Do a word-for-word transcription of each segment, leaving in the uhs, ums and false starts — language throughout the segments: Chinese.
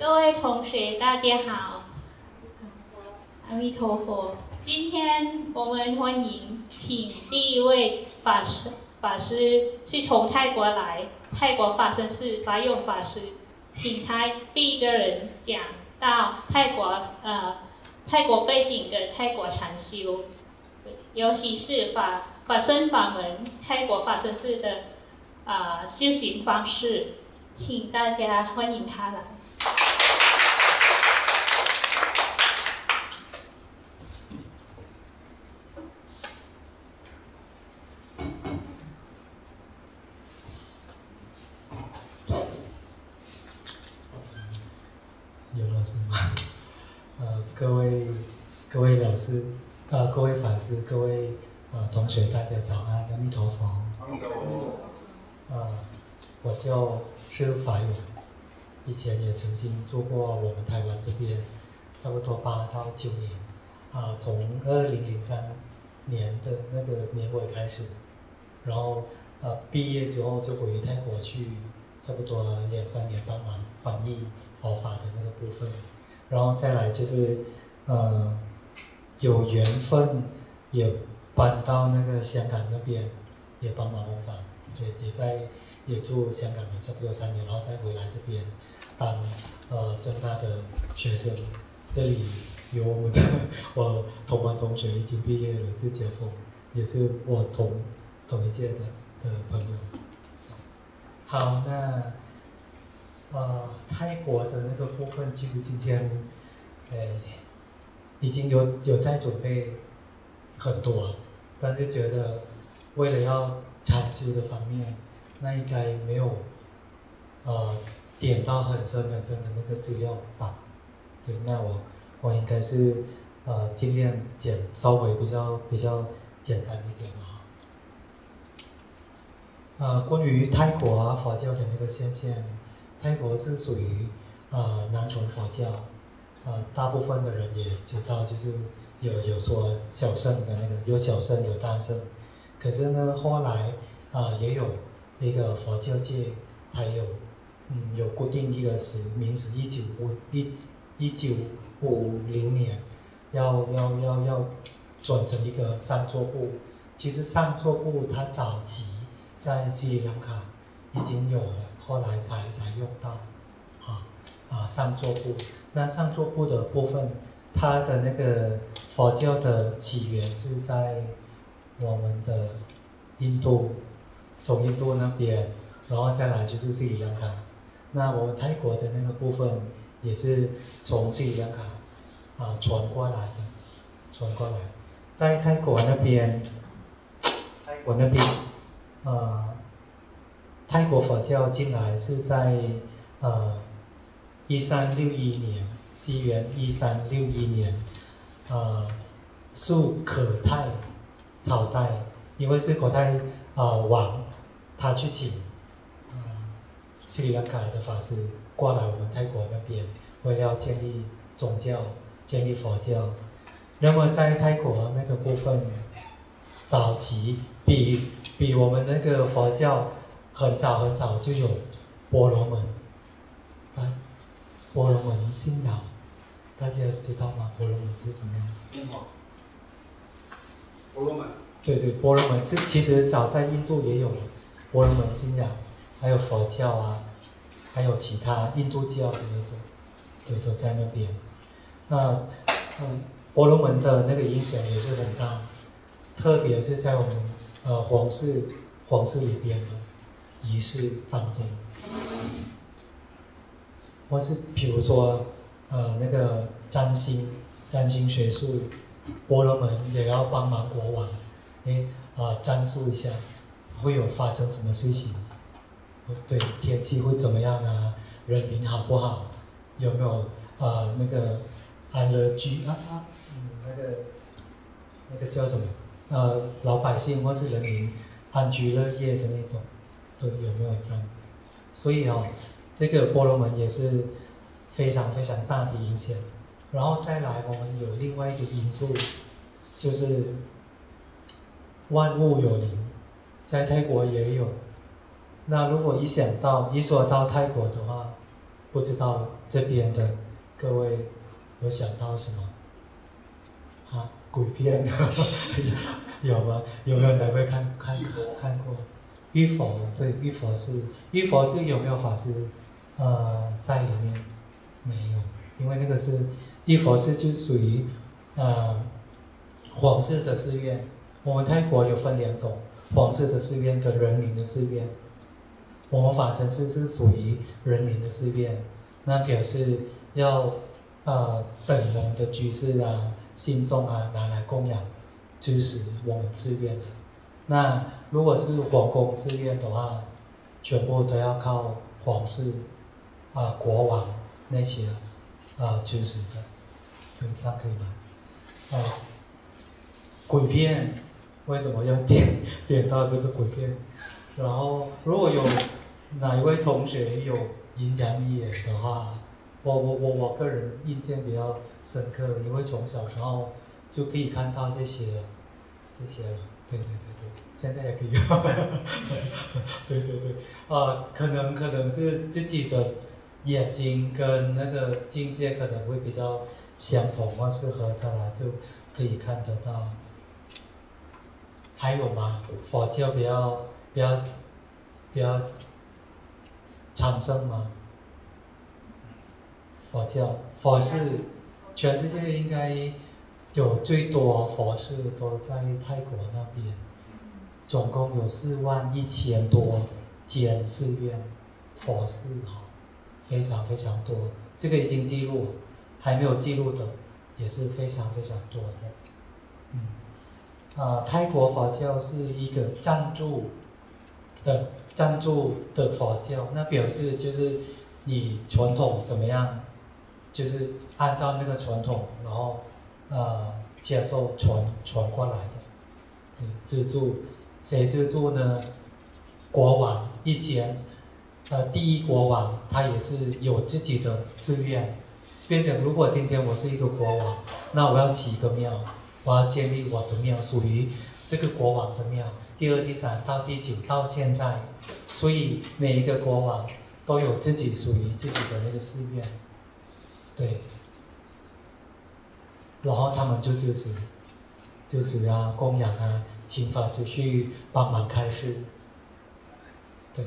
各位同学，大家好，阿弥陀佛。今天我们欢迎请第一位法师，法师是从泰国来，泰国法身是法勇法师，请他第一个人讲到泰国呃泰国背景的泰国禅修，尤其是法法身法门泰国法身寺的啊、呃、修行方式，请大家欢迎他来。 有老师吗？呃，各位各位老师，呃，各位法师，各位呃同学，大家早安，阿弥陀佛。呃，我叫是法勇，以前也曾经做过我们台湾这边，差不多八到九年，啊、呃，从二零零三年的那个年尾开始，然后呃毕业之后就回泰国去，差不多两三年帮忙翻译佛法的那个部分，然后再来就是呃有缘分也搬到那个香港那边，也帮忙弘法，也也在也住香港也差不多三年，然后再回来这边当呃政大的学生，这里有我们的我同班同学已经毕业了，是杰峰，也是我同同一届的的朋友。好，那。呃，泰国的那个部分，其实今天，呃，已经有有在准备很多，但是觉得为了要禅修的方面，那应该没有，呃，点到很深很深的那个资料吧？对，那我我应该是呃尽量简稍微比较比较简单一点哈。呃，关于泰国啊佛教的那个现象。泰国是属于呃南传佛教，呃大部分的人也知道，就是有有说小乘的那个，有小乘有大乘，可是呢后来啊、呃、也有一个佛教界，还有嗯有固定一个时明史一九五一一九五零年，要要要要转成一个上座部，其实上座部它早期在斯里兰卡已经有了。后来才才用到，啊啊上座部。那上座部的部分，它的那个佛教的起源是在我们的印度，从印度那边，然后再来就是斯里兰卡。那我们泰国的那个部分也是从斯里兰卡啊传过来的，传过来，在泰国那边，泰国那边，呃。泰国佛教进来是在呃一三六一年，西元一三六一年，呃，树可泰朝代，因为是可泰呃王，他去请呃斯里兰卡的法师过来我们泰国那边，为了要建立宗教，建立佛教。那么在泰国那个部分，早期比比我们那个佛教。很早很早就有婆罗门，啊，婆罗门信仰，大家知道吗？婆罗门是怎么样？ 婆罗门。对对，婆罗门是其实早在印度也有婆罗门信仰，还有佛教啊，还有其他印度教的那种，都都在那边。那嗯，婆罗门的那个影响也是很大，特别是在我们呃皇室皇室里边的。仪式当中，或是比如说，呃，那个占星、占星学术，婆罗门也要帮忙国王，哎，啊，占述一下，会有发生什么事情？对，天气会怎么样啊？人民好不好？有没有呃那个安乐居啊啊，嗯，那个那个叫什么？呃，老百姓或是人民安居乐业的那种。对，有没有这样？所以哦，这个婆罗门也是非常非常大的影响。然后再来，我们有另外一个因素，就是万物有灵，在泰国也有。那如果一想到一说到泰国的话， 不知道这边的各位有想到什么？啊，鬼片有吗？有没有人会看看看过？浴佛，对，浴佛是浴佛是有没有法师呃在里面？没有，因为那个是浴佛寺就属于呃皇室的寺院。我们泰国有分两种，皇室的寺院跟人民的寺院。我们法身寺是属于人民的寺院，那表示要呃等我们的居士啊、信众啊拿来供养、支持我们寺院的。那如果是皇宫寺院的话，全部都要靠皇室啊、呃、国王那些啊、呃、支持的，这样可以吗？呃，鬼片为什么要点点到这个鬼片？然后如果有哪一位同学有阴阳眼的话，我我我我个人印象比较深刻，因为从小时候就可以看到这些这些了。对对对对，现在也可以。对对对，呃，可能可能是自己的眼睛跟那个境界可能会比较相同或适合的啦，就可以看得到。还有吗？佛教比较比较比较昌盛吗？佛教佛寺，全世界应该有最多佛寺都在泰国那边，总共有四万一千多间寺院，佛寺哈，非常非常多。这个已经记录了，还没有记录的也是非常非常多的。嗯，啊、呃，泰国佛教是一个赞助的赞助的佛教，那表示就是你传统怎么样，就是按照那个传统，然后呃接受传传过来的。对，资助谁资助呢？国王以前呃第一国王他也是有自己的寺院，变成如果今天我是一个国王，那我要起一个庙，我要建立我的庙，属于这个国王的庙。第二、第三到第九到现在，所以每一个国王都有自己属于自己的那个寺院，对。然后他们就支持，支持啊，供养啊，请法师去帮忙开示，对。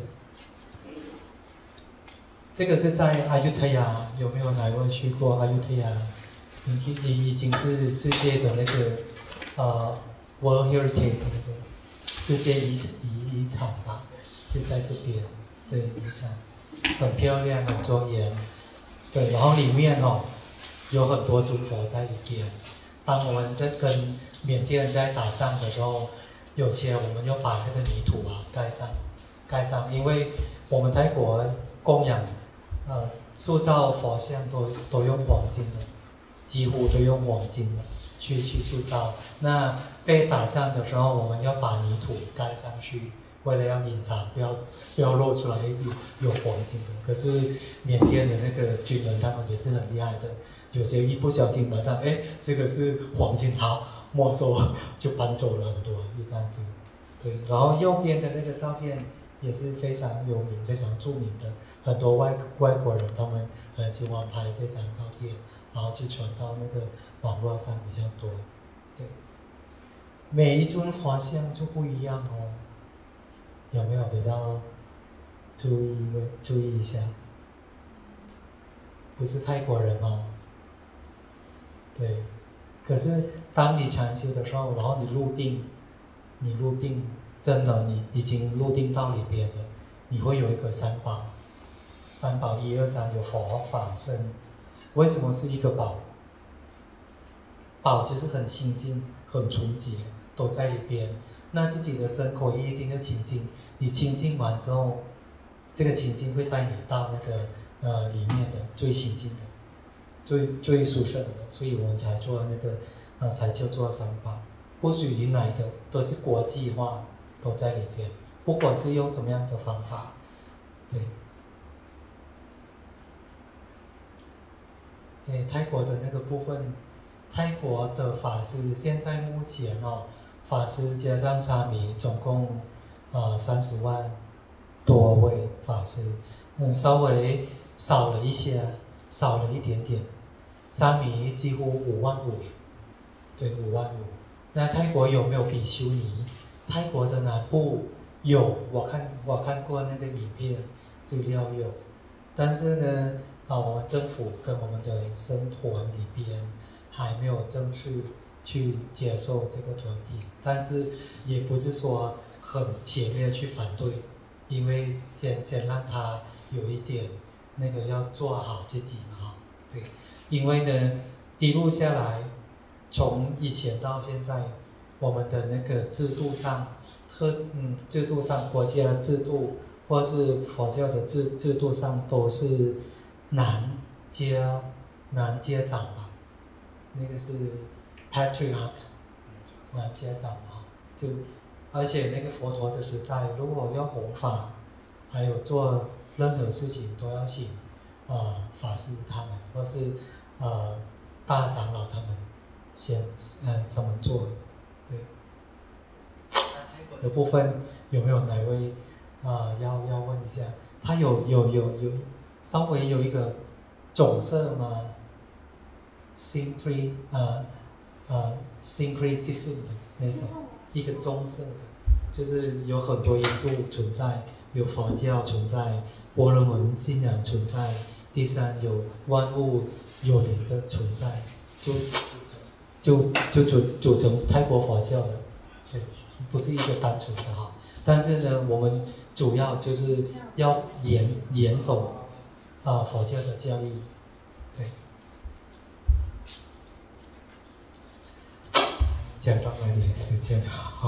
这个是在阿育吠亚，有没有哪位去过阿育吠亚？已经已经是世界的那个呃 World Heritage 的那个世界遗遗遗产吧，就在这边，对，遗产很漂亮，很庄严，对，然后里面哦有很多尊佛在里边。当我们在跟缅甸人在打仗的时候，有些我们要把那个泥土啊盖上，盖上，因为我们泰国供养呃塑造佛像都都用黄金的，几乎都用黄金的去去塑造。那被打仗的时候，我们要把泥土盖上去，为了要隐藏，不要不要露出来有有黄金的。可是缅甸的那个军人他们也是很厉害的，有些一不小心马上哎这个是黄金，好没收就搬走了很多一大堆。对，然后右边的那个照片也是非常有名、非常著名的，很多外外国人他们很喜欢拍这张照片，然后就传到那个网络上比较多。对，每一尊佛像就不一样哦，有没有比较注意注意一下？不是泰国人哦，对。可是当你禅修的时候，然后你入定，你入定，真的你已经入定到里边了，你会有一个三宝，三宝一二三有佛法僧。为什么是一个宝？宝就是很清净、很纯洁，都在里边。那自己的身口意一定要清净，你清净完之后，这个清净会带你到那个呃里面的最清净的。最最殊胜的，所以我们才做那个，呃，才叫做三宝。不属于哪一个，都是国际化，都在里边。不管是用什么样的方法，对。诶，泰国的那个部分，泰国的法师现在目前哦，法师加上沙弥总共，呃，三十万多位法师。嗯，稍微少了一些，少了一点点。沙弥几乎五万五，对，五万五。那泰国有没有比丘尼？泰国的南部有，我看我看过那个影片资料有，但是呢，啊，我们政府跟我们的僧团里边还没有正式去接受这个团体，但是也不是说很强烈去反对，因为先先让他有一点那个要做好自己嘛，哈，对，因为呢一路下来，从以前到现在，我们的那个制度上，特嗯制度上国家制度或是佛教的制制度上都是男接男接长嘛，那个是 patriarch 男接长嘛，就而且那个佛陀的时代，如果要弘法，还有做任何事情都要请啊、呃、法师他们，或是呃大长老他们先呃这么做，对。的部分有没有哪位啊、呃、要要问一下？他有有有有稍微有一个种色吗 ？Syncret 啊啊 syncretism 的那种一个棕色的，就是有很多因素存在，有佛教存在，波罗门信仰存在，第三有万物有灵的存在，就就就组组成泰国佛教的，对，不是一个单纯的哈。但是呢，我们主要就是要严严守啊、呃、佛教的教义，对。讲到哪里？时间好。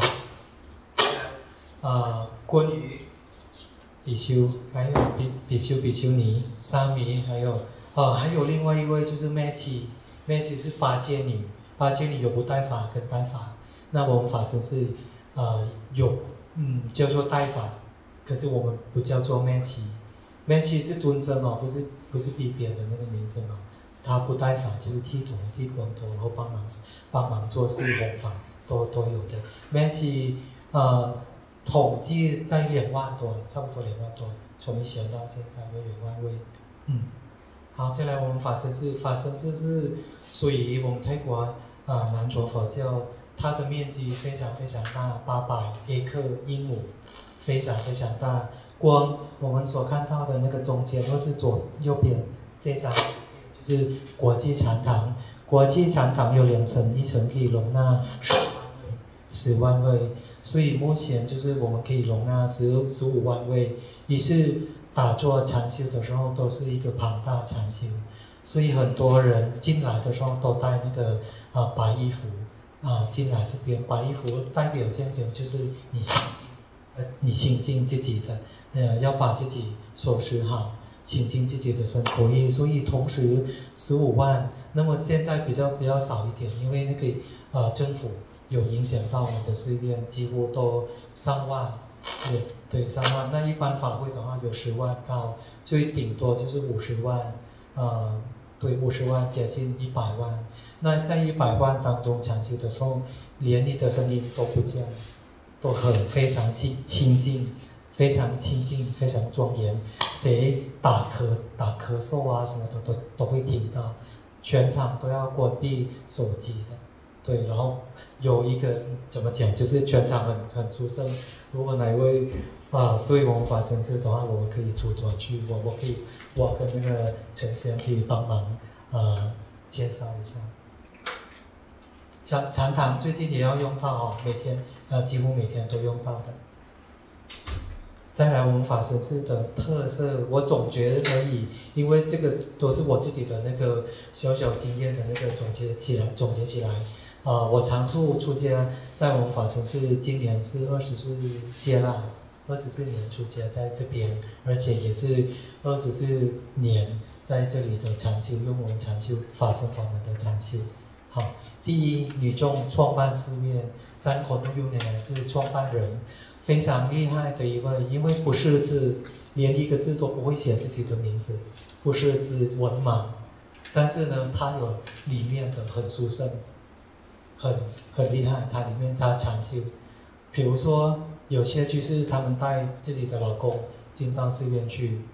啊，关于比丘，还有比比丘、比丘尼、沙弥，还有啊，还有另外一位就是妹妻，妹妻是八戒女，八戒女有不带法跟带法。那我们法师是啊有嗯叫做带法，可是我们不叫做妹妻，妹妻是尊称哦，不是不是比别的那个名称哦。他不带法就是剃头、剃光头，然后帮忙帮忙做事弘法，都都有的。妹妻呃。统计在两万多，差不多两万多，从以前到现在有两万位。嗯，好，再来我们法身寺，法身寺是属于我们泰国啊、呃、南传佛教，它的面积非常非常大，八百黑克英亩，非常非常大。光我们所看到的那个中间或是左右边这张，就是国际禅堂。国际禅堂有两层，一层可以容纳十万位。所以目前就是我们可以容纳十十五万位，于是打坐禅修的时候都是一个庞大禅修，所以很多人进来的时候都带那个啊、呃、白衣服啊进来这边，白衣服代表象征就是你心呃你心境自己的呃要把自己收拾好，亲近自己的生活意，所以同时十五万，那么现在比较比较少一点，因为那个呃政府。有影响到我们的寺院，几乎都上万，对对上万。那一般法会的话有十万到最顶多就是五十万，呃，对五十万接近一百万。那在一百万当中禅修的时候，连你的声音都不见，都很非常亲亲近，非常亲近，非常庄严。谁打咳打咳嗽啊什么的都都会听到，全场都要关闭手机的。对，然后有一个怎么讲，就是全场很很出声。如果哪位啊对我们法身寺的话，我们可以出转去，我我可以我跟那个陈先可以帮忙呃介绍一下。禅禅堂最近也要用到哦，每天呃几乎每天都用到的。再来我们法身寺的特色，我总结而已，因为这个都是我自己的那个小小经验的那个总结起来，总结起来。啊、呃，我常住出家，在我们法身寺，今年是二十四届啦，二十四年出家在这边，而且也是二十四年在这里的禅修，用我们禅修法身法门的禅修。好，第一女众创办寺院，詹口诺优奶奶是创办人，非常厉害的一位，因为不识字，连一个字都不会写自己的名字，不识字文盲，但是呢，她有里面的很殊胜。很很厉害，它里面它禅修，比如说有些居士他们带自己的老公进到寺院去，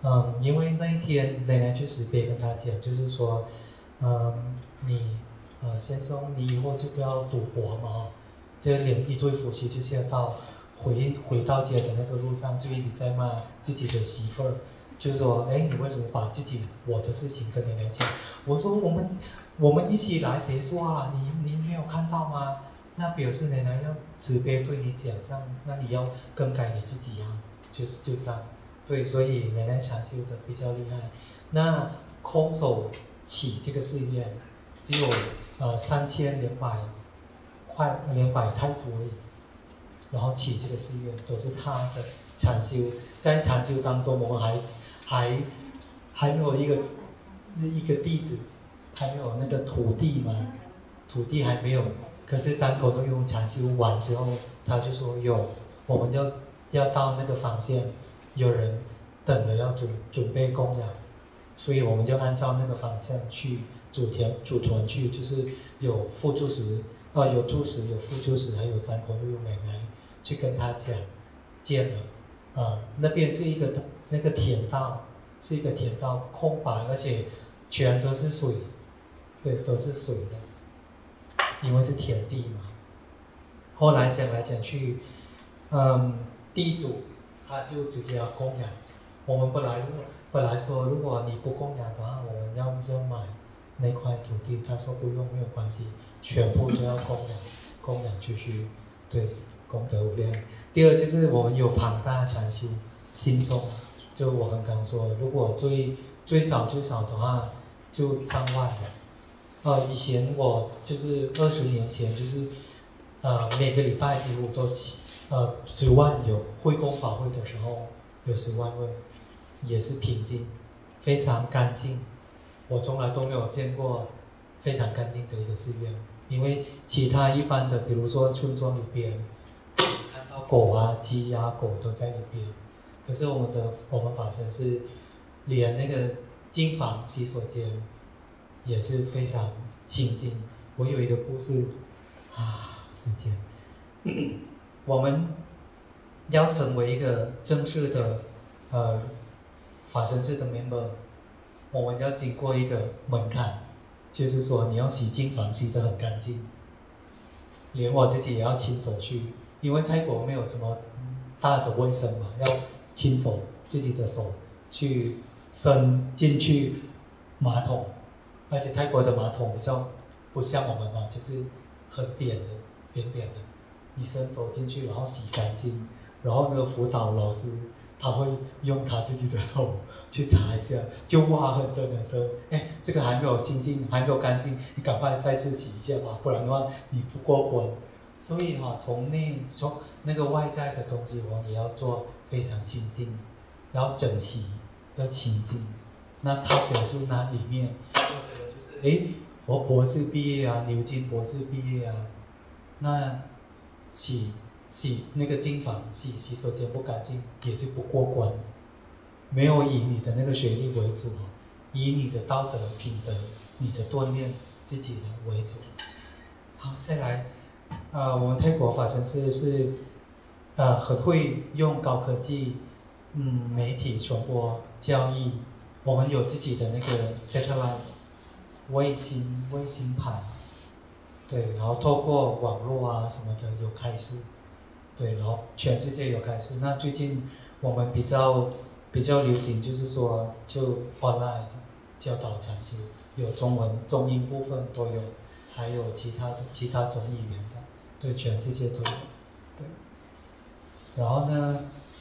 嗯，因为那一天奶奶去石碑跟他讲，就是说，嗯，你呃先生，你以后就不要赌博嘛，哦，就连一对夫妻就吓到回回到家的那个路上，就一直在骂自己的媳妇儿，就是说，哎，你为什么把自己我的事情跟奶奶讲？我说我们我们一起来，谁说啊？你你没有看到吗？那表示奶奶要慈悲对你讲，这样，那你要更改你自己啊，就是就这样。对，所以奶奶禅修的比较厉害。那空手起这个寺院，只有呃三千两百块两百泰铢而已。然后起这个寺院都是他的禅修，在禅修当中，我们还还还没有一个一个弟子，还没有那个徒弟嘛，徒弟还没有。可是当狗都用禅修完之后，他就说有，我们要要到那个方向。有人等了要准准备供养，所以我们就按照那个方向去组团组团去，就是有副住持，呃有住持有副住持，还有张口六奶奶去跟他讲，建了，啊、呃、那边是一个那个田道，是一个田道空白，而且全都是水，对，都是水的，因为是田地嘛。后来讲来讲去，嗯，地主。他就直接要供养，我们本来本来说，如果你不供养的话，我们要要买那块土地。他说不用，没有关系，全部都要供养，供养出去，对，功德无量。第二就是我们有庞大禅修心中，就我刚刚说，如果最最少最少的话，就上万了。呃，以前我就是二十年前，就是呃每个礼拜几乎都起。呃，十万有会供法会的时候，有十万位，也是平静，非常干净。我从来都没有见过非常干净的一个寺院，因为其他一般的，比如说村庄里边，看到狗啊、鸡呀、狗都在里边，可是我们的我们法身是连那个净房洗手间也是非常清净。我有一个故事啊，时间。我们要成为一个正式的呃法身寺的 member， 我们要经过一个门槛，就是说你要洗净房洗得很干净，连我自己也要亲手去，因为泰国没有什么大的卫生嘛，要亲手自己的手去伸进去马桶，而且泰国的马桶比较不像我们啊，就是很扁的，扁扁的。你伸手进去，然后洗干净，然后那个辅导老师他会用他自己的手去擦一下，就挖很深很深。哎，这个还没有清净，还没有干净，你赶快再次洗一下吧，不然的话你不过关。所以哈、啊，从内从那个外在的东西，我们也要做非常清净，然后整齐，要清净。那他表述那里面，就是哎，我博士毕业啊，牛津博士毕业啊，那。洗洗那个净房，洗洗手间不干净也是不过关，没有以你的那个学历为主，以你的道德品德、你的锻炼自己的为主。好，再来，呃，我们泰国法身寺是，呃，很会用高科技，嗯，媒体传播教义，我们有自己的那个 satellite 卫星卫星盘。对，然后透过网络啊什么的有开示，对，然后全世界有开示。那最近我们比较比较流行，就是说就 online 的教导禅修，有中文、中英部分都有，还有其他的其他种语言的，对，全世界都有。对，然后呢，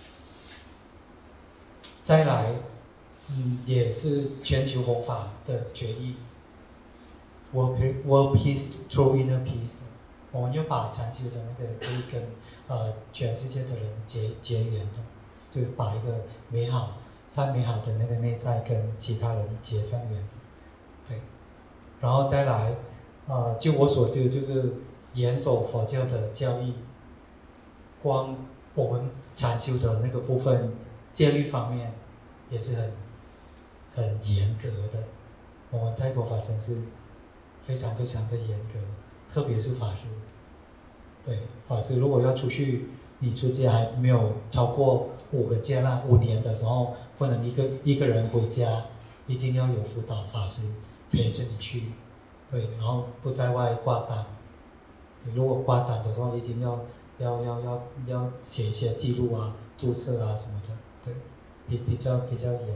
再来，嗯，也是全球弘法的决议。World peace through inner peace， 我们就把禅修的那个可以跟呃全世界的人结结缘的，就把一个美好、善美好的那个内在跟其他人结上缘的，对。然后再来，呃，就我所知，就是严守佛教的教义，光我们禅修的那个部分，戒律方面也是很很严格的。我们泰国法身是非常非常的严格，特别是法师。对，法师如果要出去，你出家还没有超过五个家啦，五年的时候不能一个一个人回家，一定要有辅导法师陪着你去，对，然后不在外挂单。如果挂单的时候，一定要要要要要写一些记录啊、注册啊什么的，对，比比较比较严。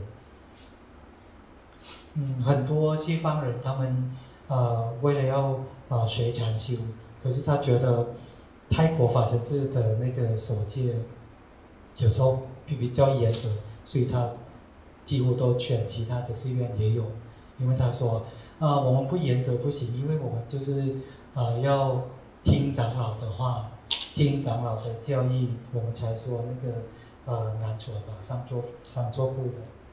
嗯，很多西方人他们呃为了要呃学禅修，可是他觉得泰国法身寺的那个守戒有时候比较严格，所以他几乎都选其他的寺院也有，因为他说啊、呃、我们不严格不行，因为我们就是呃要听长老的话，听长老的教义，我们才说那个呃南传吧上座上座部的。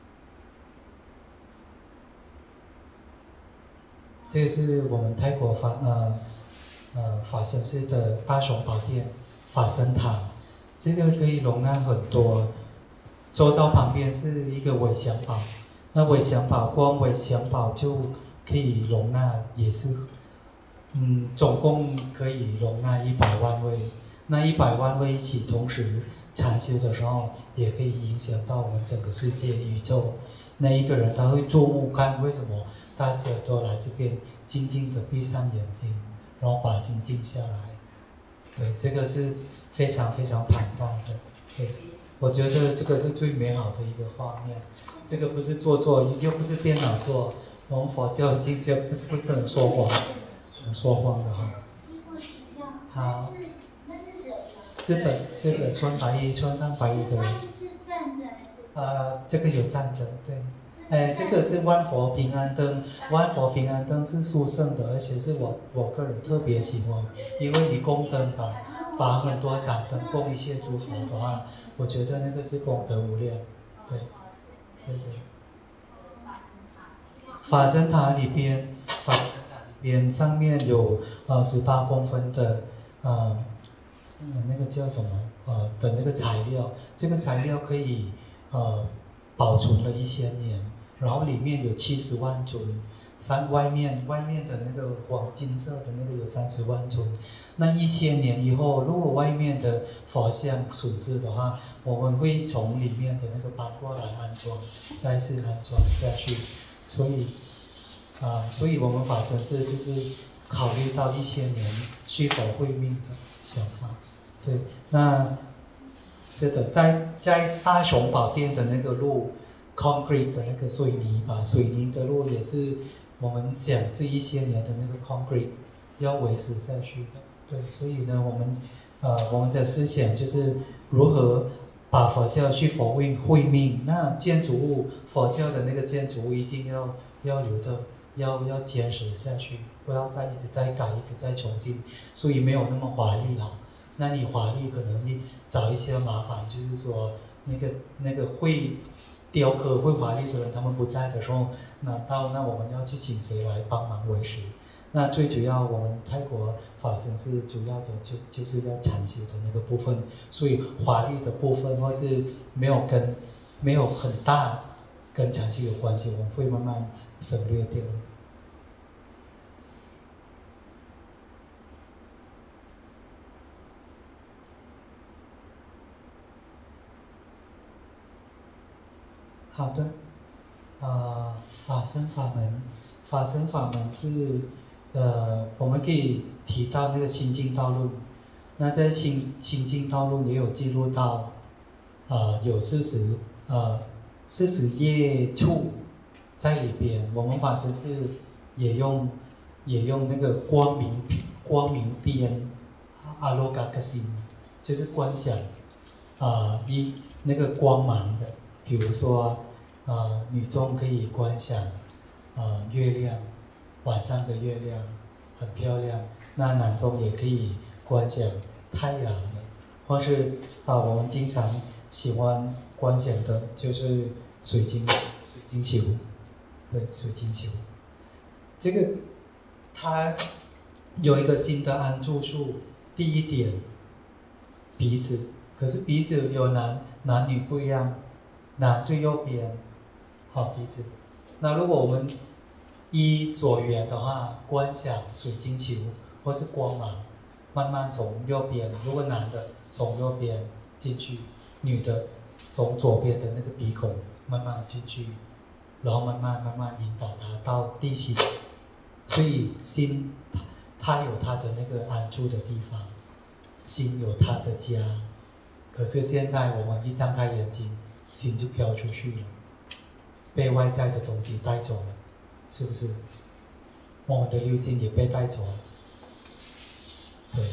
这个是我们泰国法呃呃法身寺的大雄宝殿法身塔，这个可以容纳很多。周遭旁边是一个韦祥堡，那韦祥堡光韦祥堡就可以容纳也是，嗯，总共可以容纳一百万位。那一百万位一起同时禅修的时候，也可以影响到我们整个世界宇宙。那一个人他会注目看为什么大家都来这边静静的闭上眼睛，然后把心静下来。对，这个是非常非常庞大的。对，我觉得这个是最美好的一个画面。这个不是做作，又不是电脑做，我们佛教境界不不不能说谎，不能说谎的哈。好。是的，是的，穿白衣，穿上白衣的人。 是站着还是？ 呃，这个有站着，对。哎，这个是万佛平安灯，万佛平安灯是殊胜的，而且是我我个人特别喜欢，因为你供灯吧，把很多盏灯供一切诸佛的话，我觉得那个是功德无量，对，这个。法身塔里边，法身塔里边上面有呃十八公分的呃。嗯，那个叫什么？呃的那个材料，这个材料可以呃保存了一千年，然后里面有七十万尊，三外面外面的那个黄金色的那个有三十万尊，那一千年以后，如果外面的佛像损失的话，我们会从里面的那个搬过来安装，再次安装下去，所以啊、呃，所以我们法身寺就是考虑到一千年是否会命的想法。对，那是的，在在大雄宝殿的那个路 ，concrete 的那个水泥吧，水泥的路也是我们想这一千年的那个 concrete 要维持下去的。对，所以呢，我们呃我们的思想就是如何把佛教去佛会会命。那建筑物，佛教的那个建筑物一定要要留的，要要坚持下去，不要再一直在改，一直在重新，所以没有那么华丽哈。那你华丽可能你找一些麻烦，就是说那个那个会雕刻会华丽的人他们不在的时候，那到那我们要去请谁来帮忙维持？那最主要我们泰国法身是主要的就就是要禅修的那个部分，所以华丽的部分或是没有跟没有很大跟禅修有关系，我们会慢慢省略掉。好的，呃，法身法门，法身法门是，呃，我们可以提到那个心经道论，那在心心经道论也有记录到，呃，有四十呃四十页处在里边，我们法身是也用也用那个光明光明边阿罗嘎克心，就是观想，啊、呃、一那个光芒的。比如说，呃，女众可以观想，呃，月亮，晚上的月亮很漂亮。那男众也可以观想太阳的，或是啊、呃，我们经常喜欢观想的就是水晶，水晶球，对，水晶球。这个它有一个新的安住处，第一点，鼻子，可是鼻子有男男女不一样。男最右边，好鼻子。那如果我们依所缘的话，观想水晶球或是光芒，慢慢从右边，如果男的从右边进去，女的从左边的那个鼻孔慢慢进去，然后慢慢慢慢引导它到第七点。所以心它有它的那个安住的地方，心有它的家。可是现在我们一张开眼睛，心就飘出去了，被外在的东西带走了，是不是？我们的六境也被带走了，对。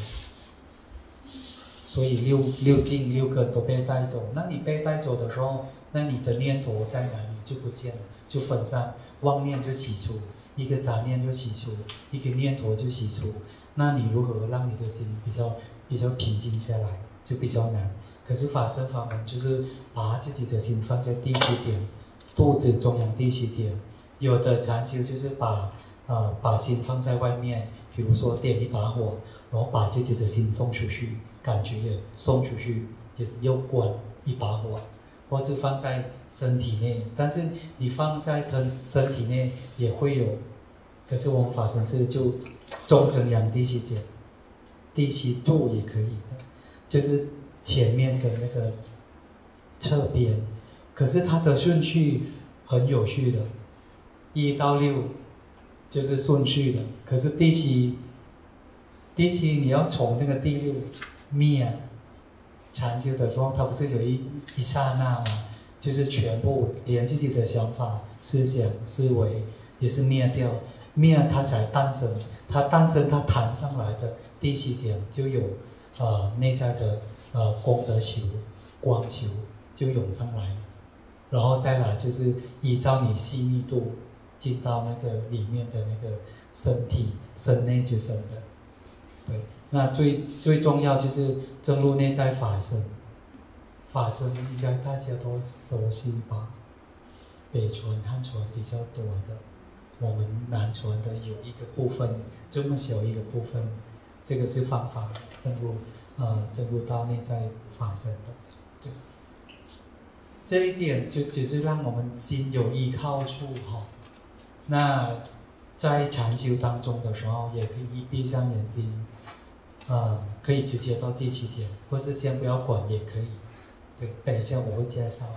所以六六境六根都被带走。那你被带走的时候，那你的念头在哪里就不见了，就分散，妄念就起出，一个杂念就起出，一个念头就起出。那你如何让你的心比较比较平静下来，就比较难。可是法身法门就是把自己的心放在第七点，肚子中央第七点。有的禅修就是把呃把心放在外面，比如说点一把火，然后把自己的心送出去。感觉也送出去，也是又关一把火，或是放在身体内，但是你放在thân身体内也会有，可是我们法身是就中正阳第七点，第七度也可以，就是前面跟那个侧边，可是它的顺序很有序的，一到六就是顺序的，可是第七，第七你要从那个第六。灭禅修的时候，它不是有一一刹那吗？就是全部连自己的想法、思想、思维也是灭掉，灭它才诞生。它诞生，它弹上来的第七点就有呃内在的呃功德球、光球就涌上来了，然后再来就是依照你细密度进到那个里面的那个身体身内之身的，对。那最最重要就是正入内在法身，法身应该大家都熟悉吧？北传、汉传比较多的，我们南传的有一个部分，这么小一个部分，这个是方法正入，呃，正入到内在法身的。对，这一点就只是让我们心有依靠处哈。那在禅修当中的时候，也可以一闭上眼睛。呃，可以直接到第七点，或是先不要管也可以。对，等一下我会介绍。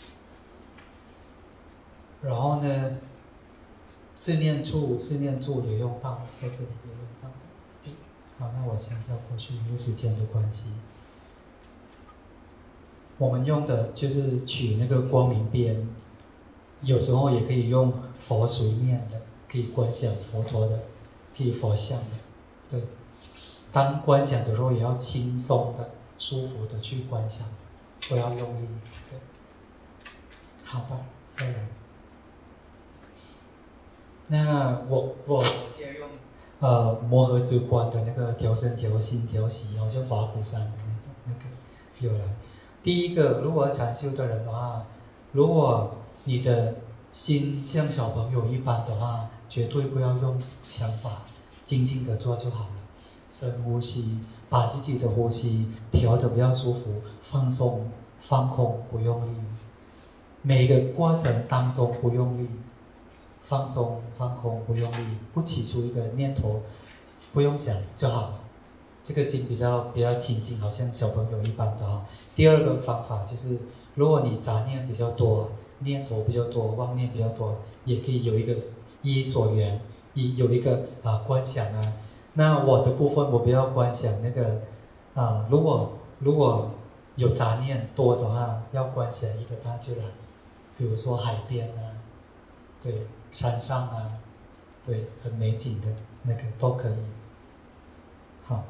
然后呢，四念处，四念处也用到，在这里也用到。好，那我先跳过去，因为时间的关系。我们用的就是取那个光明边，有时候也可以用佛随念的，可以观想佛陀的，可以佛像的，对。当观想的时候，也要轻松的、舒服的去观想，不要用力。对，好吧，再来。那我我借用呃摩诃之观的那个调身、调心、调息，好像法鼓山的那种那个有来。第一个，如果禅修的人的话，如果你的心像小朋友一般的话，绝对不要用想法，静静的做就好了。深呼吸，把自己的呼吸调得比较舒服，放松、放空，不用力。每个过程当中不用力，放松、放空，不用力，不起出一个念头，不用想就好了。这个心比较比较清净，好像小朋友一般的哈。第二个方法就是，如果你杂念比较多，念头比较多，妄念比较多，也可以有一个依所缘，一有一个啊观想啊。那我的部分我不要观想那个啊，如果如果有杂念多的话，要观想一个大自然，比如说海边啊，对，山上啊，对，很美景的那个都可以。好，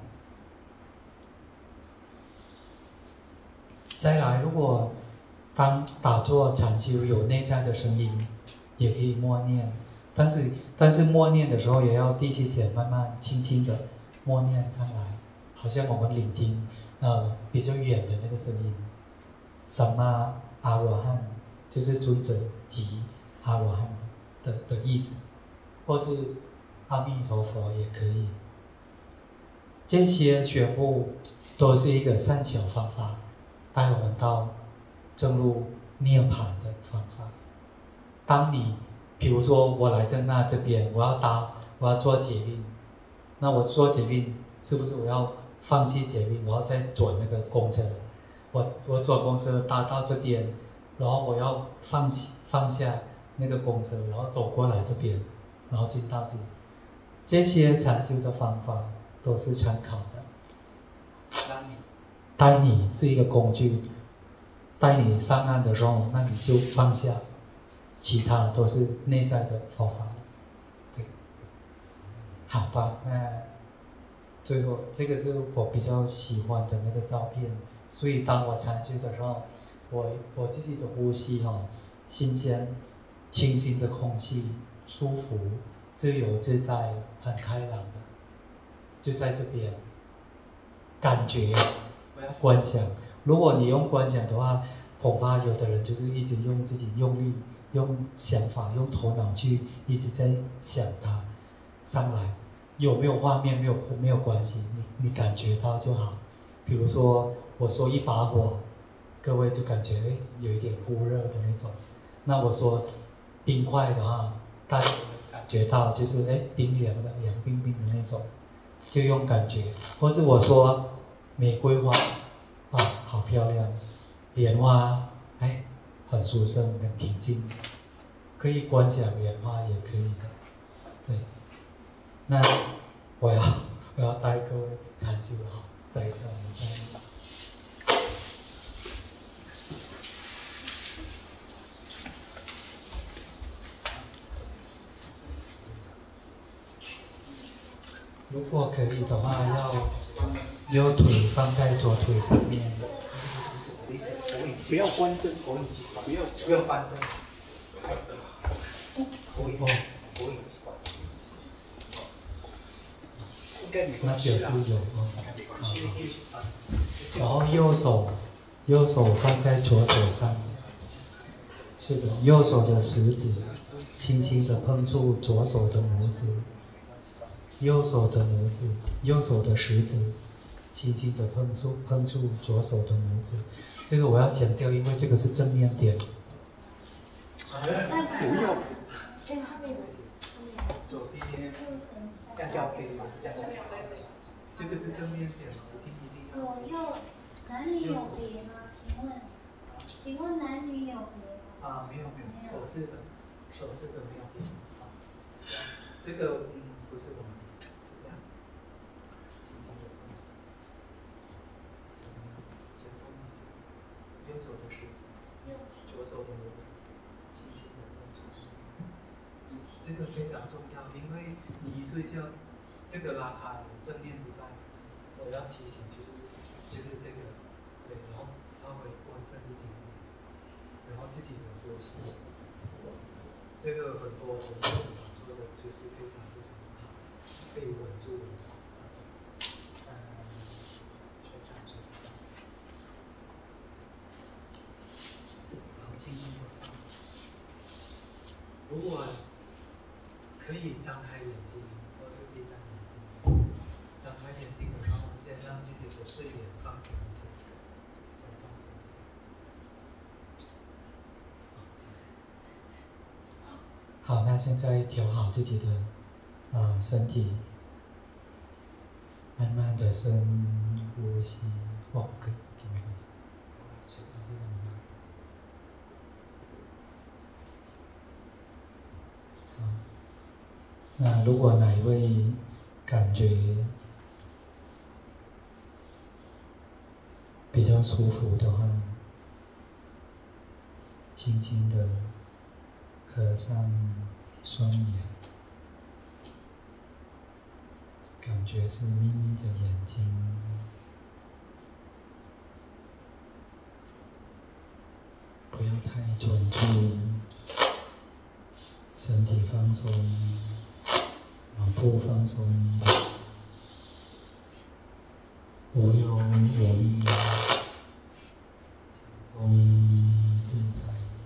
再来，如果当打坐禅修有内在的声音，也可以默念。但是，但是默念的时候也要第七点慢慢轻轻的默念上来，好像我们聆听呃比较远的那个声音。สัมมา阿罗汉就是尊者级阿罗汉的的意思，或是阿弥陀佛也可以。这些全部都是一个善巧方法，带我们到正入涅槃的方法。当你比如说我来正大这边，我要搭，我要坐捷运，那我坐捷运是不是我要放弃捷运，我要再转那个公车？ 我我坐公车搭到这边，然后我要放弃放下那个公车，然后走过来这边，然后进到这里。这些禅修的方法都是参考的。带你是一个工具，带你上岸的时候，那你就放下，其他都是内在的佛法。对，好吧，那最后这个是我比较喜欢的那个照片。所以当我禅修的时候，我我自己的呼吸哈、哦，新鲜、清新的空气，舒服、自由自在、很开朗的，就在这边，感觉不要观想。如果你用观想的话，恐怕有的人就是一直用自己用力、用想法、用头脑去一直在想它上来。有没有画面没有没有关系，你你感觉到就好。比如说我说一把火，各位就感觉哎有一点忽热的那种。那我说冰块的话，大家感觉到就是哎冰凉的、凉冰冰的那种，就用感觉。或是我说玫瑰花，啊好漂亮，莲花哎很殊胜、很平静，可以观想莲花也可以的，对。那我要我要带各位禅修好，等一下我们再。如果可以的话，要右腿放在左腿上面。 不要关灯，不要不要关灯。 哦，那表示有哦。好，然后右手，右手放在左手上。是的，右手的食指轻轻地碰触左手的拇指。右手的拇指，右手的食指，轻轻地碰触碰触左手的拇指。这个我要强调，因为这个是正面点。 不要。左边这样叫可以吗？这样叫。这个是正面点吗？一定一定。 左右男女有别吗？请问，请问男女有别吗？ 啊，没有没有，手势的，手势的没有变。好，这个嗯不是我们。右手的食指，左手的拇指，轻轻的碰触。这个非常重要，因为你一睡觉，这个拉开了，正面不在。我要提醒就是就是这个，对，然后稍微端正一点，然后自己的呼吸。这个很多同学做的就是非常非常好，可以稳住的。嗯，宣传是。轻轻的放。如果可以张开眼睛，或者闭上眼睛。张开眼睛的时候，先让自己的睡眼放松一下，先放松一下。 好，那现在调好自己的呃身体，慢慢的深呼吸。哦，可以，可以没关系。现在非常慢。那如果哪一位感觉比较舒服的话，轻轻的合上双眼，感觉是眯眯着眼睛，不要太专注，身体放松。脑部放松，无忧无虑，轻松自在。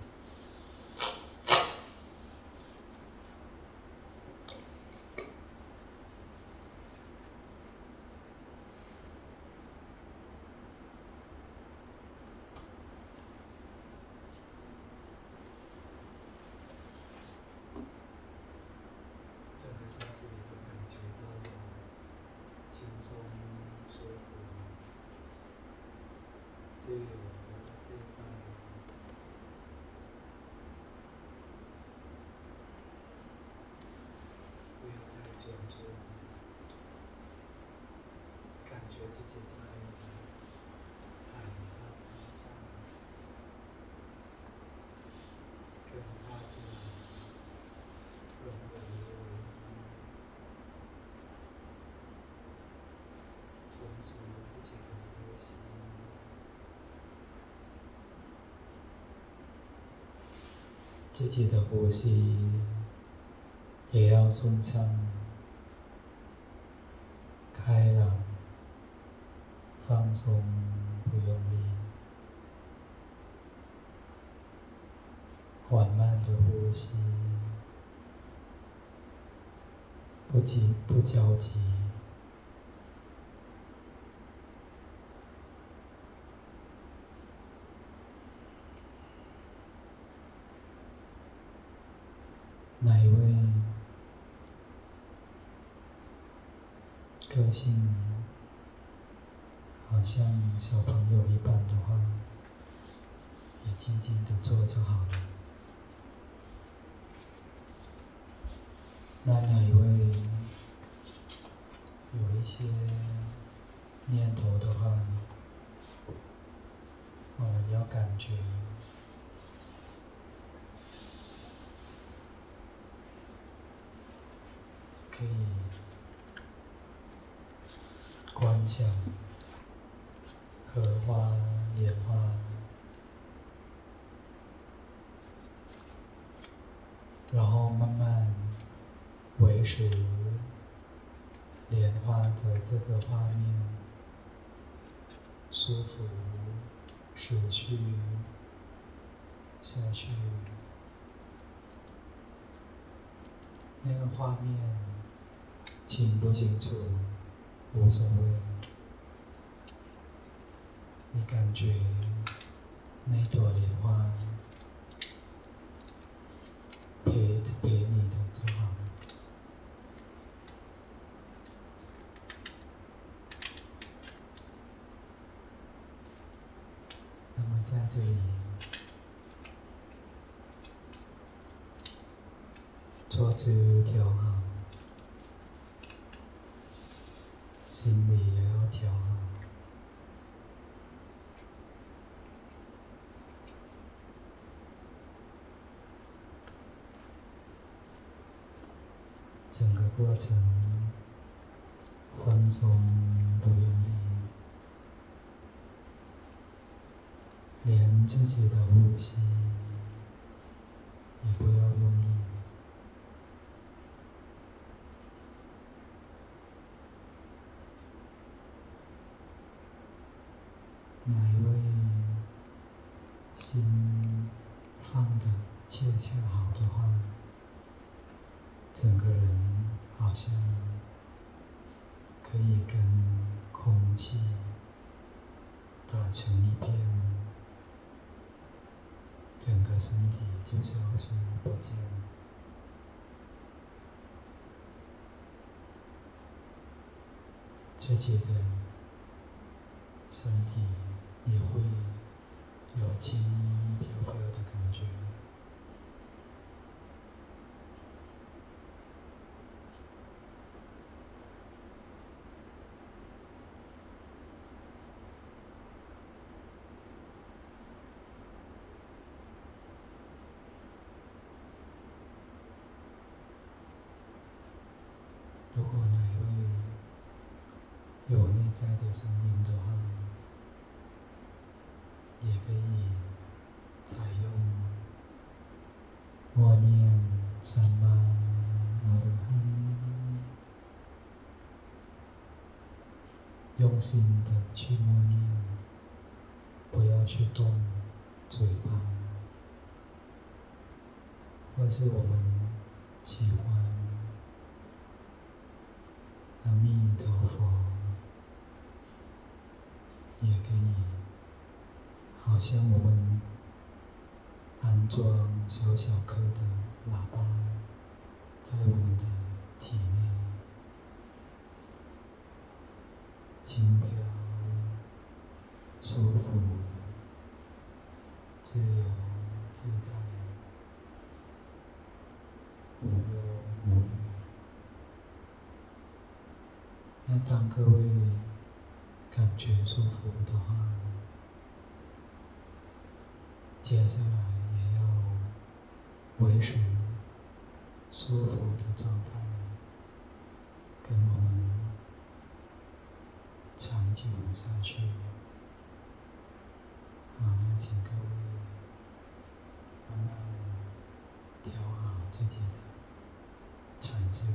整个身体都感觉到轻松舒服，自自由的自在，不要太专注，感觉自己在海上海上，跟大自然融为一，同时自己的呼吸。 自己的呼吸也要顺畅、开朗、放松，不用力，缓慢的呼吸，不急不着急，哪一位个性好像小朋友一般的话，也静静的做就好了。那哪一位有一些念头的话，我们要感觉可以观想荷花、莲花，然后慢慢维持莲花的这个画面，舒服、持续下去。那个画面清不清楚无所谓，你感觉那朵莲花陪陪你的就好了。那么在这里坐姿调好，心里也要调好。整个过程放松，不用力，连自己的呼吸也不要用力。哪一位心放得恰恰好的话，整个人好像可以跟空气打成一片，整个身体就消失不见了。自己的身体也会有轻飘飘的感觉。如果哪一位有内在的声音的话，也可以采用默念三玛阿罗汉，用心的去默念，不要去动嘴巴，或是我们喜欢阿弥陀佛，也可以好像我们安装小小颗的喇叭在我们的体内，轻飘舒服。 自在，无忧无虑。那当各位感觉舒服的话，接下来也要维持舒服的状态，跟我们长久下去。好，那请各位慢慢调好自己的禅修。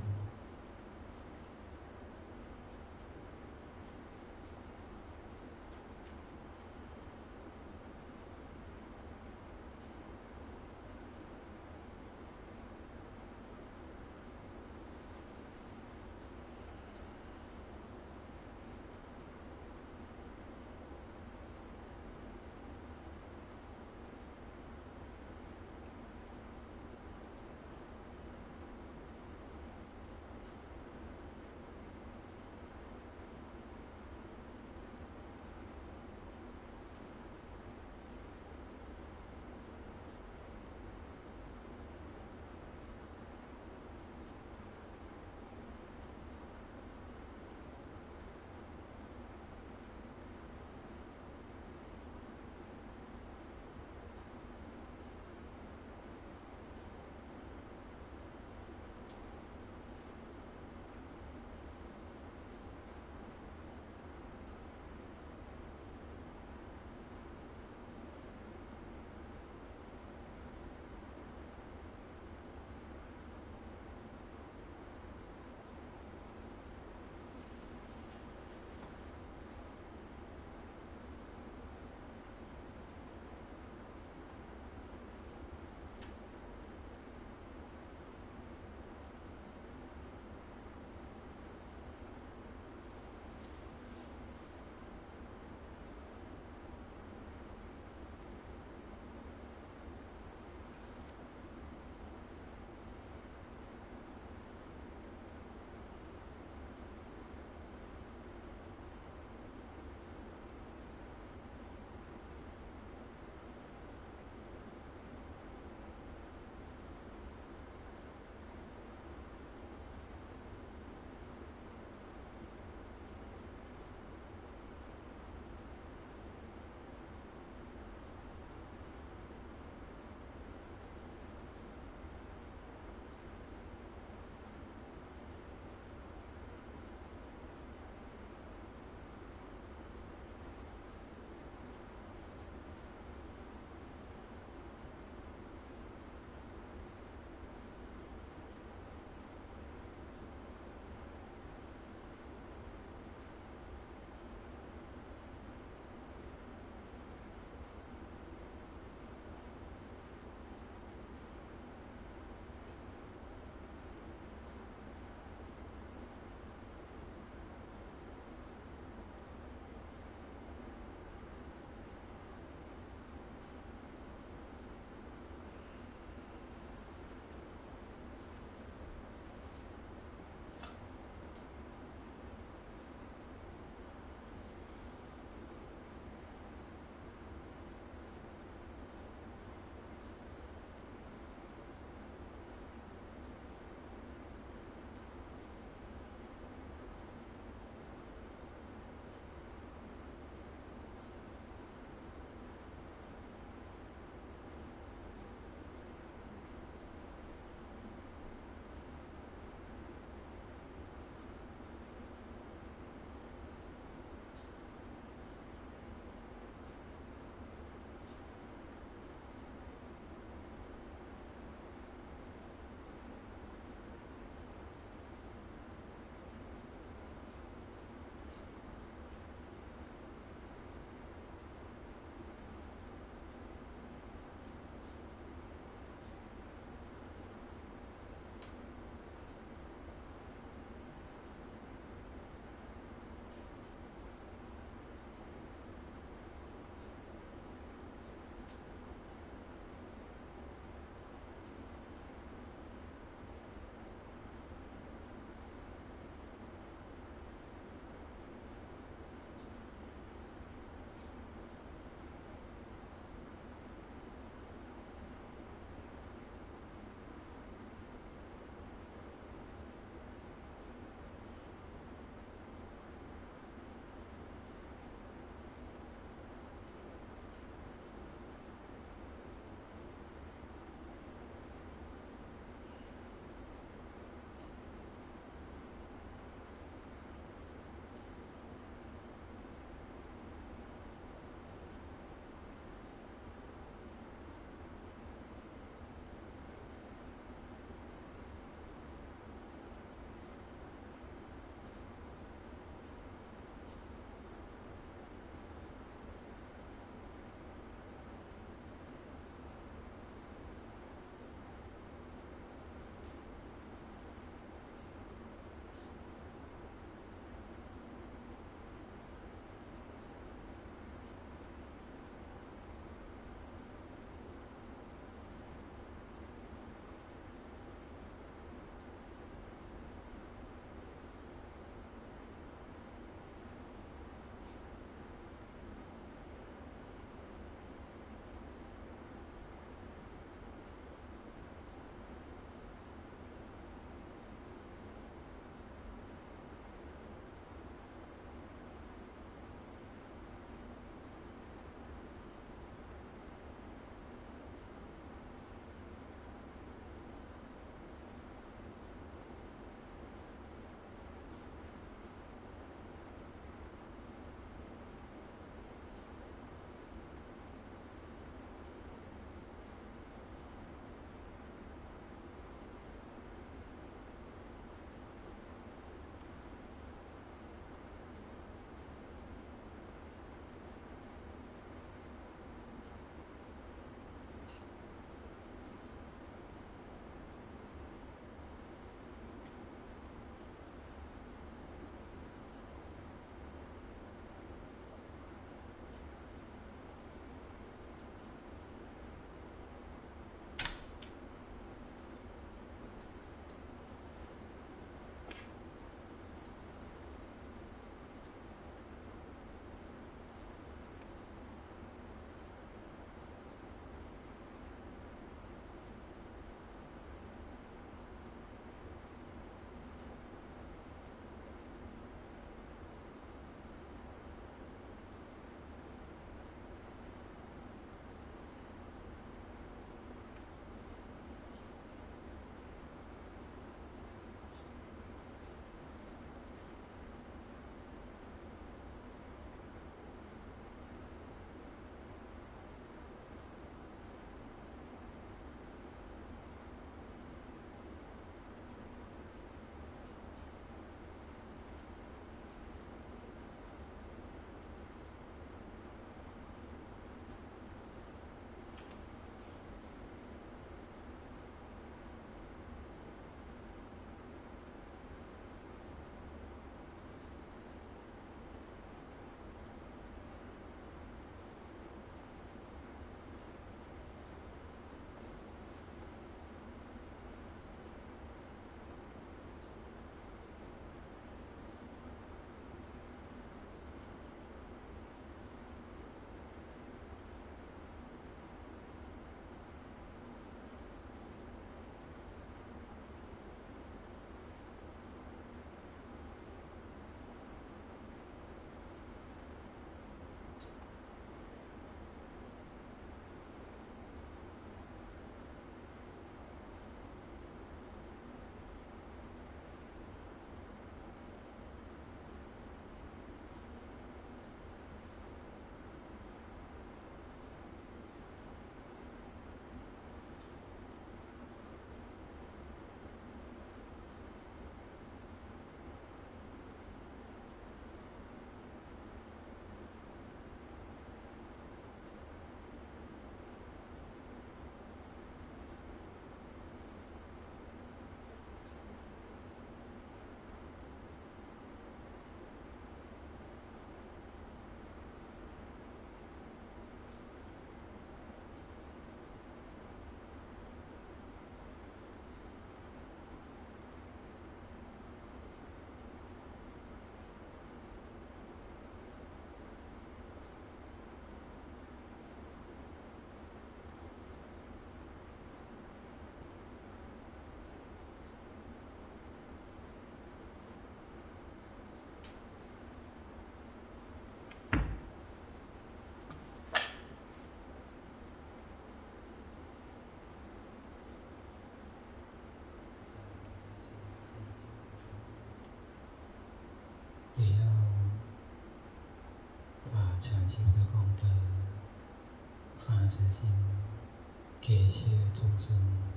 慈心，给一切众生，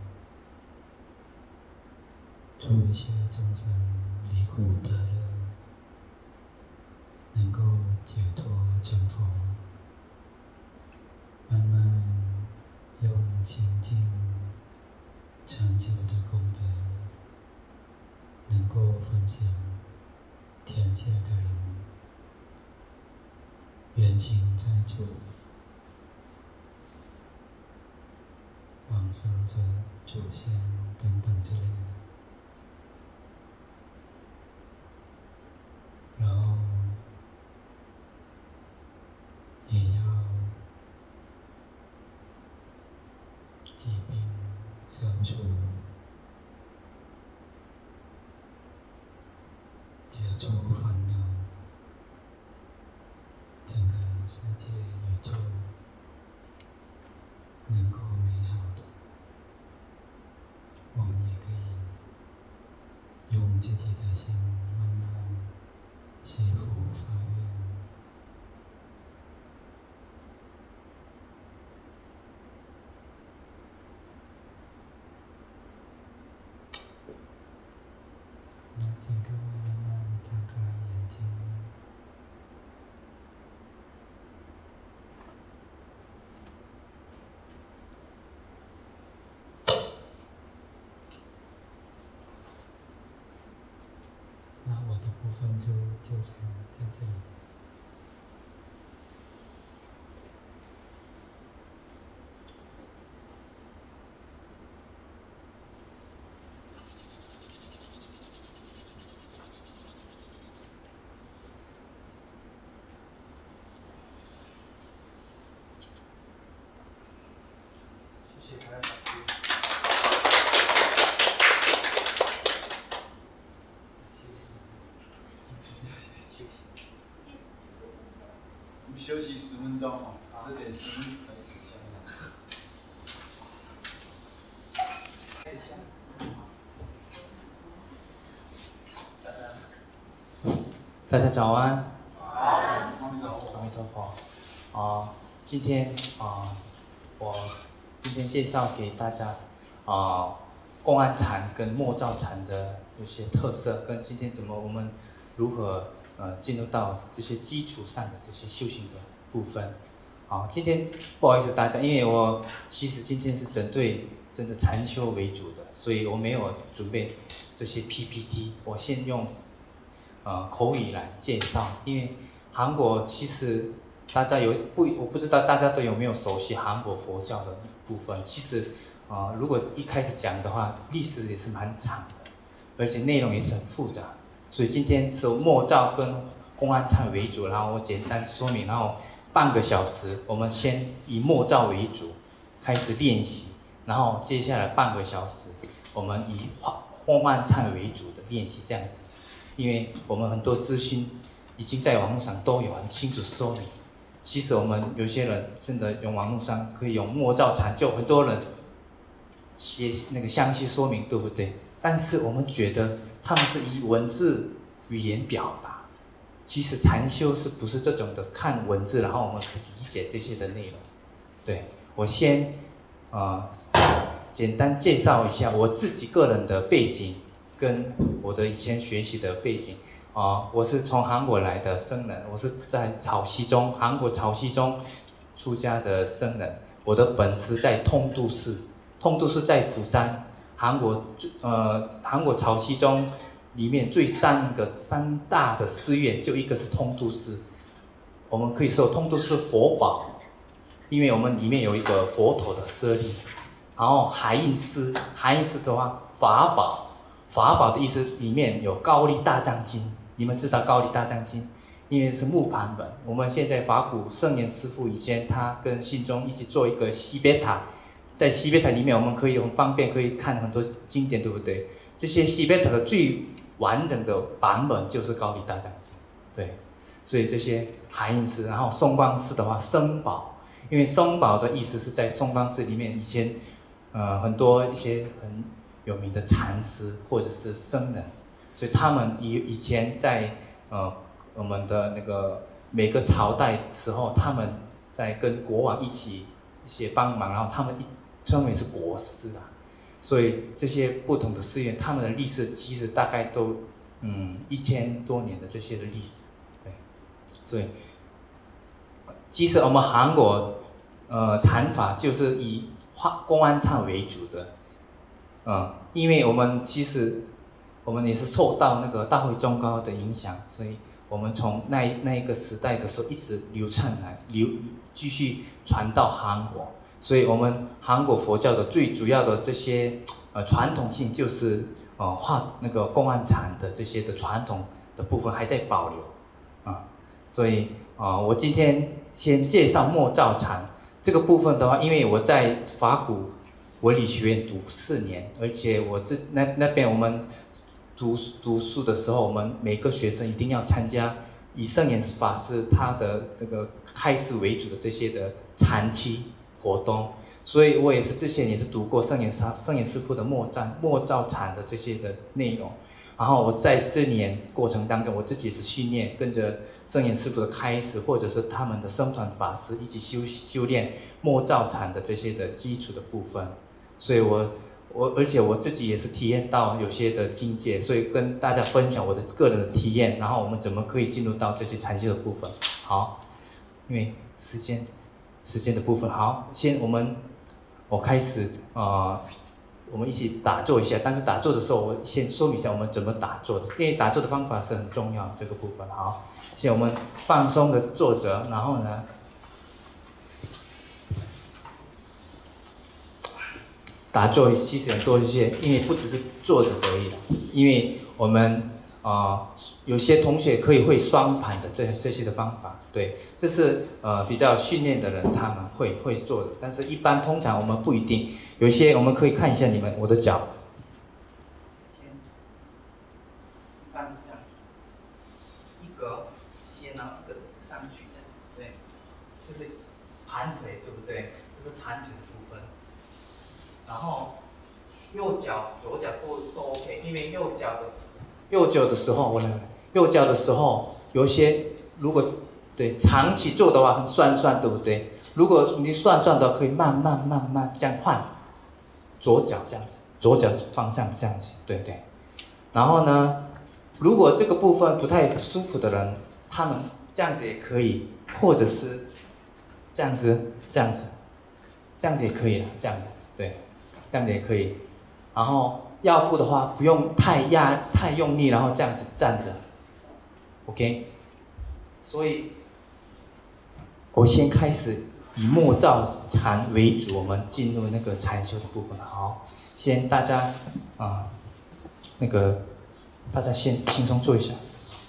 助一切众生离苦得乐，能够解脱成佛，慢慢用清净长久的功德，能够分享天下的人，冤亲债主、往生者、祖先等等之类的。然后也要疾病消除，解除烦恼，整个世界宇宙能够美好的，我们也可以用自己的心慢慢祈福发愿。那请各位慢慢张开眼睛。那我的部分就就是在这里。 谢谢台长老师。 我们休息十分钟哦，十点十分开始香香。大家早安。 好，阿弥陀佛。 阿弥陀佛。啊、呃，今天啊、呃，我今天介绍给大家啊、呃，公安禅跟默照禅的这些特色，跟今天怎么我们如何呃进入到这些基础上的这些修行的部分。好，今天不好意思大家，因为我其实今天是针对真的禅修为主的，所以我没有准备这些 P P T， 我先用呃口语来介绍。因为韩国其实大家有不我不知道大家都有没有熟悉韩国佛教的部分。其实呃如果一开始讲的话，历史也是蛮长的，而且内容也是很复杂。所以今天是默照跟公安禅为主，然后我简单说明，然后半个小时我们先以默照为主开始练习，然后接下来半个小时我们以公安禅为主的练习，这样子。因为我们很多资讯已经在网络上都有很清楚说明。其实我们有些人真的用网络上可以用默照禅，就很多人写那个详细说明，对不对？但是我们觉得他们是以文字语言表达，其实禅修是不是这种的看文字，然后我们可以理解这些的内容。对，我先呃简单介绍一下我自己个人的背景，跟我的以前学习的背景。啊、呃，我是从韩国来的僧人，我是在草溪中，韩国草溪中出家的僧人。我的本师在通都市，通都市在釜山，韩国呃韩国草溪中里面最三个三大的寺院，就一个是通都寺。我们可以说通都是佛宝，因为我们里面有一个佛陀的舍利。然后海印寺，海印寺的话法宝，法宝的意思里面有高丽大藏经。你们知道高丽大藏经，因为是木版本。我们现在法鼓圣严师父以前他跟信中一起做一个西别塔，在西别塔里面我们可以很方便可以看很多经典，对不对？这些西别塔的最完整的版本就是高丽大藏经，对。所以这些海印寺，然后松光寺的话僧宝，因为僧宝的意思是在松光寺里面以前呃很多一些很有名的禅师或者是僧人。所以他们以以前在呃我们的那个每个朝代时候，他们在跟国王一起一些帮忙，然后他们一称为是国师啊，所以这些不同的寺院，他们的历史其实大概都嗯一千多年的这些的历史，对，所以其实我们韩国呃禅法就是以公安禅为主的，嗯，因为我们其实我们也是受到那个大会宗高的影响，所以我们从那那一个时代的时候一直流传来，流继续传到韩国，所以我们韩国佛教的最主要的这些呃传统性就是呃画那个公安禅的这些的传统的部分还在保留啊，所以啊、呃、我今天先介绍默照禅这个部分的话，因为我在法鼓文理学院读四年，而且我这那那边我们读读书的时候，我们每个学生一定要参加以圣严法师他的那个开示为主的这些的禅期活动，所以我也是之前也是读过圣严师圣严师父的默照默照禅的这些的内容，然后我在四年过程当中，我自己也是训练，跟着圣严师父的开示，或者是他们的僧团法师一起修修炼默照禅的这些的基础的部分，所以我我而且我自己也是体验到有些的境界，所以跟大家分享我的个人的体验，然后我们怎么可以进入到这些禅修的部分。好，因为时间时间的部分，好，先我们我开始呃，我们一起打坐一下，但是打坐的时候我先说明一下我们怎么打坐的，因为打坐的方法是很重要这个部分。好，先我们放松的坐着，然后呢打坐其实很多一些，因为不只是坐着而已，因为我们啊、呃、有些同学可以会双盘的这这些的方法，对，这是呃比较训练的人他们会会做的，但是一般通常我们不一定，有些我们可以看一下你们我的脚，一般是这样，一个先拿一个上去这样，对，就是盘腿对不对？这是盘腿的部分。然后右脚、左脚都都 OK， 因为右脚的右脚的时候，我呢，右脚的时候有些如果对长期做的话很酸酸，对不对？如果你酸酸的，可以慢慢慢慢这样换，左脚这样子，左脚方向这样子，对对。然后呢，如果这个部分不太舒服的人，他们这样子也可以，或者是这样子、这样子、这样子也可以了，这样子，对。这样子也可以，然后要不的话不用太压太用力，然后这样子站着 ，OK。所以，我先开始以默照禅为主，我们进入那个禅修的部分。好，先大家啊、呃，那个大家先轻松坐一下。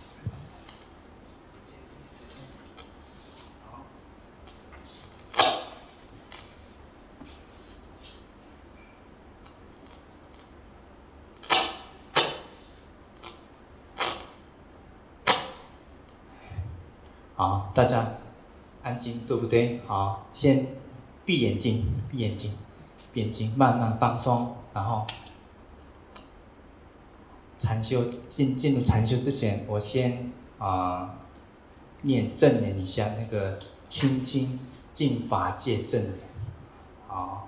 好，大家安静，对不对？好，先闭眼睛，闭眼睛，闭眼睛，慢慢放松，然后禅修进进入禅修之前，我先啊、呃、念正念一下那个清净净法界正念，好，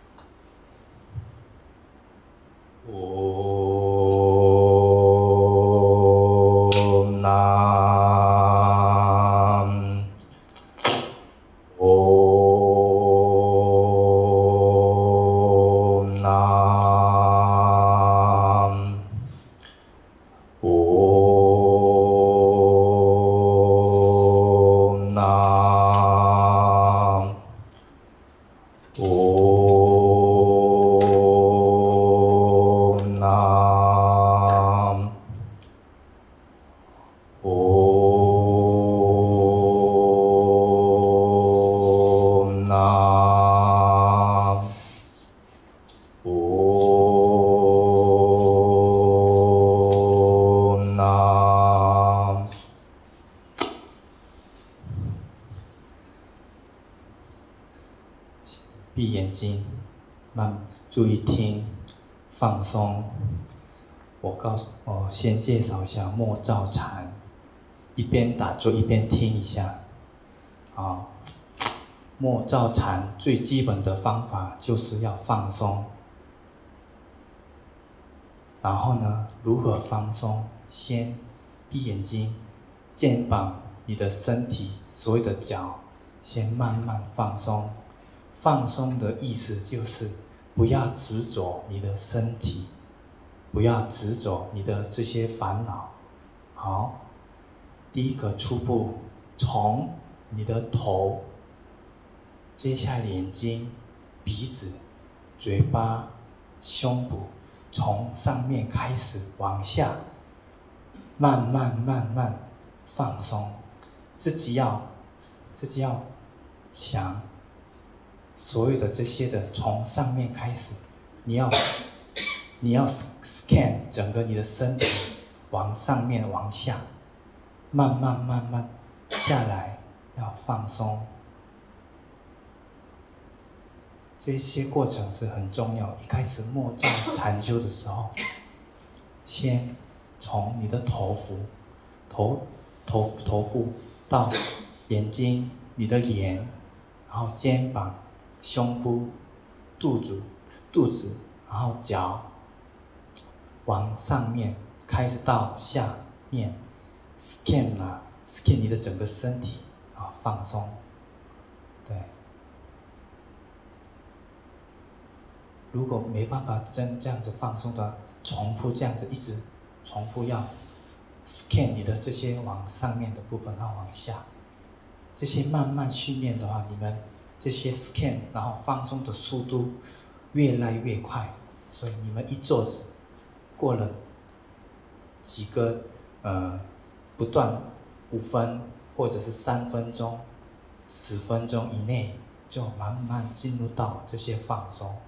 嗡那。闭眼睛，慢，注意听，放松。我告诉，我先介绍一下默照禅，一边打坐一边听一下。好， 默照禅最基本的方法就是要放松。然后呢，如何放松？先闭眼睛，肩膀、你的身体、所有的脚，先慢慢放松。放松的意思就是不要执着你的身体，不要执着你的这些烦恼。好，第一个初步，从你的头，接下来眼睛、鼻子、嘴巴、胸部，从上面开始往下，慢慢慢慢放松。自己要自己要想，所有的这些的从上面开始，你要你要 scan 整个你的身体，往上面往下，慢慢慢慢下来，要放松。这些过程是很重要。一开始默照禅修的时候，先从你的头部、头头头部到眼睛、你的脸，然后肩膀、胸部、肚子、肚子，然后脚，往上面开始到下面 ，scan 啊 ，scan 你的整个身体啊，放松，对。如果没办法真这样子放松的，重复这样子一直重复要 scan 你的这些往上面的部分，然后往下，这些慢慢训练的话，你们这些 scan 然后放松的速度越来越快，所以你们一坐子过了几个呃不断五分或者是三分钟、十分钟以内，就慢慢进入到这些放松。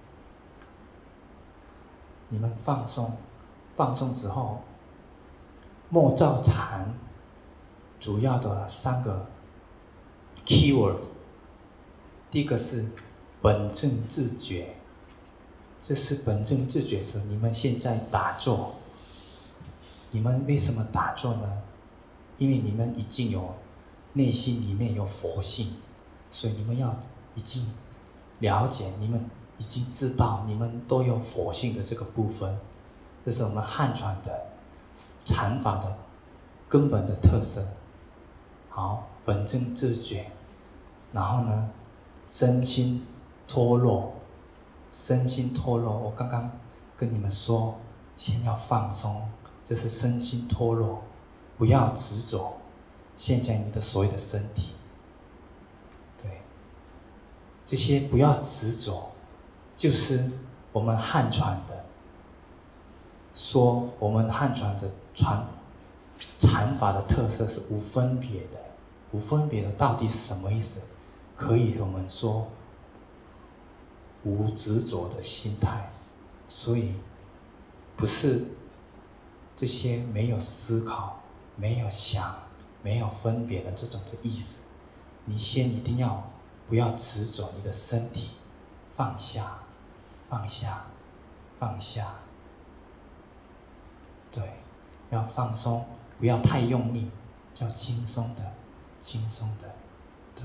你们放松，放松之后，默照禅主要的三个 keyword， 第一个是本正自觉，这是本正自觉是你们现在打坐，你们为什么打坐呢？因为你们已经有内心里面有佛性，所以你们要已经了解，你们已经知道你们都有佛性的这个部分，这是我们汉传的禅法的根本的特色。好，本正自觉，然后呢，身心脱落，身心脱落，我刚刚跟你们说，先要放松，这是身心脱落，不要执着现在你的所有的身体，对，这些不要执着。就是我们汉传的，说我们汉传的传禅法的特色是无分别的，无分别的到底是什么意思？可以我们说无执着的心态，所以不是这些没有思考、没有想、没有分别的这种的意思。你先一定要不要执着你的身体，放下。放下，放下，对，要放松，不要太用力，要轻松的，轻松的，对。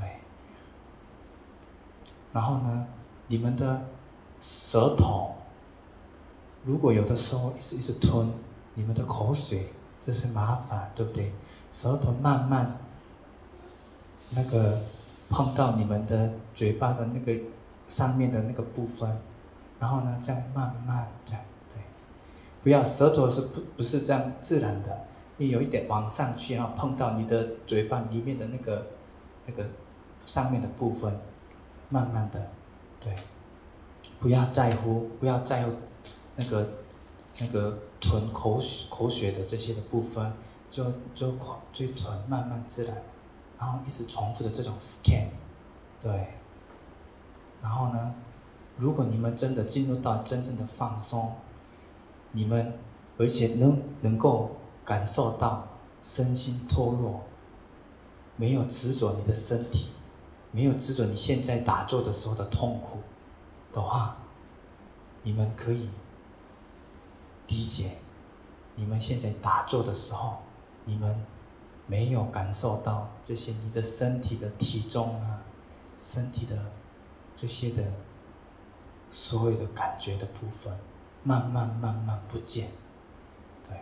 然后呢，你们的舌头，如果有的时候一直一直吞，你们的口水，这是麻烦，对不对？舌头慢慢那个碰到你们的嘴巴的那个上面的那个部分。然后呢，这样慢慢这样，对，不要舌头是不不是这样自然的，你有一点往上去，然后碰到你的嘴巴里面的那个那个上面的部分，慢慢的，对，不要在乎，不要在乎那个那个吞口水口水的这些的部分，就就就吞慢慢自然，然后一直重复的这种 scan， 对，然后呢？如果你们真的进入到真正的放松，你们而且能能够感受到身心脱落，没有执着你的身体，没有执着你现在打坐的时候的痛苦的话，你们可以理解，你们现在打坐的时候，你们没有感受到这些你的身体的体重啊， 身体的这些的所有的感觉的部分，慢慢慢慢不见，对。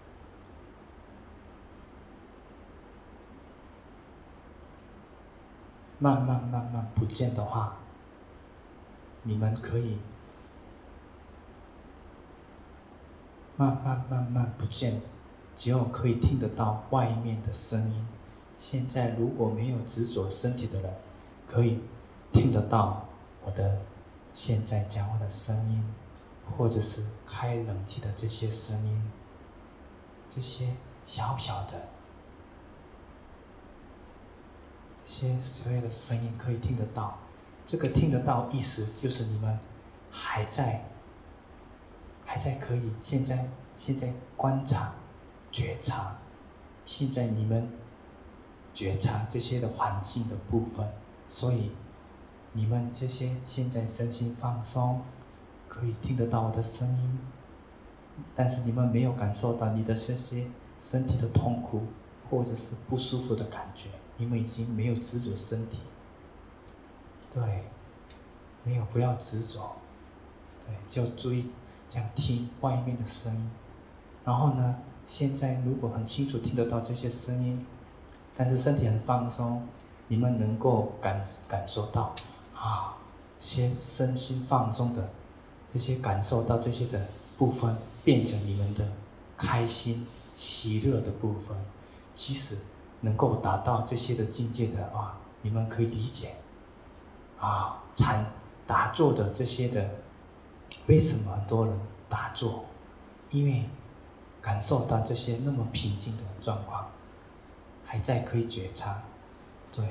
慢慢慢慢不见的话，你们可以慢慢慢慢不见，只有可以听得到外面的声音。现在如果没有执着身体的人，可以听得到我的现在讲话的声音，或者是开冷气的这些声音，这些小小的这些所有的声音可以听得到。这个听得到意思就是你们还在还在可以现在现在观察觉察，现在你们觉察这些的环境的部分，所以你们这些现在身心放松，可以听得到我的声音，但是你们没有感受到你的这些身体的痛苦或者是不舒服的感觉，你们已经没有执着身体，对，没有，不要执着，对，就注意这样听外面的声音。然后呢，现在如果很清楚听得到这些声音，但是身体很放松，你们能够感感受到啊，这些身心放松的这些感受到这些的部分，变成你们的开心喜乐的部分。其实能够达到这些的境界的啊，你们可以理解啊，禅打坐的这些的，为什么很多人打坐？因为感受到这些那么平静的状况，还在可以觉察，对。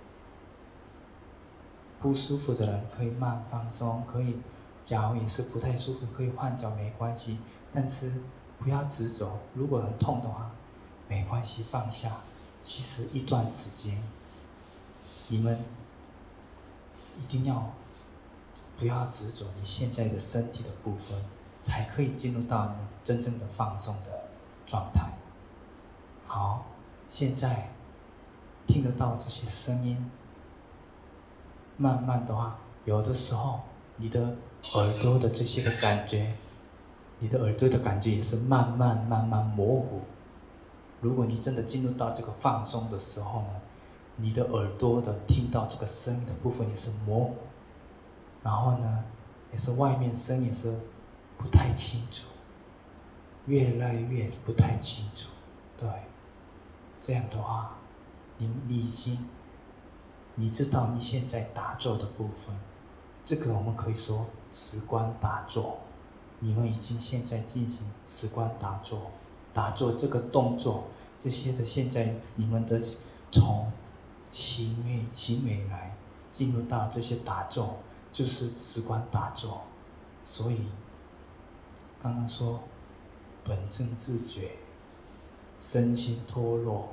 不舒服的人可以慢放松，可以脚也是不太舒服，可以换脚没关系，但是不要执着。如果很痛的话，没关系，放下。其实一段时间，你们一定要不要执着你现在的身体的部分，才可以进入到你真正的放松的状态。好，现在听得到这些声音，慢慢的话，有的时候你的耳朵的这些的感觉，你的耳朵的感觉也是慢慢慢慢模糊。如果你真的进入到这个放松的时候呢，你的耳朵的听到这个声音的部分也是模糊，然后呢，也是外面声音也是不太清楚，越来越不太清楚，对。这样的话，你你已经，你知道你现在打坐的部分，这个我们可以说持观打坐，你们已经现在进行持观打坐，打坐这个动作，这些的现在你们的从行为行为来进入到这些打坐，就是持观打坐。所以刚刚说本正自觉，身心脱落，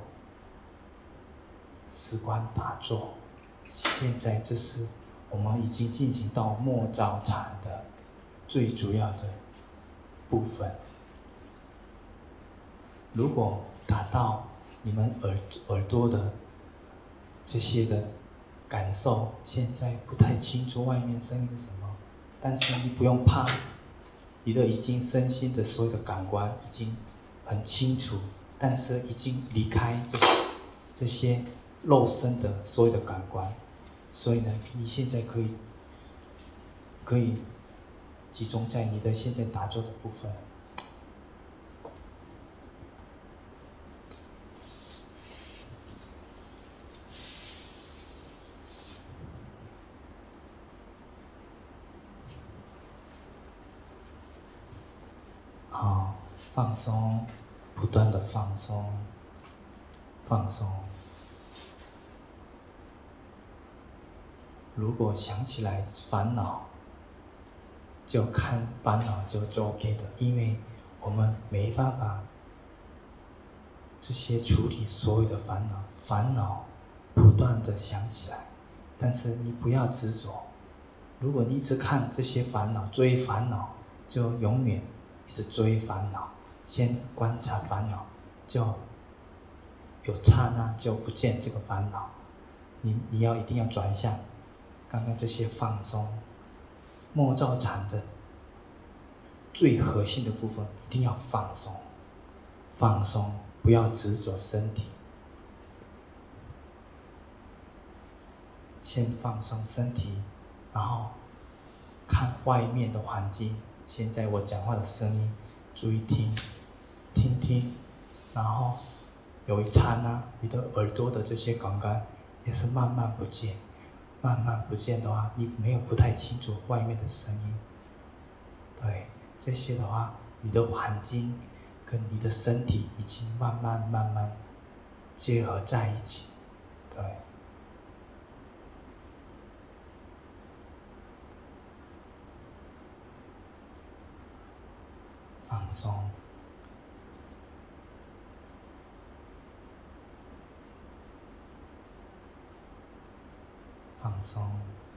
持观打坐，现在这是我们已经进行到末照禅的最主要的部分。如果达到你们耳耳朵的这些的感受，现在不太清楚外面声音是什么，但是你不用怕，你的已经身心的所有的感官已经很清楚，但是已经离开这这些肉身的所有的感官，所以呢，你现在可以可以集中在你的现在打坐的部分。好，放松，不断的放松，放松。如果想起来烦恼，就看烦恼就就 OK 的，因为我们没办法这些处理所有的烦恼，烦恼不断的想起来，但是你不要执着。如果你一直看这些烦恼，追烦恼，就永远一直追烦恼。先观察烦恼，就有刹那就不见这个烦恼。你你要一定要转向， 刚刚这些放松，默照禅的最核心的部分一定要放松，放松，不要执着身体，先放松身体，然后看外面的环境，现在我讲话的声音，注意听，听听，然后有一刹那，你的耳朵的这些感官也是慢慢不见，慢慢不见的话，你没有不太清楚外面的声音。对，这些的话，你的环境跟你的身体已经慢慢慢慢结合在一起。对。放松，放松，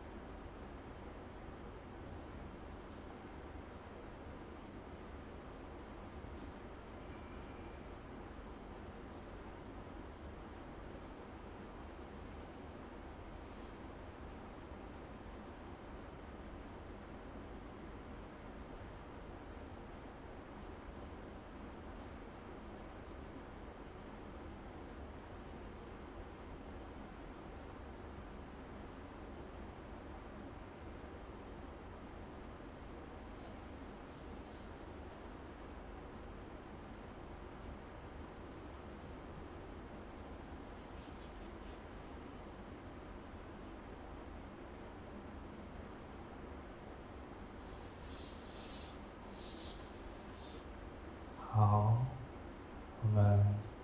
好，我们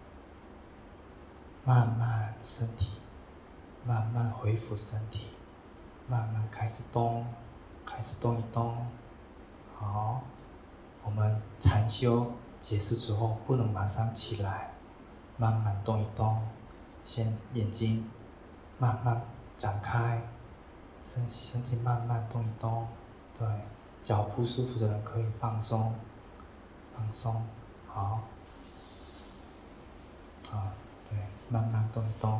慢慢身体慢慢恢复身体，慢慢开始动，开始动一动。好，我们禅修结束之后不能马上起来，慢慢动一动，先眼睛慢慢展开，身身体慢慢动一动。对，脚不舒服的人可以放松，放松。好，好，对，慢慢动一动。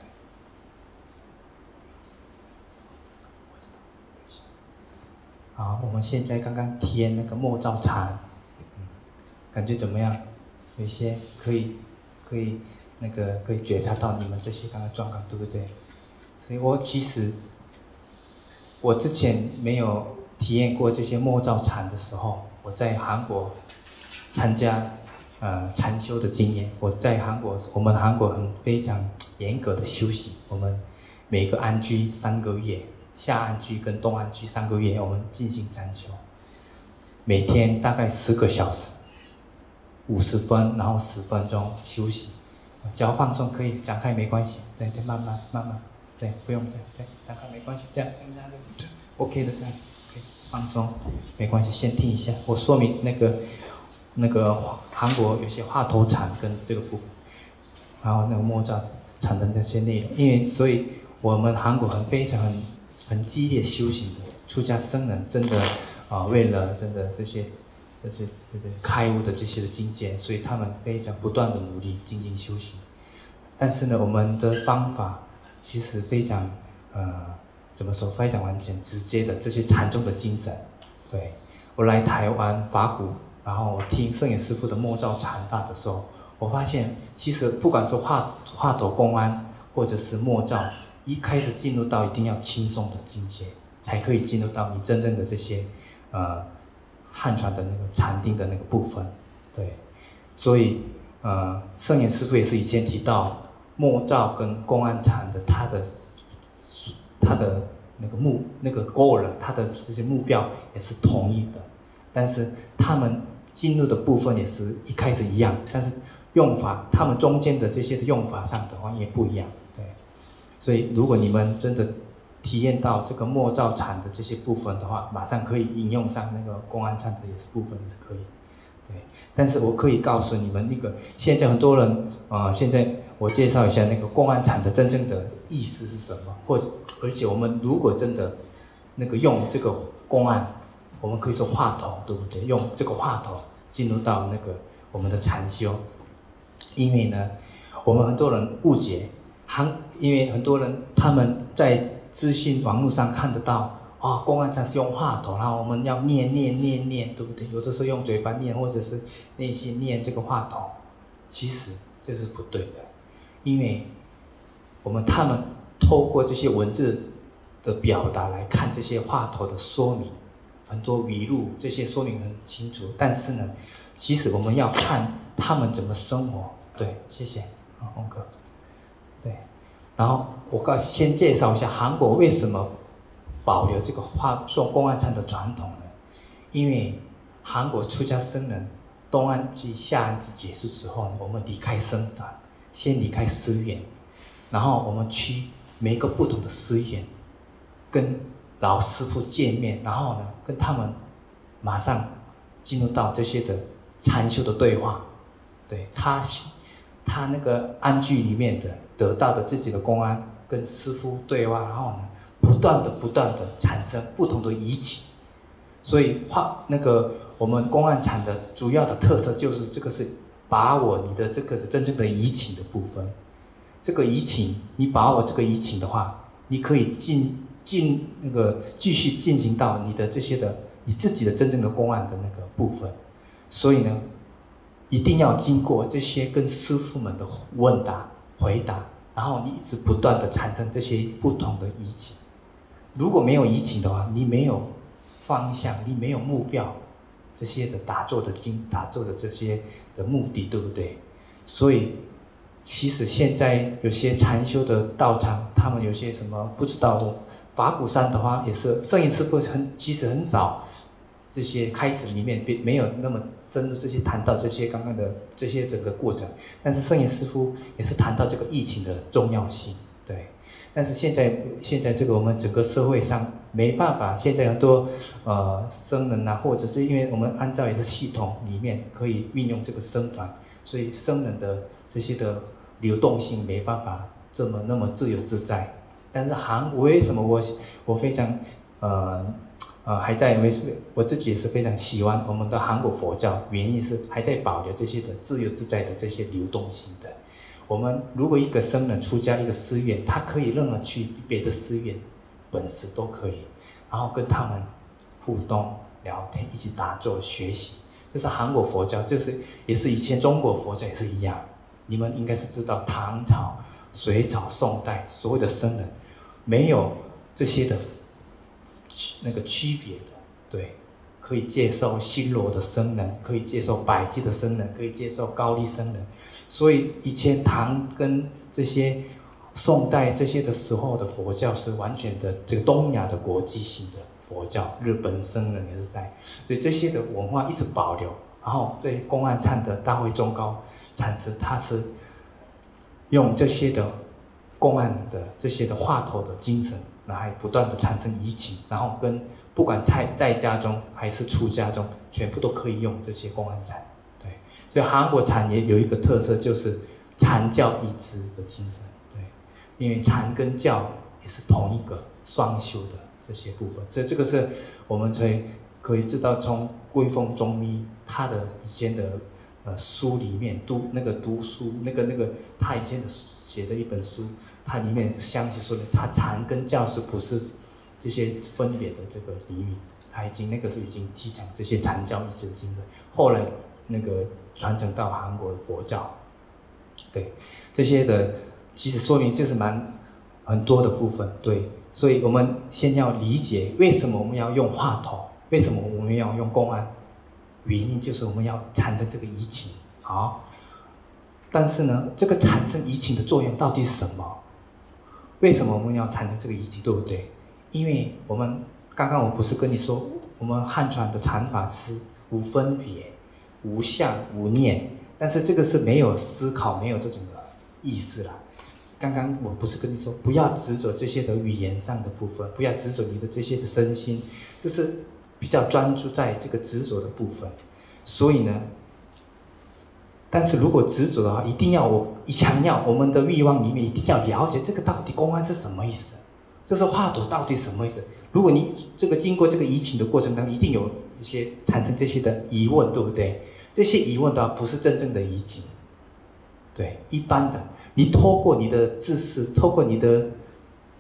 好，我们现在刚刚体验那个默照禅，嗯，感觉怎么样？有一些可以，可以那个可以觉察到你们这些刚刚状况，对不对？所以我其实我之前没有体验过这些默照禅的时候，我在韩国参加。呃，禅修的经验，我在韩国，我们韩国很非常严格的修行，我们每个安居三个月，下安居跟东安居三个月，我们进行禅修，每天大概十个小时，五十分，然后十分钟休息，脚放松可以展开没关系，对对，慢慢慢慢，对，不用这样，对，展开没关系，这样这样这样 ，OK 的这样子，可以放松，没关系，先听一下，我说明那个。那个韩国有些话头禅跟这个部分，然后那个默照禅的那些内容，因为所以我们韩国很非常很很激烈修行的出家僧人，真的啊、呃、为了真的这些这些这个开悟的这些的境界，所以他们非常不断的努力精进修行。但是呢，我们的方法其实非常呃怎么说非常完全直接的这些禅宗的精神。对，我来台湾法鼓。然后我听圣严师父的默照禅法的时候，我发现其实不管是话话头公安或者是默照，一开始进入到一定要轻松的境界，才可以进入到你真正的这些呃汉传的那个禅定的那个部分。对，所以呃圣严师父也是以前提到默照跟公安禅的他的他的那个目那个 goal， 他的这些目标也是同一的，但是他们进入的部分也是一开始一样，但是用法，他们中间的这些的用法上的话也不一样，对。所以如果你们真的体验到这个默照禅的这些部分的话，马上可以引用上那个公安禅的也是部分也是可以，对。但是我可以告诉你们，那个现在很多人啊、呃，现在我介绍一下那个公安禅的真正的意思是什么，或者而且我们如果真的那个用这个公安。我们可以说话头，对不对？用这个话头进入到那个我们的禅修，因为呢，我们很多人误解，韩，因为很多人他们在资讯网络上看得到，啊，公案禅是用话头，然后我们要念念念念，对不对？有的时候用嘴巴念，或者是内心念这个话头，其实这是不对的，因为我们他们透过这些文字的表达来看这些话头的说明，很多语录这些说明很清楚，但是呢，其实我们要看他们怎么生活。对，谢谢，啊，洪哥，对。然后我告先介绍一下韩国为什么保留这个话说公案禅的传统呢？因为韩国出家僧人东岸祭、下岸祭结束之后呢，我们离开僧团，先离开寺院，然后我们去每个不同的寺院，跟老师傅见面，然后呢，跟他们马上进入到这些的禅修的对话，对他。他那个安居里面的得到的自己的公安，跟师父对话，然后呢，不断的不断的产生不同的仪起，所以话那个我们公案禅的主要的特色就是这个是把握你的这个真正的仪起的部分，这个仪起你把握这个仪起的话，你可以进进那个继续进行到你的这些的你自己的真正的公案的那个部分，所以呢。一定要经过这些跟师父们的问答、回答，然后你一直不断的产生这些不同的仪起。如果没有仪起的话，你没有方向，你没有目标，这些的打坐的经、打坐的这些的目的，对不对？所以，其实现在有些禅修的道场，他们有些什么不知道，法鼓山的话也是，摄影师傅很其实很少。这些开始里面没有那么深入，这些谈到这些刚刚的这些整个过程，但是圣严师父也是谈到这个疫情的重要性，对。但是现在现在这个我们整个社会上没办法，现在很多呃僧人啊，或者是因为我们按照一个系统里面可以运用这个僧团，所以僧人的这些的流动性没办法这么那么自由自在。但是韩为什么我我非常呃。呃，还在为我自己也是非常喜欢我们的韩国佛教，原因是还在保留这些的自由自在的这些流动性的。我们如果一个僧人出家一个寺院，他可以任何去别的寺院、本寺都可以，然后跟他们互动、聊天，一起打坐学习。这是韩国佛教，就是也是以前中国佛教也是一样。你们应该是知道唐朝、隋朝、宋代所有的僧人没有这些的。那个区别的，对，可以接受新罗的僧人，可以接受百济的僧人，可以接受高丽僧人，所以以前唐跟这些宋代这些的时候的佛教是完全的这个东亚的国际性的佛教，日本僧人也是在，所以这些的文化一直保留。然后这公案禅的大会中高禅师，他是用这些的公案的这些的话头的精神。来不断的产生仪起，然后跟不管在在家中还是出家中，全部都可以用这些公案禅。对，所以韩国禅也有一个特色，就是禅教一致的精神。对，因为禅跟教也是同一个双修的这些部分，所以这个是我们才可以知道，从龟峰中医他的以前的呃书里面读那个读书那个那个他以前的写的一本书。它里面详细说的，它禅跟教是不是这些分别的这个领域，它已经那个是已经提倡这些禅教一致精神，后来那个传承到韩国的佛教，对这些的其实说明就是蛮很多的部分，对，所以我们先要理解为什么我们要用话头，为什么我们要用公案，原因就是我们要产生这个仪起，好，但是呢，这个产生仪起的作用到底是什么？为什么我们要产生这个仪起，对不对？因为我们刚刚我不是跟你说，我们汉传的禅法是无分别、无相、无念，但是这个是没有思考、没有这种的意思啦。刚刚我不是跟你说，不要执着这些的语言上的部分，不要执着你的这些的身心，这是比较专注在这个执着的部分。所以呢，但是如果执着的话，一定要我强调我们的欲望里面一定要了解这个到底公案是什么意思，这是话头到底什么意思？如果你这个经过这个移情的过程当中，一定有一些产生这些的疑问，对不对？这些疑问的话，不是真正的移情，对，一般的，你透过你的知识，透过你的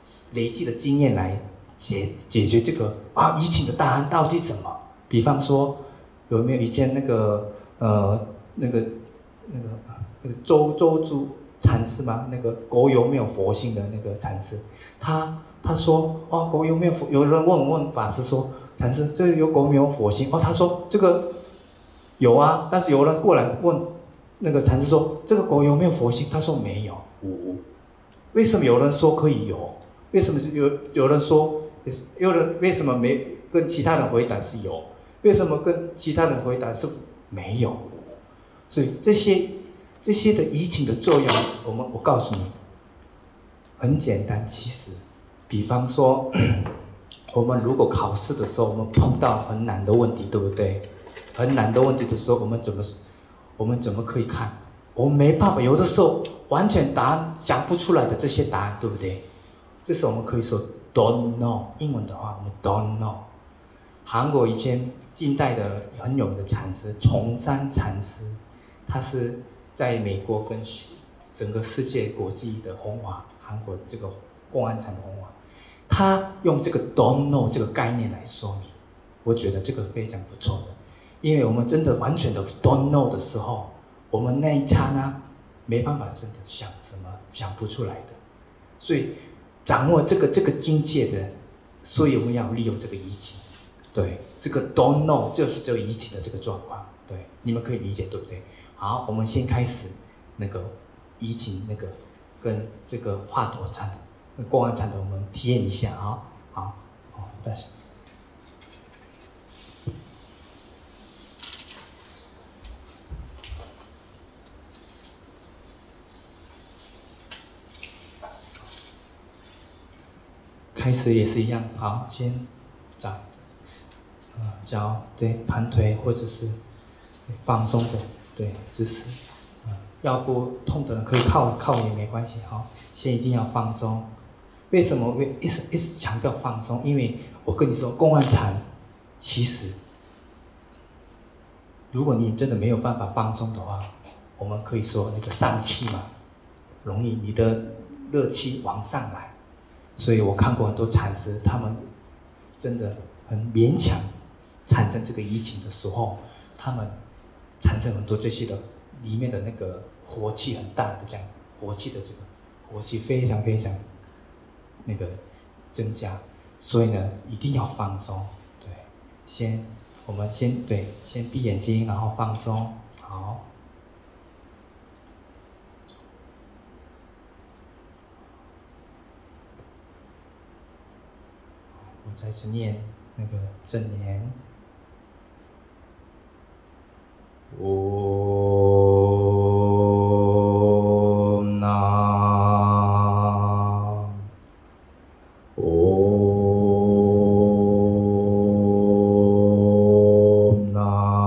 累积的经验来解解决这个啊移情的答案到底什么？比方说，有没有以前那个呃那个那个那个周周珠禅师吗？那个国有没有佛性的那个禅师，他他说哦国有没有佛？有人问问法师说，禅师这个有国没有佛性？哦，他说这个有啊，但是有人过来问那个禅师说，这个国有没有佛性？他说没有，无。为什么有人说可以有？为什么有有人说有人为什么没跟其他人回答是有？为什么跟其他人回答是没有？所以这些这些的移情的作用，我们我告诉你，很简单。其实，比方说，我们如果考试的时候，我们碰到很难的问题，对不对？很难的问题的时候，我们怎么我们怎么可以看？我们没办法，有的时候完全答案想不出来的这些答案，对不对？这时候我们可以说 don't know。英文的话，我们 don't know。韩国以前近代的很有名的禅师崇山禅师，他是在美国跟整个世界国际的红瓦，韩国这个公安禅的红瓦，他用这个 don't know 这个概念来说明，我觉得这个非常不错的，因为我们真的完全的 don't know 的时候，我们那一刹那没办法真的想什么，想不出来的，所以掌握这个这个境界的，所以我们要利用这个移情。对，这个 don't know 就是这个移情的这个状况，对，你们可以理解对不对？好，我们先开始那个移情那个跟这个华佗禅、公安禅的，我们体验一下啊，好，好，但是。开始也是一样，好，先找，呃，脚对盘腿或者是放松的对姿势，呃，腰部痛的人可以靠靠也没关系，好，先一定要放松。为什么会一直一直强调放松？因为我跟你说，公安禅其实，如果你真的没有办法放松的话，我们可以说那个上气嘛，容易你的热气往上来。所以我看过很多禅师，他们真的很勉强产生这个移情的时候，他们产生很多这些的里面的那个火气很大的这样，火气的这个火气非常非常那个增加，所以呢一定要放松，对，先我们先对先闭眼睛，然后放松，好。我再次念那个正言，嗡呐，嗡呐，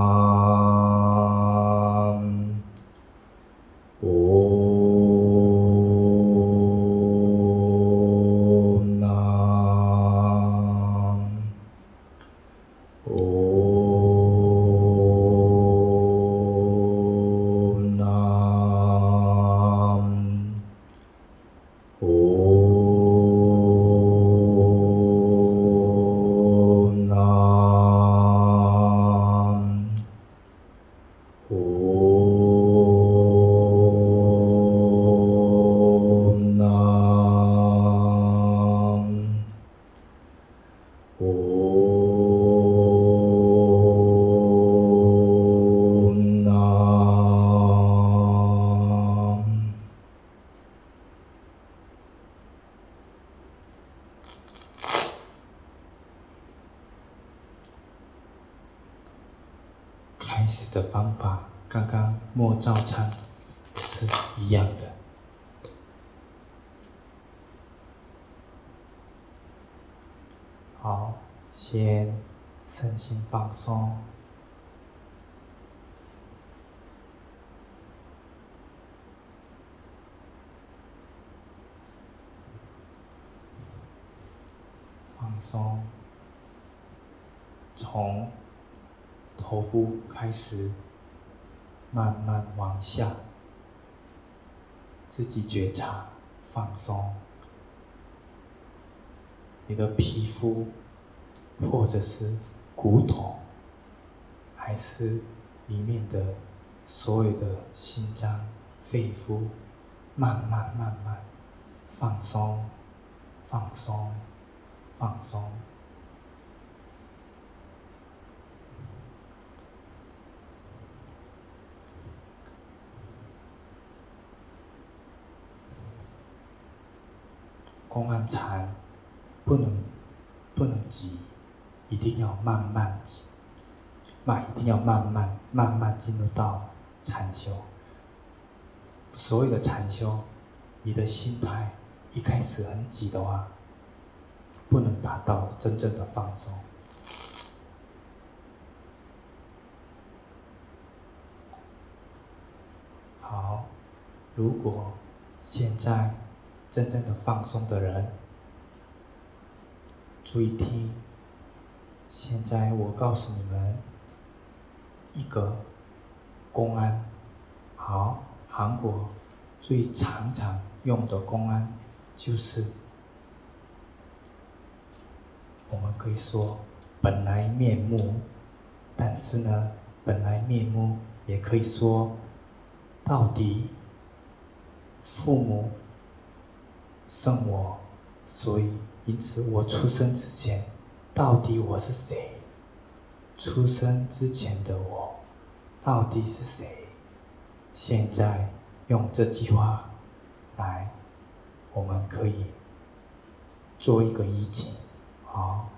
嗡呐。开始的方法，刚刚默照禅也是一样的。好，先身心放松，放松，从头部开始慢慢往下，自己觉察，放松， 你的皮肤，或者是骨头，还是里面的所有的心脏、肺腑，慢慢慢慢放松，放松，放松。公安禅不能不能急，一定要慢慢急，慢一定要慢慢慢慢进入到禅修。所有的禅修，你的心态一开始很急的话，不能达到真正的放松。好，如果现在真正的放松的人，注意听。现在我告诉你们一个公安，好，韩国最常常用的公安就是我们可以说本来面目，但是呢，本来面目也可以说到底父母生我，所以因此我出生之前，到底我是谁？出生之前的我，到底是谁？现在用这句话来，我们可以做一个依据，好。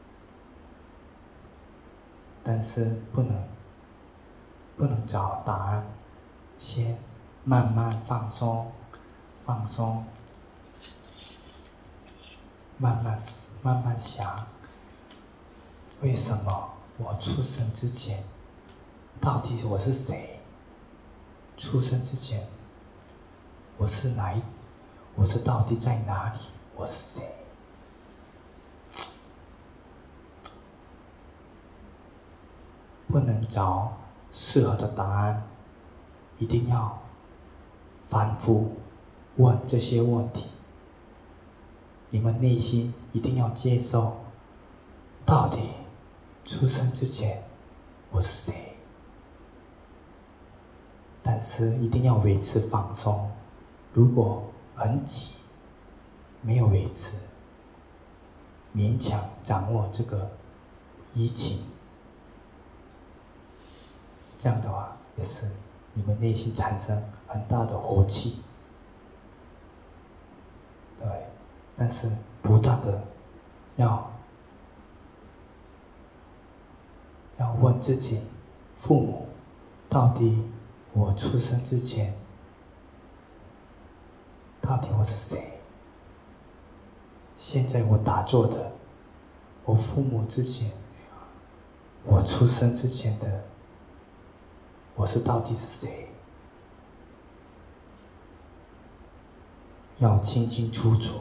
但是不能不能找答案，先慢慢放松，放松。慢慢慢慢想，为什么我出生之前，到底我是谁？出生之前，我是哪一？我是到底在哪里？我是谁？不能找适合的答案，一定要反复问这些问题。你们内心一定要接受，到底出生之前我是谁？但是一定要维持放松。如果很急，没有维持，勉强掌握这个疫情，这样的话也是你们内心产生很大的火气。对。但是不断的要要问自己，父母，到底我出生之前，到底我是谁？现在我打坐的，我父母之前，我出生之前的，我是到底是谁？要清清楚楚。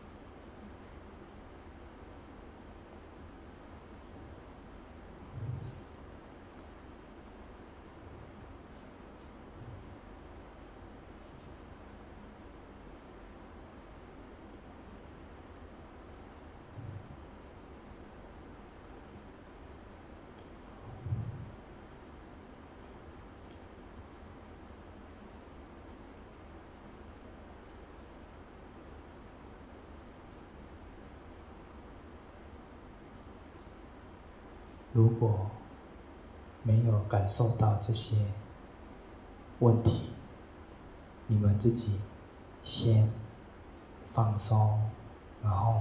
如果没有感受到这些问题，你们自己先放松，然后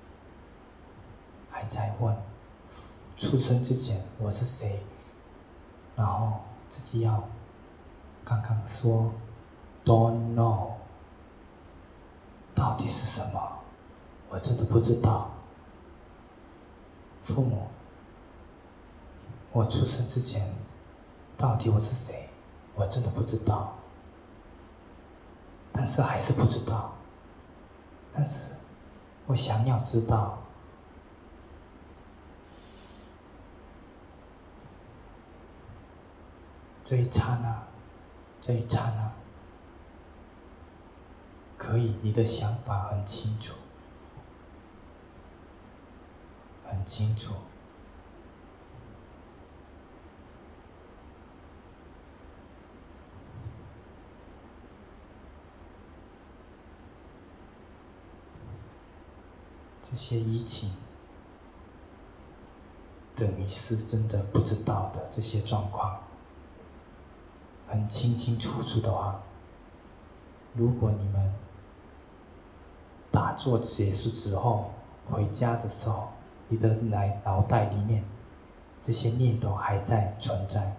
还在问出生之前我是谁，然后自己要刚刚说 don't know 到底是什么，我真的不知道。父母，我出生之前，到底我是谁？我真的不知道。但是还是不知道。但是我想要知道。这一刹那，这一刹那，可以，你的想法很清楚。 很清楚。这些疫情，等于是真的不知道的这些状况，很清清楚楚的话，如果你们打坐结束之后回家的时候，你的脑脑袋里面这些念头还在存在，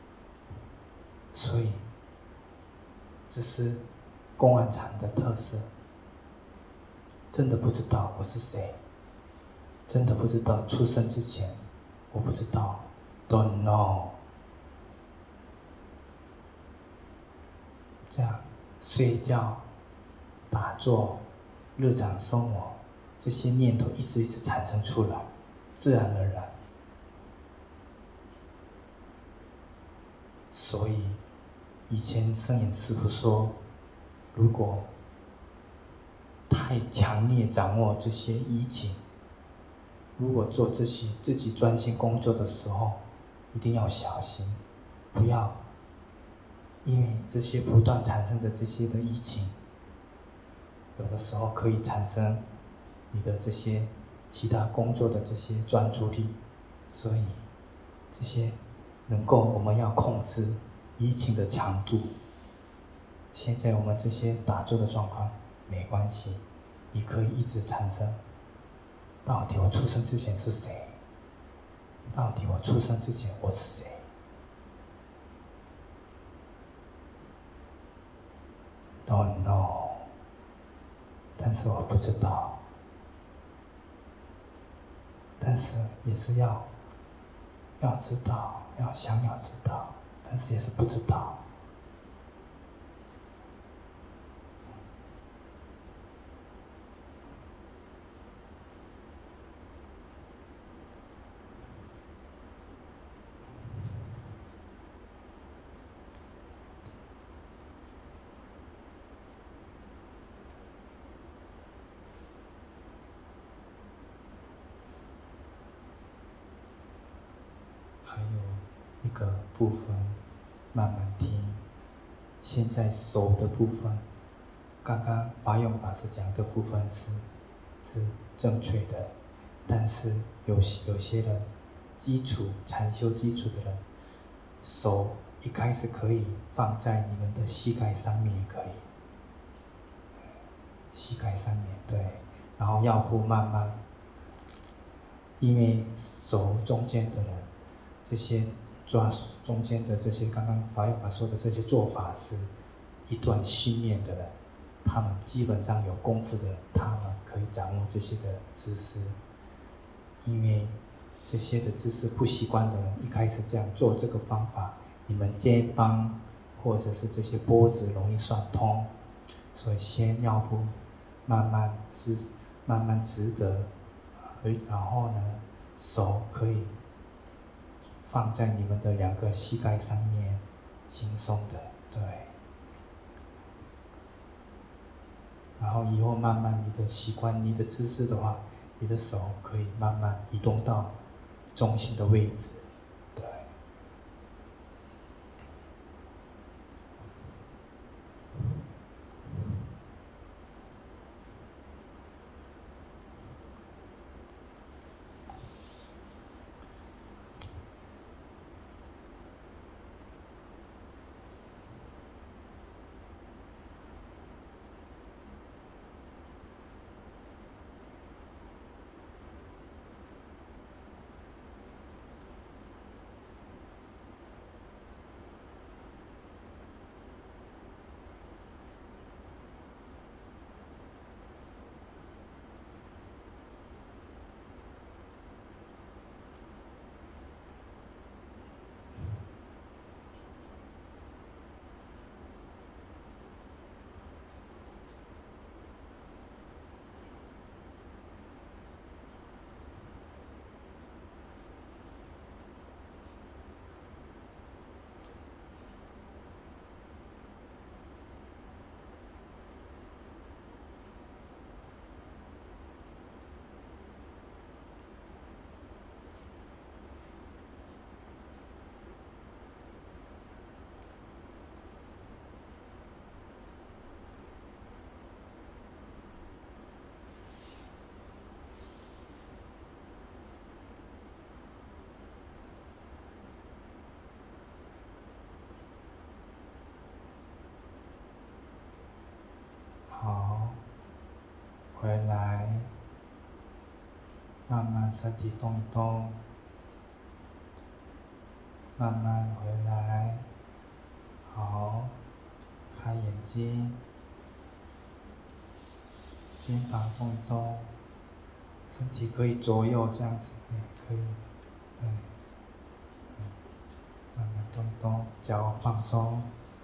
所以这是公安禅的特色。真的不知道我是谁，真的不知道出生之前我不知道 ，don't know。这样睡觉、打坐、日常生活，这些念头一直一直产生出来，自然而然。所以以前圣严师父说，如果太强烈掌握这些疫情，如果做这些自己专心工作的时候，一定要小心，不要因为这些不断产生的这些的疫情，有的时候可以产生你的这些其他工作的这些专注力，所以这些能够我们要控制疫情的强度。现在我们这些打坐的状况没关系，你可以一直产生。到底我出生之前是谁？到底我出生之前我是谁？Don't know。但是我不知道。但是也是要要知道，要想要知道，但是也是不知道。还有一个部分，慢慢听。现在手的部分，刚刚法勇法师讲的部分是是正确的，但是有有些人基础禅修基础的人，手一开始可以放在你们的膝盖上面，也可以，膝盖上面对，然后腰部慢慢，因为手中间的人，这些抓中间的这些刚刚法勇法说的这些做法是一段训练的人，他们基本上有功夫的，他们可以掌握这些的姿势。因为这些的姿势不习惯的人，一开始这样做这个方法，你们肩膀或者是这些脖子容易酸痛，所以先腰部慢慢直，慢慢直的，然后呢，手可以放在你们的两个膝盖上面，轻松的，对。然后以后慢慢你的习惯你的姿势的话，你的手可以慢慢移动到中心的位置，对。 回来，慢慢身体动一动，慢慢回来，好，开眼睛，肩膀动一动，身体可以左右这样子，可以，嗯，慢慢动一动，脚放松。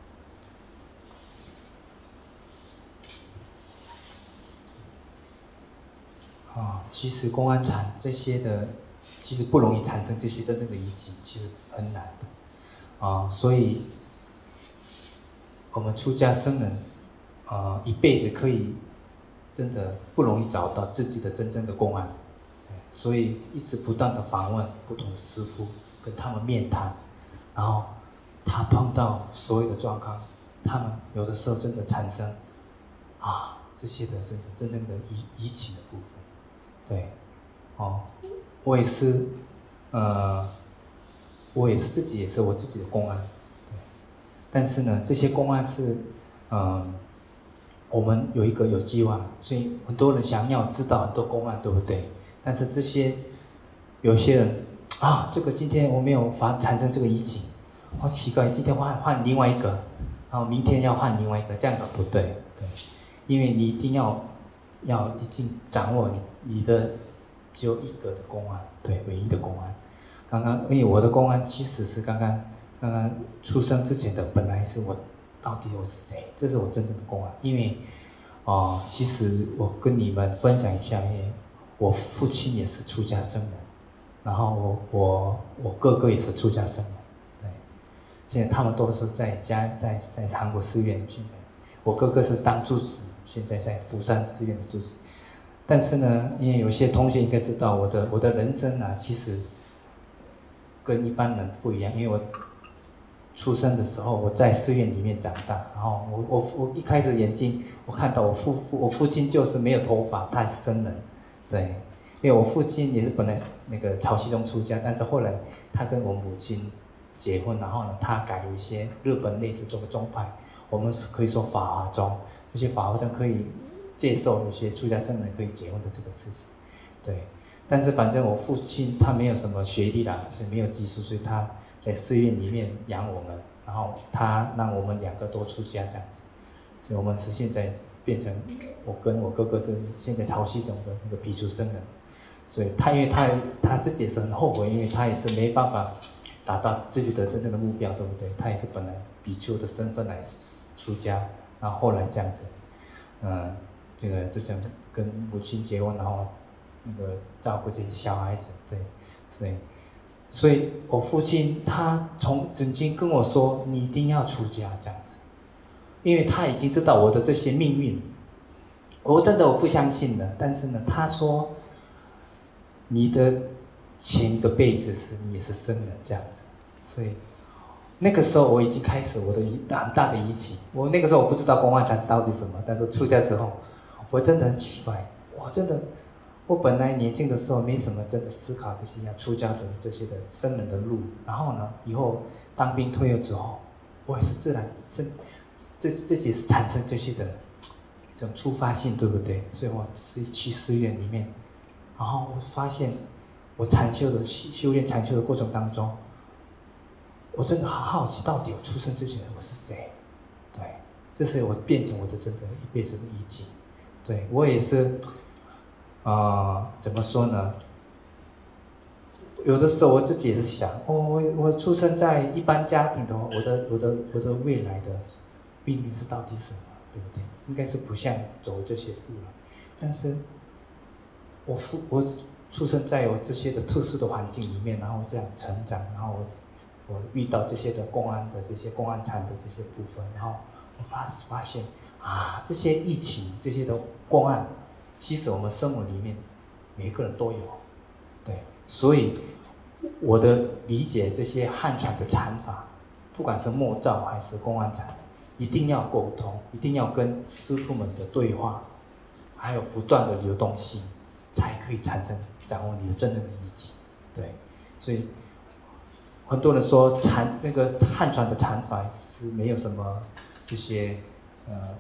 啊，其实公安产这些的，其实不容易产生这些真正的遗疾，其实很难的，啊，所以我们出家僧人，啊，一辈子可以真的不容易找到自己的真正的公安，所以一直不断的访问不同的师父，跟他们面谈，然后他碰到所有的状况，他们有的时候真的产生啊这些的真的真正的遗遗疾的部分。对，哦，我也是，呃，我也是自己也是我自己的公案，对，但是呢，这些公案是，嗯、呃，我们有一个有计划，所以很多人想要知道很多公案，对不对？但是这些有些人啊，这个今天我没有发产生这个遗疾，好奇怪，今天换换另外一个，然后明天要换另外一个，这样的不对，对，因为你一定要要已经掌握你。你的只有一个的公案，对，唯一的公案。刚刚因为我的公案其实是刚刚刚刚出生之前的，本来是我到底我是谁？这是我真正的公案。因为哦、呃，其实我跟你们分享一下，因为我父亲也是出家僧人，然后我我我哥哥也是出家僧人，对。现在他们都是在家在在韩国寺院，现在我哥哥是当住持，现在在福山寺院的住持。但是呢，因为有些同学应该知道，我的我的人生啊，其实跟一般人不一样。因为我出生的时候，我在寺院里面长大，然后我我我一开始眼睛，我看到我父父我父亲就是没有头发，他是僧人，对，因为我父亲也是本来是那个潮汐宗出家，但是后来他跟我母亲结婚，然后呢，他改有一些日本类似这个宗派，我们可以说法华宗，这些法华宗可以接受有些出家僧人可以结婚的这个事情，对。但是反正我父亲他没有什么学历啦，所以没有技术，所以他在寺院里面养我们，然后他让我们两个都出家这样子，所以我们是现在变成我跟我哥哥是现在潮汐宗的那个毗荼僧人，所以他因为他他自己也是很后悔，因为他也是没办法达到自己的真正的目标，对不对？他也是本来比丘的身份来出家，然后后来这样子，嗯。这个就是跟母亲结婚，然后那个照顾这些小孩子，对，所以，所以我父亲他从曾经跟我说，你一定要出家这样子，因为他已经知道我的这些命运，我真的我不相信的，但是呢，他说，你的前一个辈子是你也是僧人这样子，所以那个时候我已经开始我的很大的疑起，我那个时候我不知道公案禅师到底是什么，但是出家之后。我真的很奇怪，我真的，我本来年轻的时候没什么真的思考这些要出家的这些的僧人的路，然后呢，以后当兵退休之后，我也是自然生，这这些是产生这些的一种触发性，对不对？所以我是去寺院里面，然后我发现我禅修的修炼禅修的过程当中，我真的好好奇，到底我出生之前我是谁？对，这是我变成我的真的一辈子的遗迹。对，我也是，啊、呃，怎么说呢？有的时候我自己也是想，哦，我我出生在一般家庭的话，我的我的我的未来的命运是到底什么，对不对？应该是不像走这些路了。但是我父我出生在我这些的特殊的环境里面，然后这样成长，然后我我遇到这些的公安的这些公安禅的这些部分，然后我发发现。啊，这些疫情这些的公案，其实我们生活里面每个人都有，对，所以我的理解，这些汉传的禅法，不管是默照还是公案禅，一定要沟通，一定要跟师父们的对话，还有不断的流动性，才可以产生掌握你的真正的意境，对，所以很多人说禅那个汉传的禅法是没有什么这些呃。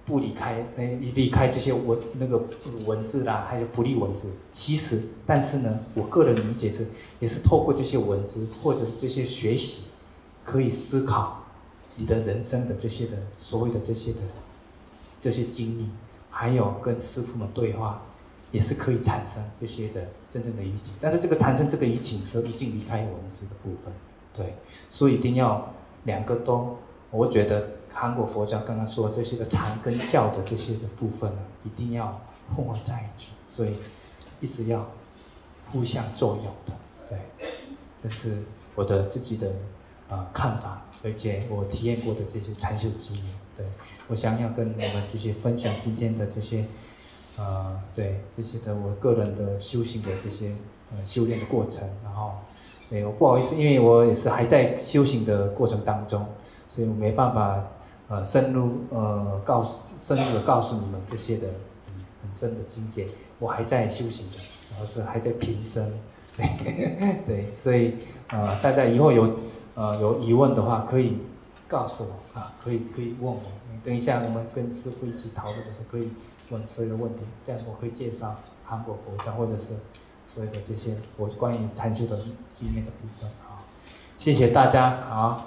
不离开，呃，离开这些文那个文字啦，还有不利文字。其实，但是呢，我个人理解是，也是透过这些文字或者是这些学习，可以思考你的人生的这些的所谓的这些的这些经历，还有跟师父们对话，也是可以产生这些的真正的移情。但是这个产生这个移情时候，已经离开文字的部分，对，所以一定要两个都，我觉得。韩国佛教刚刚说这些的禅跟教的这些的部分呢，一定要混合在一起，所以一直要互相作用的，对，这是我的自己的呃看法，而且我体验过的这些禅修经验，对，我想要跟我们这些分享今天的这些呃对这些的我个人的修行的这些呃修炼的过程，然后对我不好意思，因为我也是还在修行的过程当中，所以我没办法。呃，深入呃告诉深入的告诉你们这些的、嗯、很深的境界，我还在修行的，然后是还在平生，对对，所以呃大家以后有呃有疑问的话，可以告诉我啊，可以可以问我，等一下我们跟师父一起讨论的时候，可以问所有的问题，这样我可以介绍韩国佛教或者是所有的这些我关于禅修的经验的部分啊，谢谢大家好。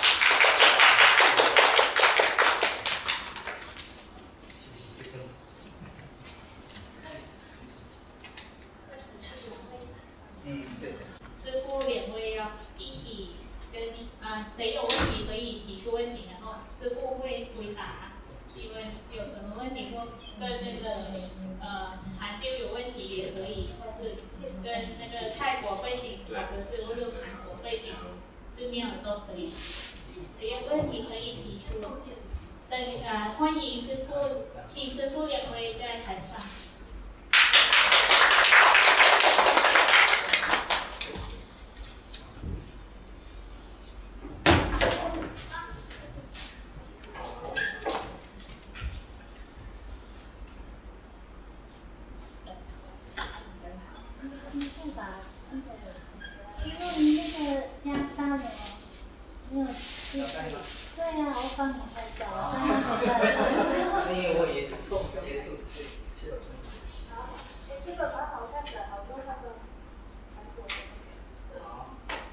师父两位要一起跟啊，谁有问题可以提出问题，然后师父会回答。因为有什么问题或跟那个呃禅修有问题也可以，或是跟那个泰国背景或者是或者韩国背景寺庙都可以，只有问题可以提出。等啊，欢迎师父，请师父两位在台上。 请问你那个袈裟的哦，没有对啊，我帮你拍照，我帮你拍照。 因为我也是做接触，对， 好，哎，这个蛮好看的，好多那个韩国的。 好。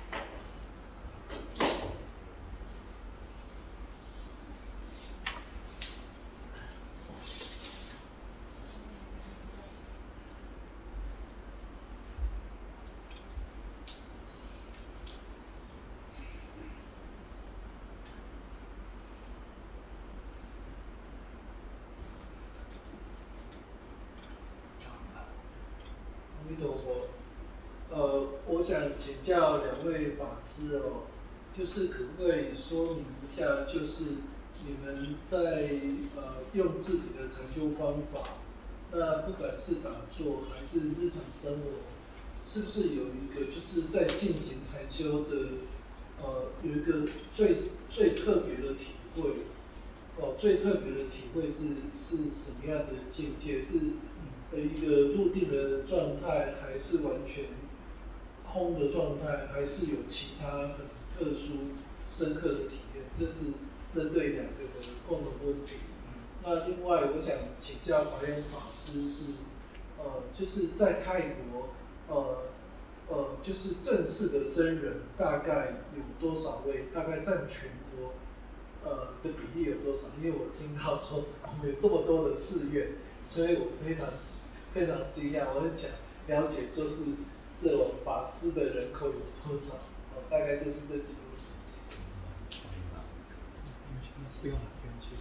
阿弥陀佛，呃，我想请教两位法师哦，就是可不可以说明一下，就是你们在呃用自己的禅修方法，那不管是打坐还是日常生活，是不是有一个就是在进行禅修的呃有一个最最特别的体会？哦，最特别的体会是是什么样的境界？是的一个入定的状态，还是完全空的状态，还是有其他很特殊、深刻的体验？这是针对两个的共同问题。那另外，我想请教法源法师是，呃，就是在泰国，呃呃，就是正式的僧人大概有多少位？大概占全国呃的比例有多少？因为我听到说我们有这么多的寺院，所以我非常非常惊讶，我很想了解，说是这种法师的人口有多少？哦，大概就是这几个问题。谢谢。 不用了，不用谢谢。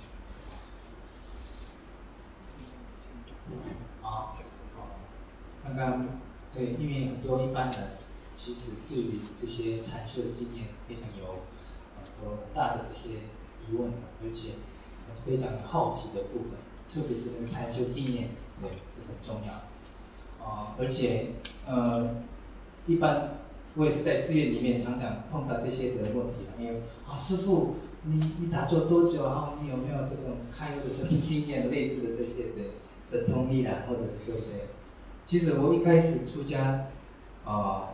好，刚刚对，因为很多一般人其实对于这些禅修的经验非常有很多很大的这些疑问，而且非常有好奇的部分，特别是那个禅修经验，对，这是很重要。啊、呃，而且呃，一般我也是在寺院里面常常碰到这些的问题，因为啊、哦，师父，你你打坐多久？然后你有没有这种开悟的生命经验，类似的这些的神通力啦，或者是对不对？其实我一开始出家，啊、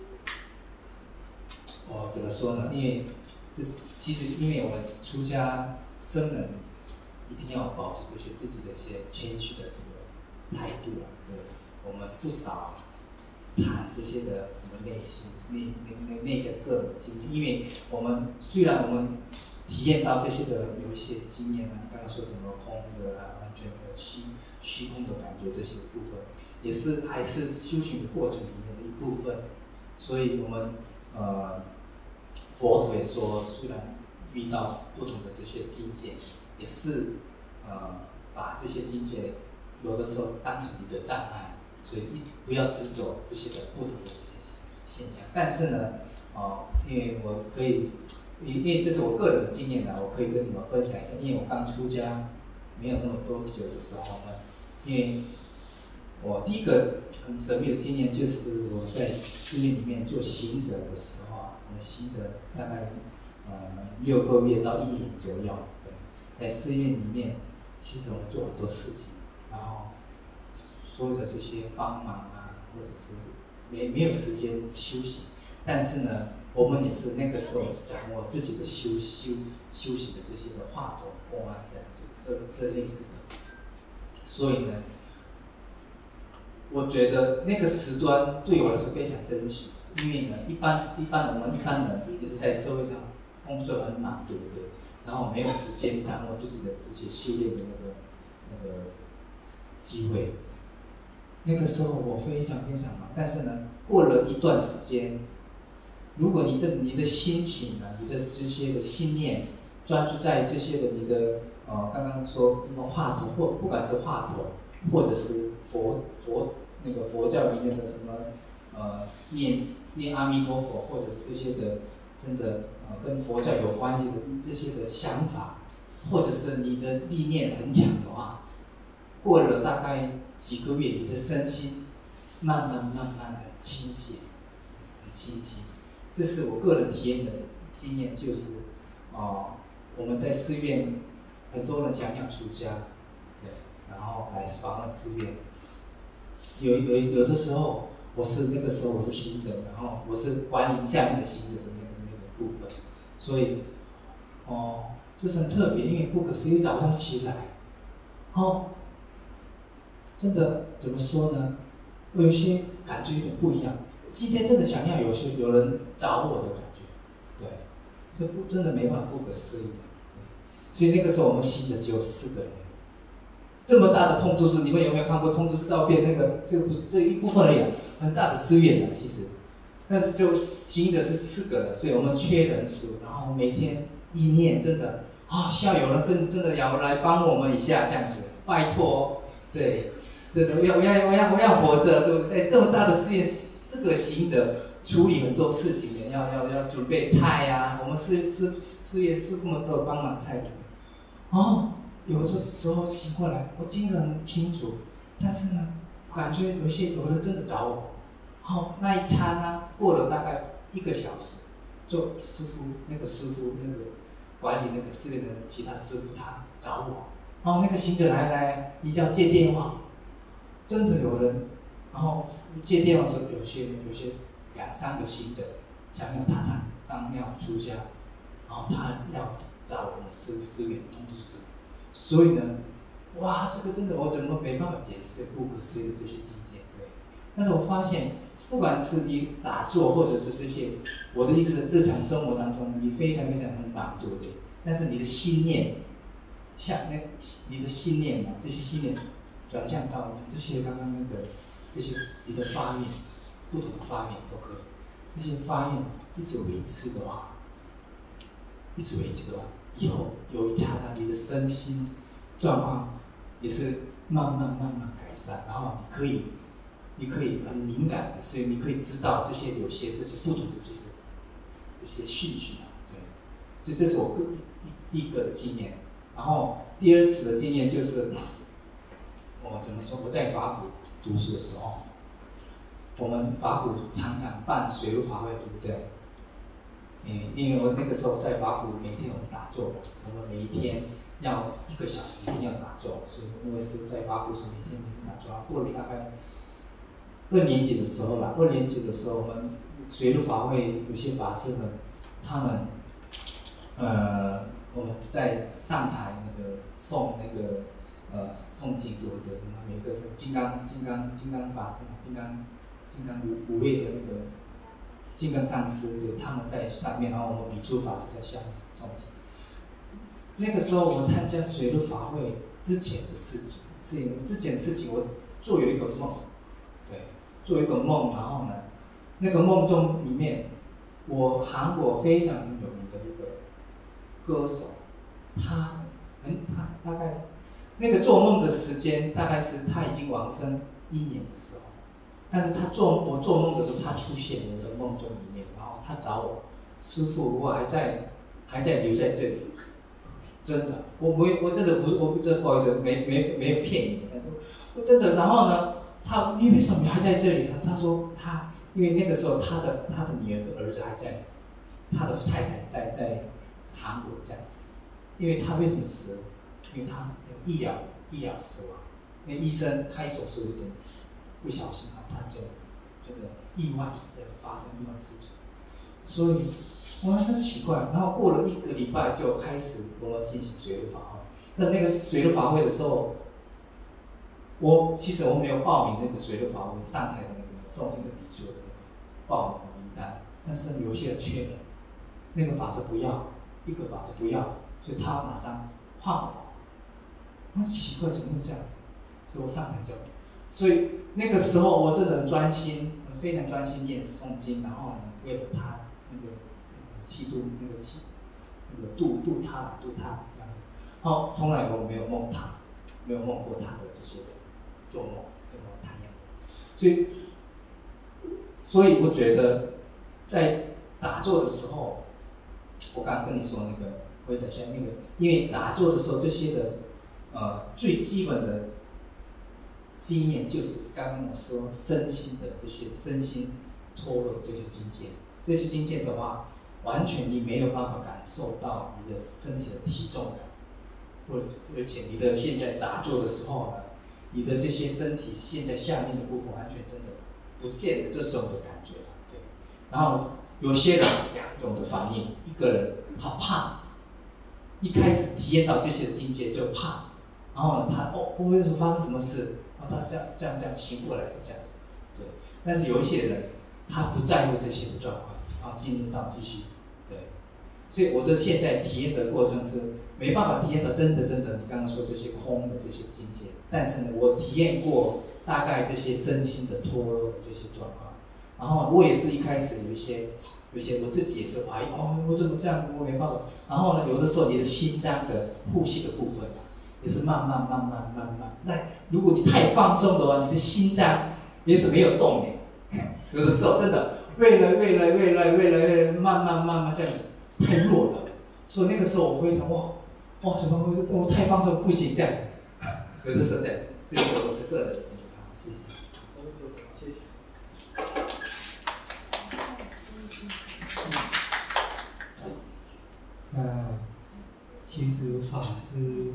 呃，我怎么说呢？因为就是其实因为我们出家僧人， 一定要保持这些自己的一些谦虚的这个态度啊。对，我们不少谈这些的什么内心、内内内内在个人的经历，因为我们虽然我们体验到这些的有一些经验啊，刚刚说什么空的啊，完全的虚虚空的感觉，这些部分也是还是修行的过程里面的一部分。所以我们呃佛陀也说，虽然遇到不同的这些境界，也是呃把这些境界有的时候当成你的障碍，所以一不要执着这些的不同的这些现象。但是呢，哦、呃，因为我可以。因为这是我个人的经验呢，我可以跟你们分享一下。因为我刚出家没有那么多久的时候呢，因为我第一个很神秘的经验就是我在寺院里面做行者的时候啊，我们行者大概呃六个月到一年左右，对，在寺院里面，其实我们做很多事情，然后所有的这些帮忙啊，或者是没没有时间休息，但是呢。我们也是那个时候是掌握自己的修修修行的这些的话头、公案这样，这这这类似的。所以呢，我觉得那个时段对我是非常珍惜，因为呢，一般一般我们一般人也是在社会上工作很忙，对不对？然后没有时间掌握自己的这些修炼的那个那个机会。那个时候我非常非常忙，但是呢，过了一段时间。如果你这你的心情啊，你的这些的信念，专注在这些的你的呃，刚刚说那个话头，或不管是话头，或者是佛佛那个佛教里面的什么呃念念阿弥陀佛，或者是这些的真的呃跟佛教有关系的这些的想法，或者是你的力念很强的话，过了大概几个月，你的身心慢慢慢慢很清洁，很清洁。这是我个人体验的经验，就是，哦、呃，我们在寺院，很多人想要出家，对，然后来访问寺院。有有有的时候，我是那个时候我是行者，然后我是管理下面的行者的那个那个部分，所以，哦、呃，这是很特别，因为不可思议，早上起来，哦，真的怎么说呢？我有些感觉有点不一样。今天真的想要有些有人找我的感觉，对，这不真的没办法不可思议的，对，所以那个时候我们行者只有四个人，这么大的通都寺，你们有没有看过通都寺照片？那个这个不是这一部分而已，很大的寺院啊，其实，但是就行者是四个人，所以我们缺人数，然后每天意念真的啊，需要有人跟真的要来帮我们一下这样子，拜托，对，真的我要我要我要我要活着，对不对？在这么大的寺院。四个行者处理很多事情的，要要要准备菜呀、啊，我们寺寺寺院师傅们都有帮忙菜的。哦，有的时候醒过来，我记得很清楚，但是呢，感觉有些有人真的找我。哦，那一餐呢，过了大概一个小时，就师傅那个师傅那个管理那个寺院的其他师傅他找我。哦，那个行者来来，你叫接电话，真的有人。然后接电话的时候，有些有些两三个行者想要他当当要出家，然后他要找我们寺寺院通都寺，所以呢，哇，这个真的我怎么没办法解释这不可思议的这些境界，对。但是我发现，不管是你打坐或者是这些，我的意思是日常生活当中你非常非常很忙，对不对？但是你的心念，像那你的信念嘛，这些信念转向到这些刚刚那个。这些你的发愿，不同的发愿都可以。这些发愿一直维持的话，一直维持的话，以后有一刹那，你的身心状况也是慢慢慢慢改善，然后你可以，你可以很敏感的，所以你可以知道这些有些这些不同的这些这些讯息啊，对。所以这是我个第一个的经验。然后第二次的经验就是，我怎么说？我在法鼓。读书的时候，我们法鼓常常办水陆法会，对不对？嗯，因为我那个时候在法鼓，每天我们打坐，我们每一天要一个小时，一定要打坐，所以我也是在法鼓时每天每天打坐。过了大概二年级的时候啦，二年级的时候，我们水陆法会有些法师们，他们，呃，我们在上台那个诵那个呃诵经对不对？每个是金刚金刚金刚法师嘛，金刚金刚五五位的那个金刚上师，对，他们在上面，然后我们比丘法师在下面诵经。那个时候我参加水陆法会之前的事情，是因为之前的事情我做有一个梦，对，做一个梦，然后呢，那个梦中里面，我韩国非常有名的一个歌手，他很他大概那个做梦的时间大概是他已经往生一年的时候，但是他做我做梦的时候，他出现我的梦中里面，然后他找我，师父，我还在还在留在这里。真的，我没，我真的不是，我真的不好意思，没没没有骗你，但是我真的。然后呢，他你为什么你还在这里呢？他说他，因为那个时候他的他的女儿跟儿子还在，他的太太在在韩国这样子。因为他为什么死了？因为他医疗医疗死亡，因为医生开手术有点不小心啊，他就真的意外这样发生意外事情，所以。我还真奇怪，然后过了一个礼拜就开始我们进行水陆法会。那那个水陆法会的时候，我其实我没有报名那个水陆法会上台的那个诵经的比丘的那个报名的名单，但是有一些人缺人，那个法师不要，一个法师不要，所以他马上换我。我奇怪，怎么会这样子？所以我上台就，所以那个时候我真的很专心，非常专心念诵经，然后呢，为了他那个。气度那个气，那个度度他度他这样，好，从来我没有梦他，没有梦过他的这些的做梦跟我谈样，所以，所以我觉得在打坐的时候，我刚刚跟你说那个，我等下那个，因为打坐的时候这些的，呃，最基本的经验就是刚刚我说身心的这些身心脱落这些境界，这些境界的话。完全你没有办法感受到你的身体的体重感，或而且你的现在打坐的时候呢，你的这些身体现在下面的部分完全真的不见得这种的感觉，对。然后有些人两种的反应，一个人他怕，一开始体验到这些境界就怕，然后呢他哦，我为什么发生什么事？然后他这样这样这样醒过来的这样子，对。但是有一些人他不在乎这些的状况，然后进入到继续。所以我的现在体验的过程是没办法体验到真的真的你刚刚说这些空的这些境界，但是呢，我体验过大概这些身心的脱落的这些状况，然后我也是一开始有一些有一些我自己也是怀疑，哦，我怎么这样，我没办法。然后呢，有的时候你的心脏的呼吸的部分啊，也是慢慢慢慢慢慢。那如果你太放纵的话，你的心脏也是没有动的，有的时候真的越来越来越来越来越慢慢慢慢这样子。太弱了，所以那个时候我非常哇哇，怎么会我太放纵不行这样子？有的时候这样，这个我是个人的经验，谢谢。 谢谢。 那其实法师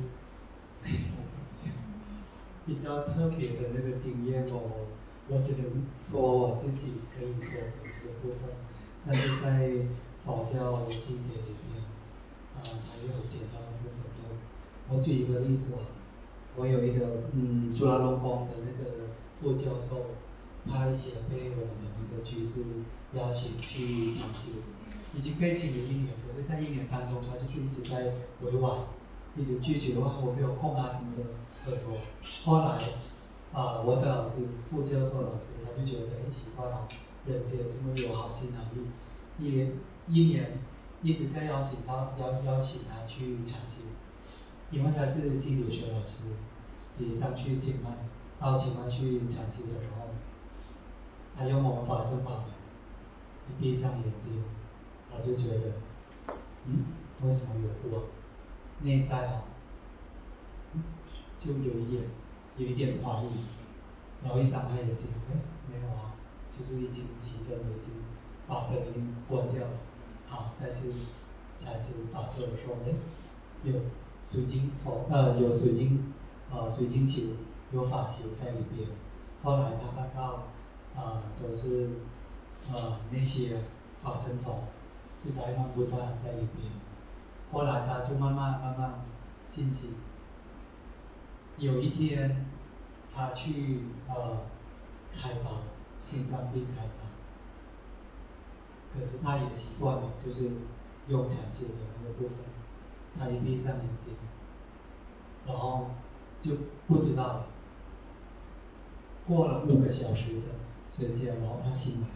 比较特别的那个经验哦，我只能说我自己可以说的一个部分，但是在佛教经典里面，啊、呃，他也有点到那个程度。我举一个例子啊，我有一个嗯，朱拉隆功的那个副教授，他以前被我们的那个居士邀请去禅修，已经被请了一年，可是在一年当中，他就是一直在委婉，一直拒绝哇，我没有空啊什么的很多。后来啊、呃，我的老师副教授老师，他就觉得很奇怪啊，人间这么有好心好意，一年。一年一直在邀请他邀邀请他去禅修，因为他是心理学老师，也上去清迈，到清迈去禅修的时候，他用我们法身法门，一闭上眼睛，他就觉得，嗯，为什么有过内在啊，嗯，就有一点有一点怀疑，然后一张开眼睛，哎，没有啊，就是已经熄灯了，已经把灯已经关掉了。好，再去禅修打坐的时候，哎，有水晶佛，呃，有水晶，呃，水晶球，有法球在里边。后来他看到，呃，都是，呃，那些法身佛，是白曼布达在里边。后来他就慢慢慢慢心情。有一天，他去呃开刀，心脏病开刀，可是他也习惯了，就是用抢救的那个部分，他一闭上眼睛，然后就不知道了。过了五个小时的时间，然后他醒来，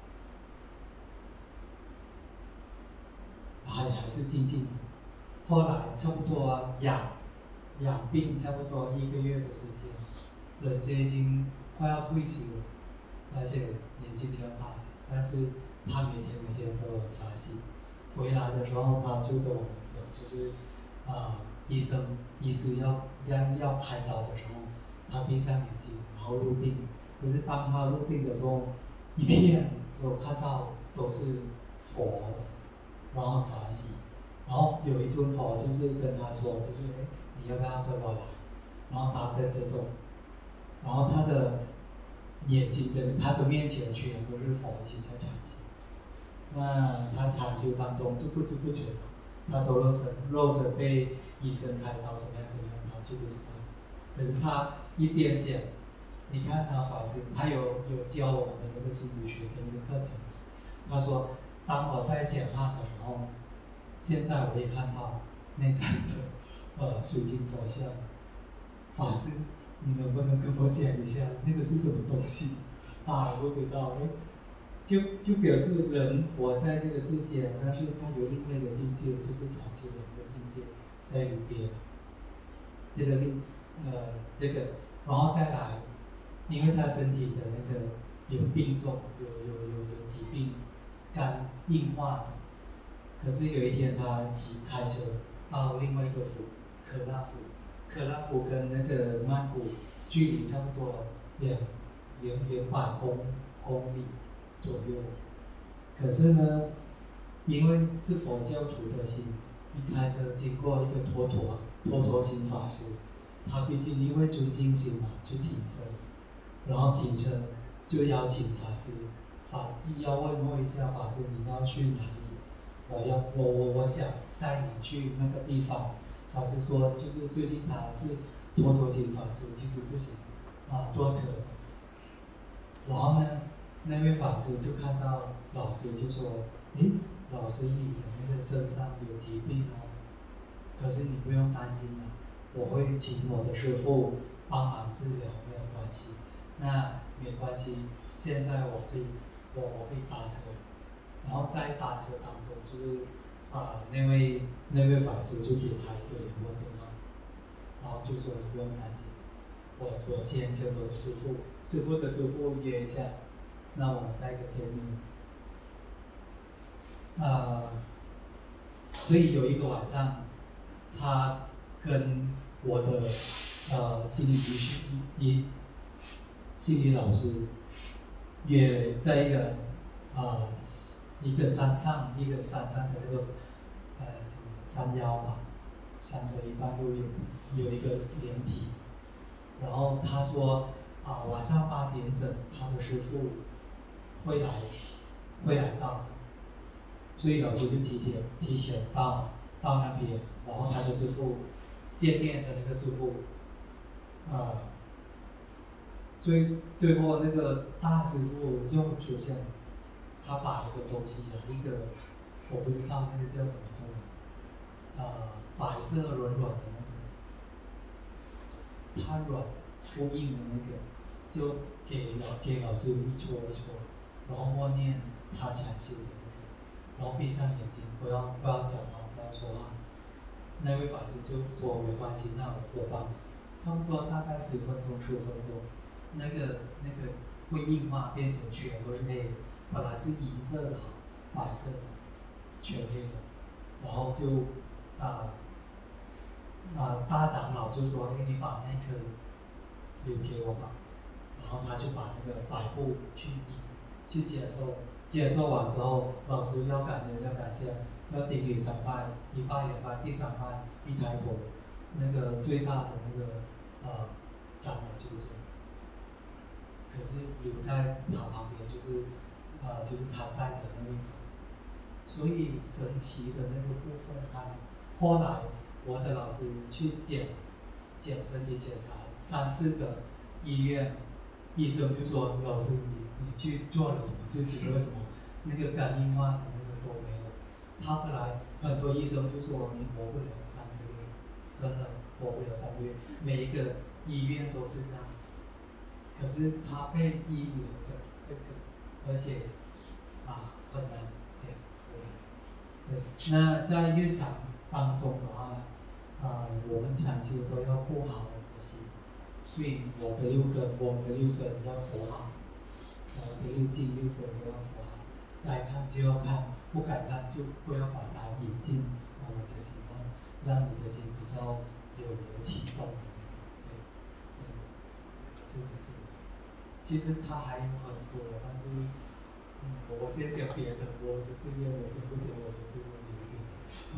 还还是静静的。后来差不多养养病差不多一个月的时间，人家已经快要退休了，而且年纪比较大，但是他每天每天都很发心。回来的时候，他就跟我们讲，就是啊、呃，医生医师要要要开刀的时候，他闭上眼睛，然后入定。可是当他入定的时候，一片就看到都是佛的，然后很发心。然后有一尊佛就是跟他说，就是哎，你要不要跟我来？然后他跟着走，然后他的眼睛的他的面前全都是佛一起在禅修。那他禅修当中就不知不觉，他都肉身肉身被医生开刀怎么样怎么样，他就不知道。可是他一边讲，你看他法师，他有有教我们的那个心理学的那个课程。他说，当我在讲话的时候，现在我也看到内在的呃水晶佛像。法师，你能不能跟我讲一下那个是什么东西？啊，我不知道，哎，就就表示人活在这个世界，但是他有另外一个境界，就是禅修的一个境界在里边。这个另呃这个，然后再来，因为他身体的那个有病重，有有有有疾病，肝硬化的。可是有一天他骑开车到另外一个府，科拉府。科拉夫跟那个曼谷距离差不多两两两百公公里左右，可是呢，因为是佛教徒的心，一开车经过一个陀陀陀陀行法师，他毕竟因为尊敬心嘛，就停车，然后停车就邀请法师，法要问候一下法师，你要去哪里？我要我我我想载你去那个地方。法师说，就是最近他是陀陀行法师，其实不行，啊，坐车的。然后呢，那位法师就看到老师就说：“诶，老师你的那个身上有疾病哦，可是你不用担心啊，我会请我的师父帮忙治疗，没有关系。那没关系，现在我可以，我我可以搭车，然后在搭车当中就是。”啊，那位那位法师就给他一个联络电话，然后就说你不用担心，我我先跟我的师父，师父的师父约一下，那我们在一个见面。呃，所以有一个晚上，他跟我的呃心理医师一心理老师约了在一个啊、呃、一个山上一个山上的那个。呃，山腰吧，山的一半路有有一个连体，然后他说啊、呃，晚上八点整，他的师父会来，会来到的，所以老师就提前提前到到那边，然后他的师父见面的那个师父，呃，最最后那个大师父又出现了，他把一个东西啊，一个。我不知道那个叫什么中文，呃，白色软软的那个，它软不硬的那个，就给老给老师一戳一戳，然后默念他禅修的那个，然后闭上眼睛，不要不要讲话，不要说话。那位法师就说没关系，那我我帮你，差不多大概十分钟十五分钟，那个那个会硬化变成全都是黑的，本来是银色的，白色的。全黑的，然后就啊啊、呃呃、大长老就说：“哎，你把那颗留给我吧。”然后他就把那个白布去去接受，接受完之后，老师要感恩要感谢，要顶礼三拜，一拜两拜，第三拜一抬头，那个最大的那个呃长老就这样，可是留在他旁边就是呃就是他在的那位法师。所以神奇的那个部分，他后来我的老师去检检身体检查三四个医院，医生就说老师你你去做了什么事情？为什么那个肝硬化的那个都没有？他后来很多医生就说你活不了三个月，真的活不了三个月，每一个医院都是这样。可是他被医疗的这个，而且啊很难讲出来。对，那在日常当中的话，啊、呃，我们禅修都要顾好我们的心，所以我的六根，我们的六根要守好，我们的六境六根都要守好，该看就要看，不该看就不要把它引进我们的心上，让你的心比较有有启动的那个，对，对，是的，是的。其实它还有很多，但是，嗯，我先讲别的，我的事业我先不讲我的事业有一点，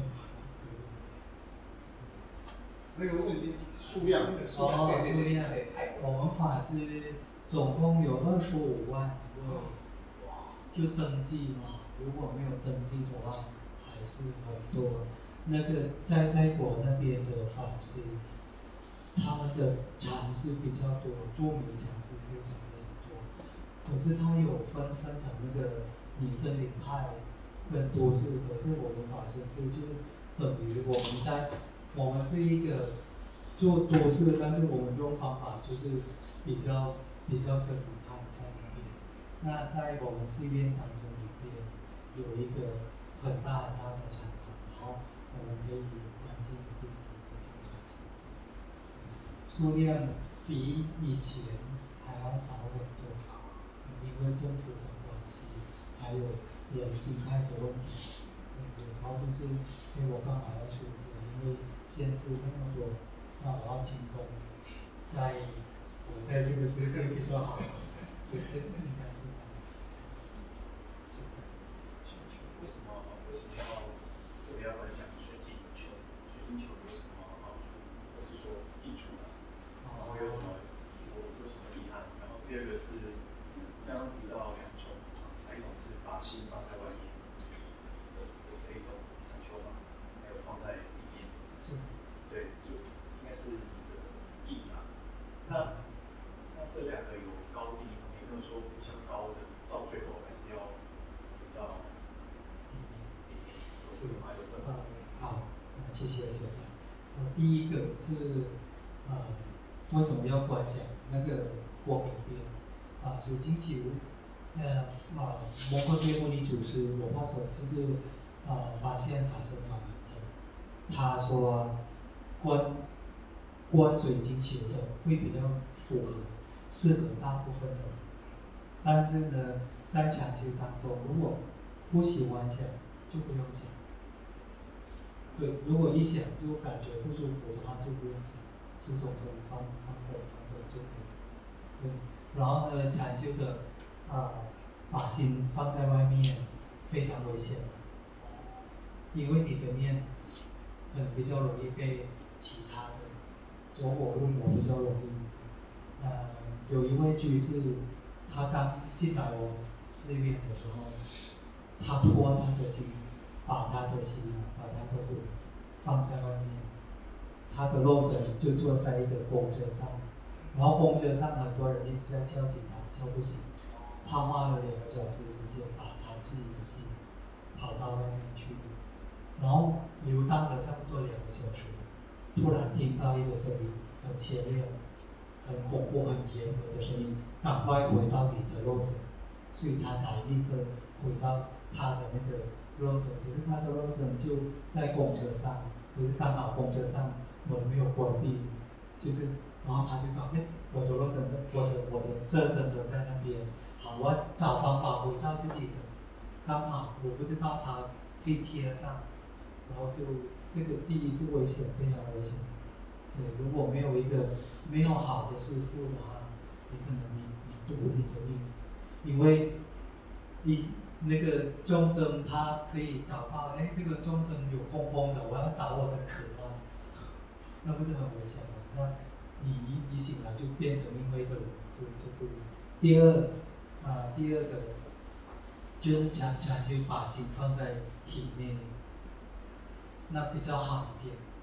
那个问题数量， 哦，数量，我们法师总共有二十五万位，就登记嘛，如果没有登记的话，还是很多。那个在泰国那边的法师，他们的禅师比较多，著名禅师非常非常多。可是他有分分成那个拟森林派跟多士，可是我们法师是就等于我们在我们是一个做多士，但是我们用方法就是比较比较森林派在里面。那在我们寺院当中里面有一个很大很大的禅堂，然后我们可以安静的地方可以讲禅师。数量比以前还要少很多，因为政府的关系，还有人心态的问题。有时候就是因为我干嘛要出这个？因为限制那么多，那我要轻松，在我在这个世界比较好。对，这个应该是这样。是的。 为什么为什么要特别要分享水晶球？水晶球有什么好处，或是说益处呢？然后有什么有有什么遗憾？然后第二个是刚刚提到两种，一种是把心放在外面，有有一种禅修法，还有放在里面。 是。 对，就应该是意嘛。那那这两个有高低，有没有说互相高的，到最后还是要比较低点？是有吗？有分吗？ 好，谢谢学长。呃，第一个是呃，为什么要观想那个光明边？啊，水晶球，呃啊，摩诃爹牟尼祖师罗化手就是呃发现法身法门的，他说观观水晶球的会比较符合适合大部分的人，但是呢，在禅修当中，如果不喜欢想，就不用想。对，如果一想就感觉不舒服的话，就不用想，就松松放放空放松就可以。对，然后呢，禅修的啊、呃，把心放在外面，非常危险的，因为你的念可能比较容易被其他的走火入魔，比较容易。呃，有一位居士，他刚进来我们寺院的时候，他托他的心，把他的心啊，把他的魂放在外面，他的肉身就坐在一个公车上，然后公车上很多人一直在叫醒他，叫不醒，他花了两个小时时间把他自己的心跑到外面去，然后游荡了差不多两个小时，突然听到一个声音，很强烈、很恐怖、很严格的声音，赶快回到你的肉身，所以他才立刻回到他的那个肉身。可是他的肉身就在公车上，可是刚好公车上门没有关闭，就是然后他就说：“哎，我的肉身在，我的我的色身都在那边，好，我要找方法回到自己的。刚好我不知道他可以贴上，然后就这个第一是危险，非常危险。对，如果没有一个没有好的师父的话，你可能你你赌你的命，因为你那个众生他可以找到，哎，这个众生有空空的，我要找我的壳啊，那不是很危险吗？那你一一醒来就变成另外一个人，就就不一样。第二啊、呃，第二个就是禅禅修把心放在体内，那比较好一点。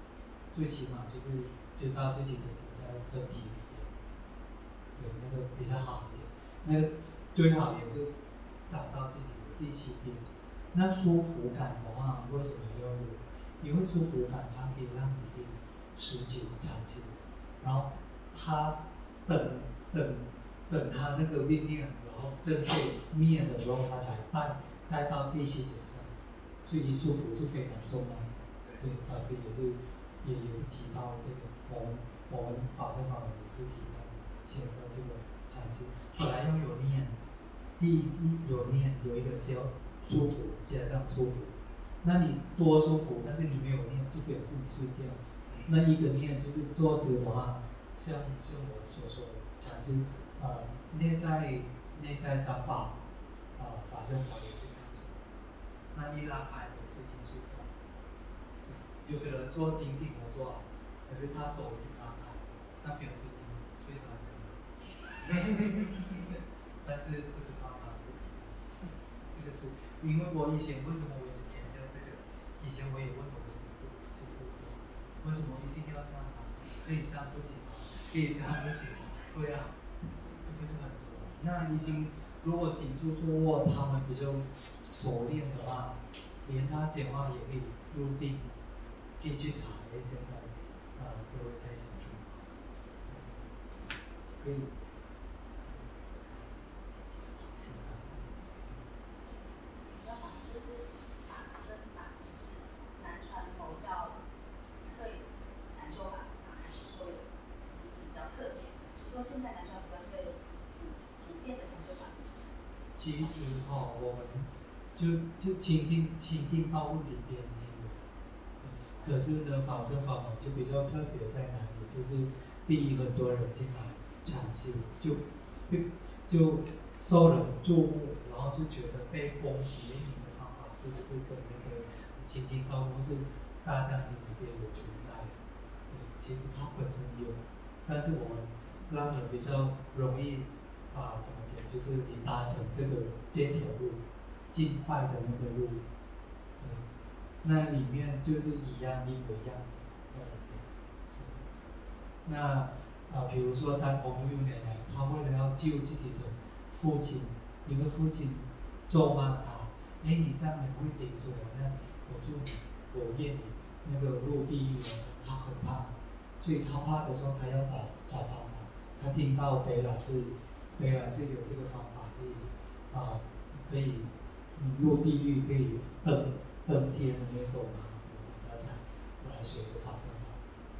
最起码就是知道自己的心在身体里面，对，那个比较好一点。那个最好也是找到自己的第七点。那舒服感的话，为什么要有？因为舒服感它可以让你可以持久长期，然后它等等等它那个酝酿，然后正确灭的时候，它才带带到第七点上。所以舒服是非常重要的。对，法师也是也也是提到这个，我们我们法身法门也是提到写的这个禅师，本来要有念，第一有念有一个消舒服加上舒服，那你多舒服，但是你没有念，就表示你睡觉。那一个念就是坐着的话，像像我所说的禅师，呃，内在内在三宝，呃，法身法也是这样做。那一拉开也是挺舒服。有的人坐挺挺的坐好，可是他手已经拉开，那表示已经睡得很沉了。但是不知道他自己这个就，因为我以前为什么我一直强调这个？以前我也问我的师父，师父为什么一定要这样啊？可以这样不行吗？可以这样不行吗？对啊，这不是很多。那已经如果行住坐卧他们比较熟练的话，连他讲话也可以入定，可以去查哎现在呃各位在行住，可以。其实哦，我们就就亲近亲近道路里边已经有了，可是呢，法身法门就比较特别在哪里？就是第一，很多人进来禅修，就就受人注目，然后就觉得被攻击，你的方法是不是跟那个亲近道路是大藏经里边有存在的？对，其实它本身有，但是我们让人比较容易。啊，怎么讲？就是你搭乘这个这条路，尽快的那个路，对，那里面就是一样一模一样的在里面。是。那啊，比如说张红玉奶奶，她为了要救自己的父亲，因为父亲咒骂她，哎，你这样很会顶住我，那我就我愿你那个入地狱了。她很怕，所以她怕的时候，她要找找方法。她听到北老是。北来是有这个方法，可以啊，可以入地狱，可以登登天的那种啊，什么的，他才来学法身法。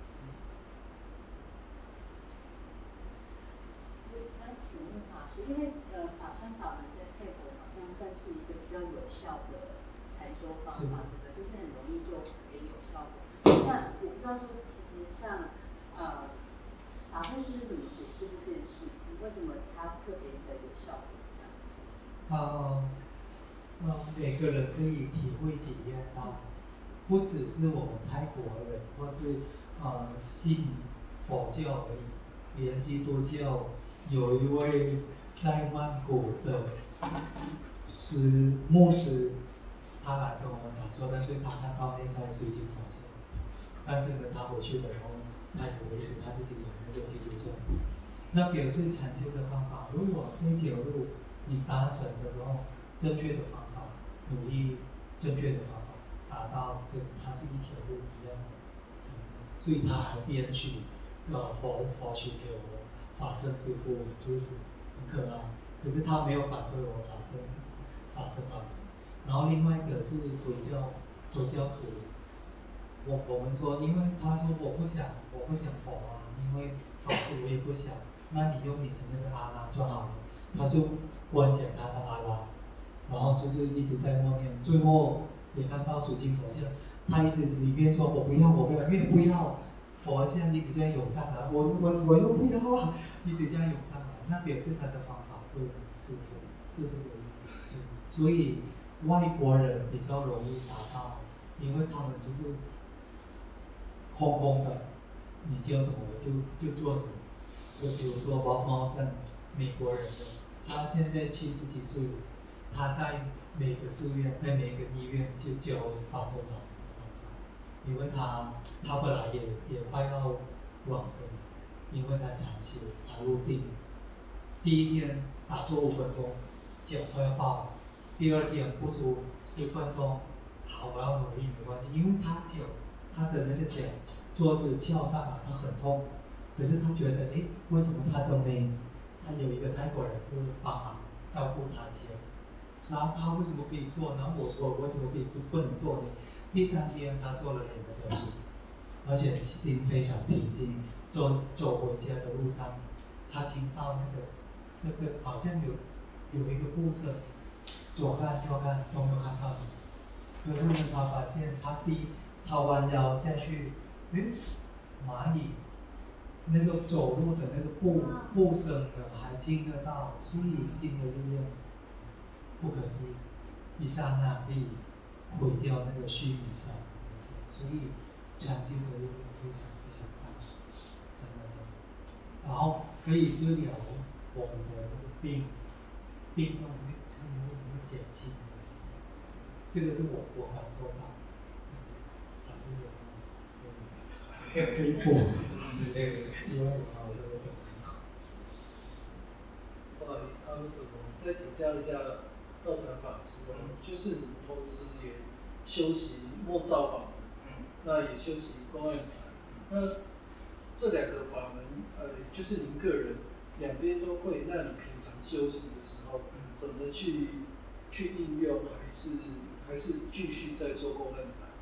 我想请问法师，因为呃法身法门在泰国好像算是一个比较有效的禅修方法，对不对？就是很容易就可以有效果。那我不知道说，其实像呃法会师是怎么解释这件事情？为什么它特别的有效果这样子？ 呃，呃，每个人可以体会体验到，不只是我们泰国人，或是呃信佛教而已，连基督教有一位在曼谷的师牧师，他来跟我们打坐，但是他看到内在是已经发现，但是呢，他回去的时候，他也维持他自己的那个基督教。那表示禅修的方法，如果这条路你达成的时候，正确的方法，努力正确的方法，达到这它是一条路一样的，嗯、所以他还编曲，呃佛佛曲给我们法身师父，就是很可爱。可是他没有反对我法身师法身法门。然后另外一个是回教回教徒，我我们说，因为他说我不想我不想佛啊，因为法师我也不想。那你用你的那个阿拉就好了，他就观想他的阿拉，然后就是一直在默念，最后也看到水晶佛像，他一直里面说我不要我不要，越不要，佛像一直在涌上来，我我我又不要啊，一直这样涌上来，那表示他的方法对，是不是？是这个意思。所以外国人比较容易达到，因为他们就是空空的，你教什么就就做什么。就比如说王茂盛，美国人的，他现在七十几岁了，他在每个寺院、在每个医院就教法身法门的方法， 因为他他本来也也快要往生，因为他长期他入定，第一天打坐五分钟，脚快要爆了，第二天不舒服十分钟，好，我要努力没关系，因为他脚他的那个脚桌子翘上来，他很痛，可是他觉得，哎，为什么他都没？他有一个泰国人就是帮忙照顾他脚，然后他为什么可以做，然后我我为什么可以不不能做呢？第三天他做了两个小时，而且心非常平静。走走回家的路上，他听到那个那个好像有有一个步声，左看右看都没有看到什么。可是呢，他发现他第他弯腰下去，诶，蚂蚁那个走路的那个步步声呢还听得到，所以心的力量不可思议，一刹那可以毁掉那个须弥山的那些，所以禅修的力量非常非常大，真的真的。然后可以治疗我们的那个病，病症会可以会减轻的，这个是我我感受到，还是有有可以补，因为我好像会这样。 不好意思，阿弥陀佛，再请教一下道场法师哦，就是你同时也修习默照法门，那也修习公案禅，那这两个法门，呃，就是您个人两边都会，那你平常修行的时候，怎么去去应用，还是还是继续在做公案禅？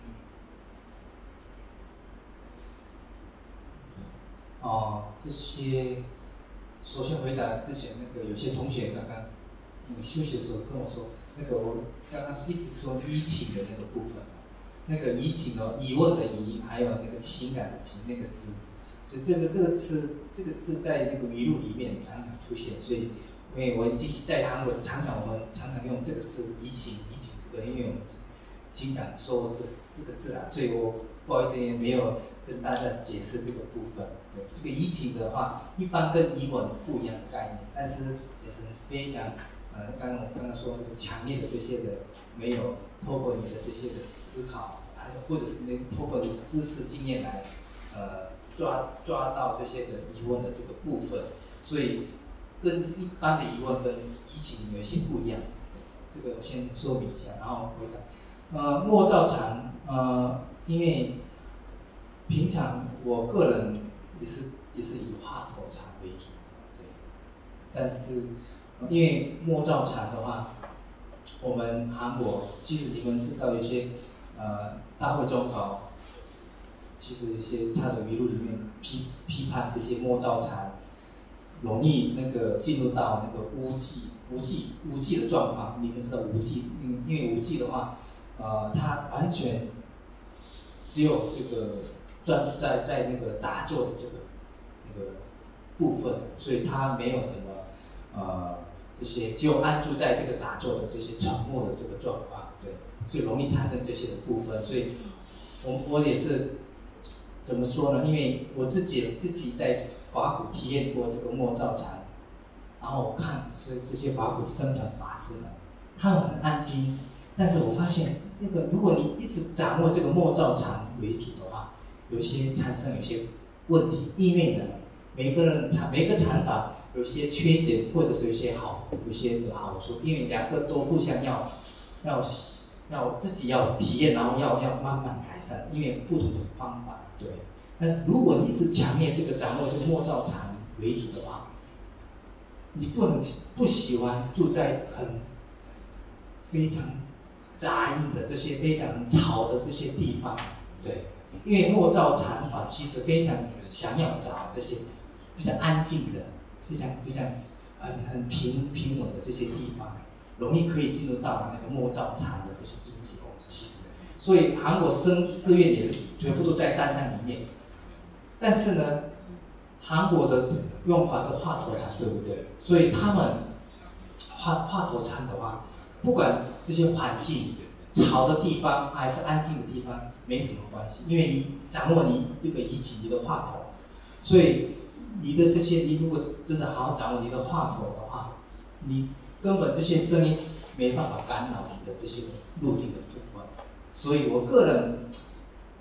哦，这些，首先回答之前那个有些同学刚刚那个休息的时候跟我说，那个我刚刚一直说依情的那个部分，那个依情哦，疑问的疑，还有那个情感的情那个字，所以这个这个字这个字在那个语录里面常常出现，所以因为我已经在韩文常常我们常常用这个字依情依情这个，因为我们经常说这个这个字啊，所以我不好意思也没有跟大家解释这个部分。对，这个移情的话，一般跟移文不一样的概念，但是也是非常呃，刚刚我刚刚说那个强烈的这些的，没有透过你的这些的思考，还是或者是你透过你的知识经验来呃抓抓到这些的疑问的这个部分，所以跟一般的疑问跟移情有些不一样。这个我先说明一下，然后回答。呃，默照禅，呃，因为平常我个人也是也是以华佗禅为主的，对。但是，呃、因为默照禅的话，我们韩国其实你们知道有些呃大会中考，其实有些他的语录里面批批判这些默照禅容易那个进入到那个无记无记无记的状况。你们知道无记，因因为无记的话。呃，他完全只有这个专注在在那个打坐的这个那个部分，所以他没有什么呃这些，只有安住在这个打坐的这些沉默的这个状况，对，所以容易产生这些的部分。所以我我也是怎么说呢？因为我自己自己在法鼓体验过这个默照禅，然后我看是这些法鼓僧团法师们，他们很安静。但是我发现，那个如果你一直掌握这个默照禅为主的话，有些产生有些问题，意味的每个人禅每个禅法有些缺点，或者是有些好，有些的好处，因为两个都互相要要要自己要体验，然后要要慢慢改善，因为不同的方法，对。但是如果你一直强烈这个掌握这个默照禅为主的话，你不能不喜欢住在很非常杂音的这些非常吵的这些地方，对，因为默照禅法其实非常只想要找这些比较安静的、非常非常很很平平稳的这些地方，容易可以进入到那个默照禅的这些境界。其实，所以韩国僧寺院也是全部都在山上里面，但是呢，韩国的用法是华佗禅，对不对？所以他们华华佗禅的话。不管这些环境吵的地方还是安静的地方，没什么关系，因为你掌握你这个仪器，你的话头，所以你的这些，你如果真的好好掌握你的话头的话，你根本这些声音没办法干扰你的这些入定的部分。所以我个人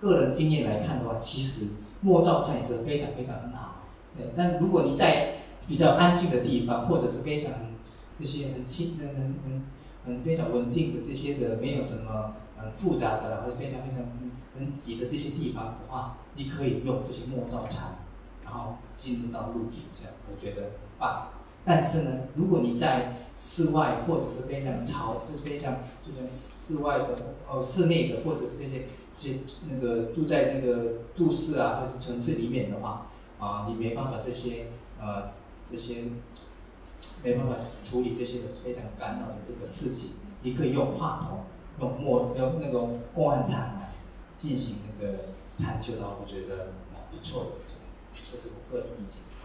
个人经验来看的话，其实默照禅也是非常非常很好。对，但是如果你在比较安静的地方，或者是非常这些很轻、很很很非常稳定的这些的，没有什么很复杂的，或者非常非常很挤的这些地方的话，你可以用这些默照禅，然后进入到入定，这样我觉得棒。但是呢，如果你在室外或者是非常潮，就是非常这种室外的哦室内的，或者是这些这些那个住在那个都市啊或者城市里面的话，啊，你没办法这些呃这些没办法处理这些非常干扰的这个事情，你可以用话筒、用默用那种共案禅来进行那个禅修的话，我觉得蛮不错的，这是我个人意见。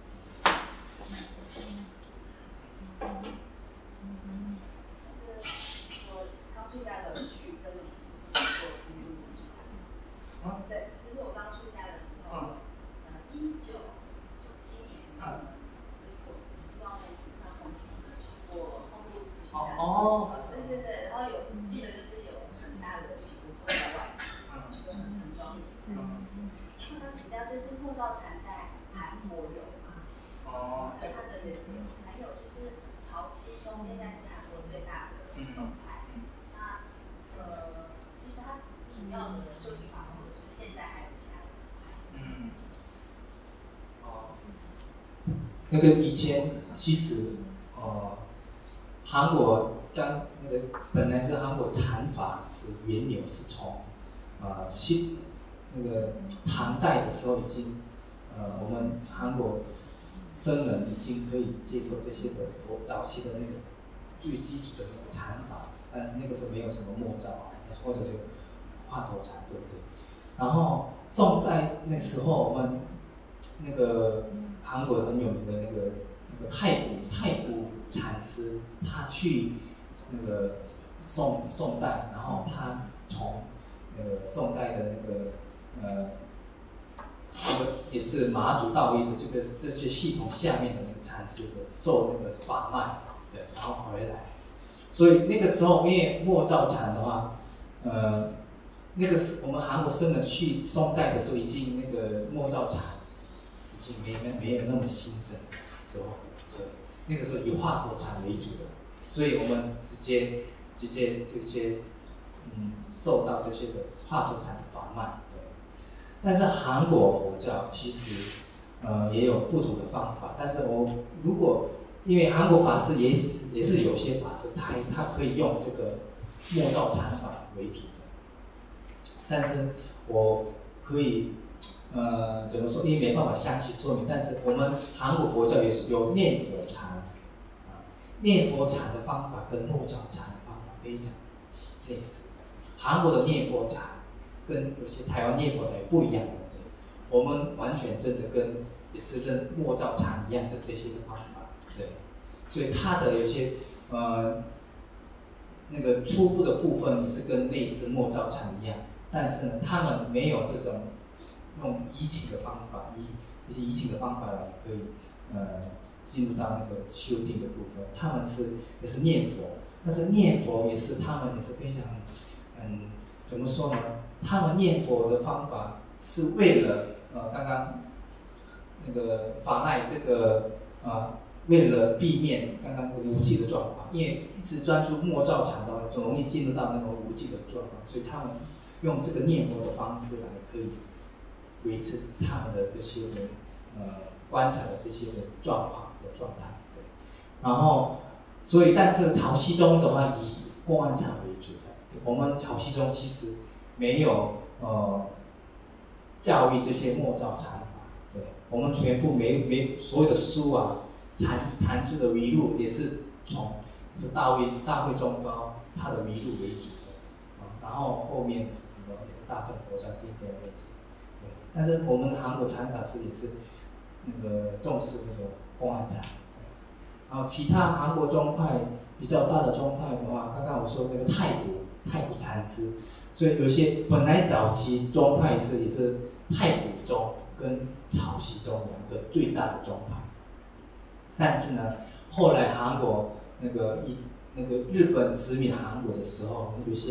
我刚出家的时候去跟老师做空中自助餐。对，就是我刚出家的时候，呃，一九九七年，师傅，你知道那一次他公司去过空中自助餐。哦。对对对，然后有记得就是有很大的一幅放在外面，就很很庄严。我想请教，就是默照禅在韩国有吗？哦。对，它的人有，还有就是曹溪宗现在是韩国最大的宗派。那呃，其实它主要的修行法门，或者是现在还有其他的宗派。嗯。 哦。那个以前其实呃，韩国刚那个本来是韩国禅法是源流是从呃新那个唐代的时候已经呃我们韩国僧人已经可以接受这些的佛早期的那个最基础的那个禅法，但是那个时候没有什么默照或者是话头禅，对不对？然后宋代那时候我们那个韩国很有名的那个那个太古太古禅师，他去那个宋宋代，然后他从那个宋代的那个呃，那个也是马祖道义的这个这些系统下面的那个禅师的受那个法脉，对，然后回来。所以那个时候，因为默照禅的话，呃，那个是我们韩国僧人去宋代的时候，已经那个默照禅已经没没有那么兴盛的时候，所以那个时候以话头禅为主的，所以我们直接直接这些嗯受到这些的话头禅的法脉，对。但是韩国佛教其实呃也有不同的方法，但是我如果因为韩国法师也是也是有些法师他他可以用这个默照禅法为主的，但是我可以呃怎么说？因为没办法详细说明，但是我们韩国佛教也是有念佛禅，啊，念佛禅的方法跟默照禅的方法非常类似。韩国的念佛禅跟有些台湾念佛禅也不一样的，对，我们完全真的跟也是认默照禅一样的这些的方法。对，所以它的有些呃那个初步的部分也是跟类似默照禅一样，但是呢，他们没有这种用移情的方法，以这些移情的方法来可以呃进入到那个修定的部分。他们是也是念佛，但是念佛也是他们也是非常嗯怎么说呢？他们念佛的方法是为了呃刚刚那个妨碍这个呃。为了避免刚刚那个无记的状况，因为一直专注默照禅的话，就容易进入到那种无记的状况，所以他们用这个念佛的方式来可以维持他们的这些的呃观察的这些的状况的状态，对。然后，所以但是曹溪宗的话以公案禅为主的，我们曹溪宗其实没有呃教育这些默照禅法，对，我们全部没没所有的书啊。禅禅师的遗录也是从是大会大会中高他的遗录为主的，啊，然后后面是什么也是大乘佛教经典为主，对。但是我们的韩国禅法师也是那个重视那个公案禅，然后其他韩国宗派比较大的宗派的话，刚刚我说那个太古太古禅师，所以有些本来早期宗派是也是太古宗跟曹溪宗两个最大的宗派。但是呢，后来韩国那个一那个日本殖民韩国的时候，有些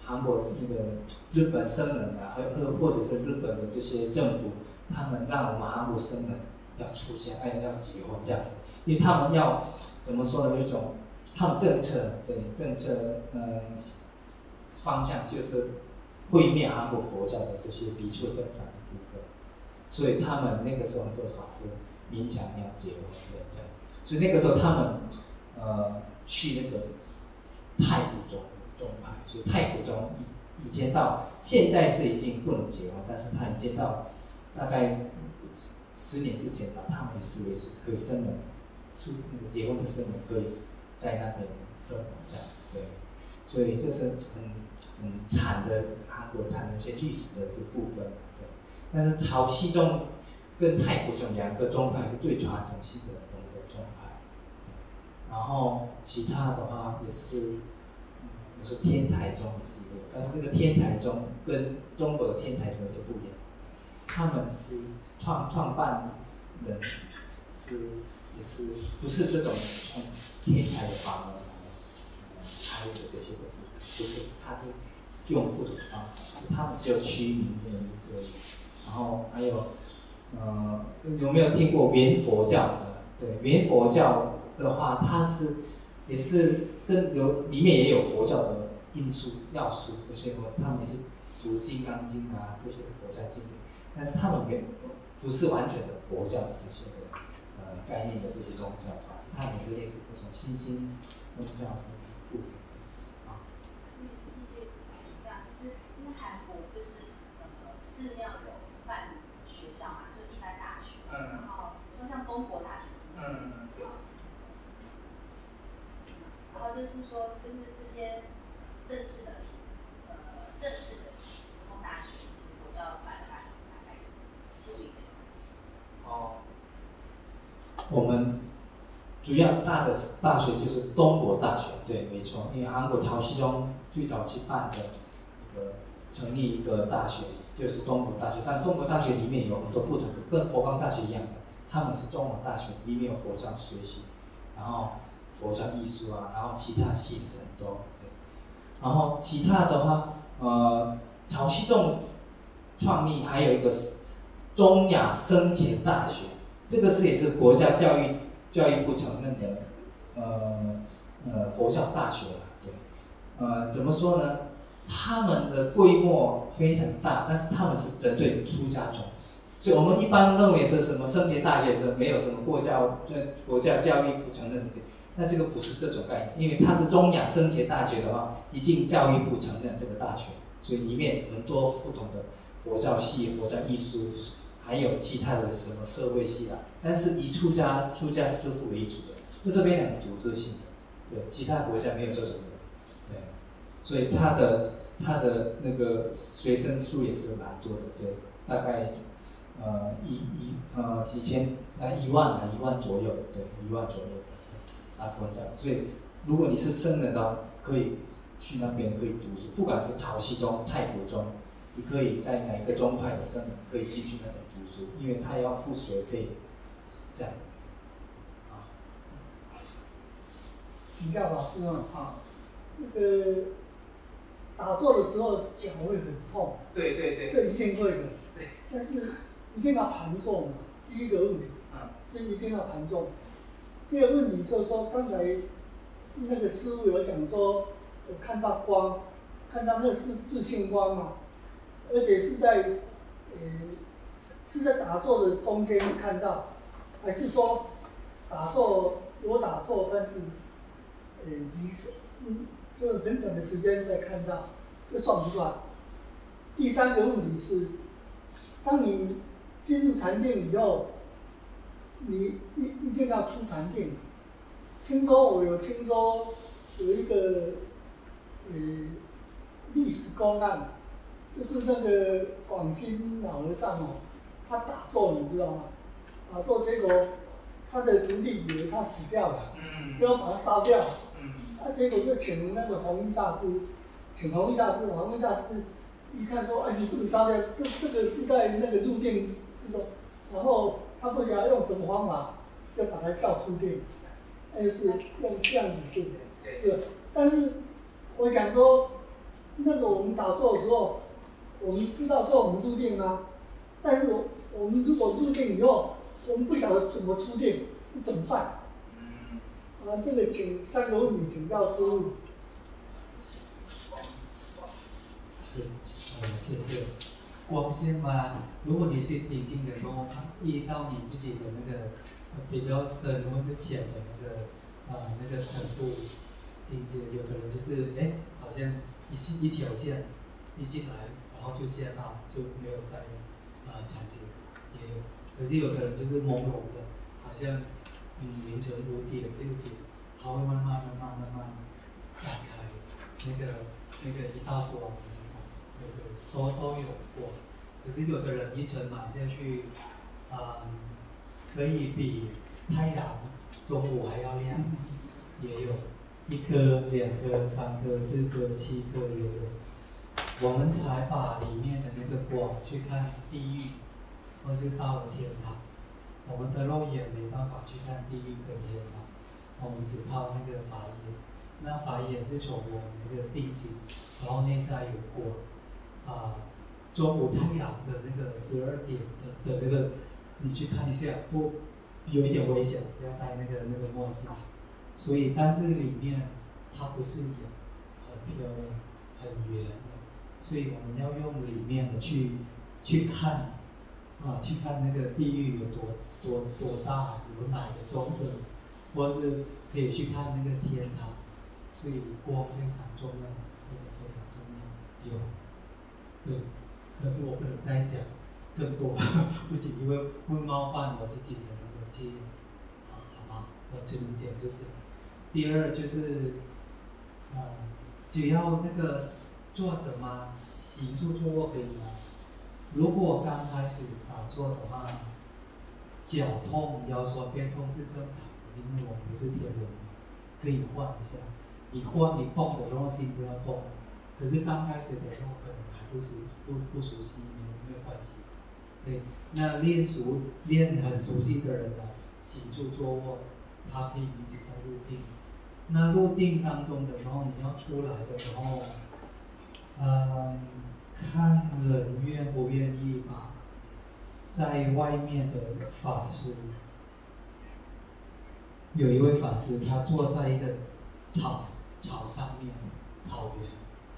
韩国那个日本僧人啊，或或者是日本的这些政府，他们让我们韩国僧人要出家，哎，要结婚这样子，因为他们要怎么说呢？有一种他们政策对政策呃方向就是毁灭韩国佛教的这些比丘僧团的部分，所以他们那个时候很多法师勉强要结婚对这样子，所以那个时候他们呃去那个泰国宗宗派，所以泰国宗以以前到现在是已经不能结婚，但是他已经到大概十年之前吧，他们也是维持可以生人，出那个结婚的生人可以在那边生活这样子，对，所以这是很很惨的韩国惨的一些历史的这部分，对。但是潮汐宗跟泰国宗两个宗派是最传统性的我们的宗派，然后其他的话也是。就是天台宗也是有，但是这个天台宗跟中国的天台宗就不一样，他们是创创办人是也是不是这种从天台的法门来开的这些的，不是，他是用不同的方法，他们只有取名的名字而已。然后还有呃有没有听过圆佛教的？对，圆佛教的话，它是也是。跟有里面也有佛教的因素要素，这些他们也是读《金刚经》啊这些佛教经典，但是他们没不是完全的佛教的这些的呃概念的这些宗教团，他们也是类似这种新兴宗教这些部分啊。 继续请教，就是就是韩国就是呃寺庙有办学校嘛，就是一般大学，嗯、然后比如说像东国大学是不是？嗯然后就是说，就是这些正式的，呃，正式的普通大学，是佛教办的大学，大概注意的东西。 哦，我们主要大的大学就是东国大学，对，没错，因为韩国潮汐宗最早期办的一个成立一个大学，就是东国大学，但东国大学里面有很多不同的，跟佛光大学一样的，他们是中文大学，里面有佛教学习，然后。佛教艺术啊，然后其他系是很多，然后其他的话，呃，潮汐宗创立还有一个中亚僧前大学，这个是也是国家教育教育部承认的，呃呃佛教大学了，对，呃怎么说呢？他们的规模非常大，但是他们是针对出家众，所以我们一般认为是什么僧前大学是没有什么国家国家教育部承认的。那这个不是这种概念，因为它是中亚僧前大学的话，已经教育部承认这个大学，所以里面很多不同的佛教系、佛教艺术，还有其他的什么社会系啊，但是以出家出家师父为主的，这是非常有组织性的，对，其他国家没有这种的，对，所以它的它的那个学生数也是蛮多的，对，大概呃一一呃几千啊一万啊一万左右，对，一万左右。啊，佛教，所以如果你是僧人的话，可以去那边可以读书，不管是潮汐宗、泰国宗，你可以在哪个宗派的僧人可以进去那边读书，因为他要付学费，这样子。啊。 请教法师啊，那个打坐的时候脚会很痛。 对对对。 这一定会的。 对。 但是一定要盘坐嘛，第一个问题，嗯，是一定要盘坐。第二个问题就是说，刚才那个师父有讲说，有看到光，看到那是自性光嘛，而且是在，呃，是在打坐的中间看到，还是说打坐有打坐，但是，呃，你嗯，就很短的时间再看到，这算不算？第三个问题是，当你进入禅定以后。你一一定要出禅定。听说我有听说有一个呃历史公案，就是那个广兴老和尚哦，他打坐你知道吗？打坐结果他的徒弟以为他死掉了，就要把他烧掉。啊，结果就请那个弘一大师，请弘一大师，弘一大师一看说，哎，你不能烧掉，这这个是在那个入定是说，然后。他不晓得用什么方法，就把它叫出定，那就是用这样子是的，是。但是我想说， 那个我们打坐的时候，我们知道说我们入定啊，但是我我们如果入定以后，我们不晓得怎么出定，怎么办？啊，这个请三个问题请教师父。 呃，谢谢。光线嘛，如果你是定定的时候，它依照你自己的那个比较深或是浅的那个呃那个程度境界，有的人就是哎，好像一系一条线一进来，然后就下到就没有再呃产生，也有。可是有的人就是朦胧的，好像嗯凌晨五点六点，它会慢慢慢慢慢慢展开那个那个一道光。对对，都都有过。可是有的人一层买下去，嗯，可以比太阳中午还要亮，也有一颗、两颗、三颗、四颗、七颗也有。我们才把里面的那个光去看地狱，或是到了天堂。我们的肉眼没办法去看地狱跟天堂，我们只靠那个法眼。那法眼是从我们那个定心，然后内在有光。啊，中午太阳的那个十二点的的那个，你去看一下，不，有一点危险，要戴那个那个墨镜。所以，但是里面它不是眼，很漂亮，很圆的，所以我们要用里面的去去看，啊，去看那个地狱有多多多大，有哪个众生，或是可以去看那个天堂。所以光非常重要，这个非常重要，有。对，可是我不能再讲更多，不行，因为会冒犯我自己的那个戒，好好吗？我只能讲就这样。第二就是，呃，只要那个坐着嘛，行住坐卧可以吗？如果刚开始打坐的话，脚痛、腰酸背痛是正常的，因为我们不是天人嘛，可以换一下。你换你动的时候心不要动，可是刚开始的时候可能。不熟不不熟悉没有没有关系，对，那练熟练很熟悉的人呢，行住坐卧，他可以一直在入定。那入定当中的时候，你要出来的时候，嗯，看人愿不愿意把在外面的法师，有一位法师，他坐在一个草草上面，草原。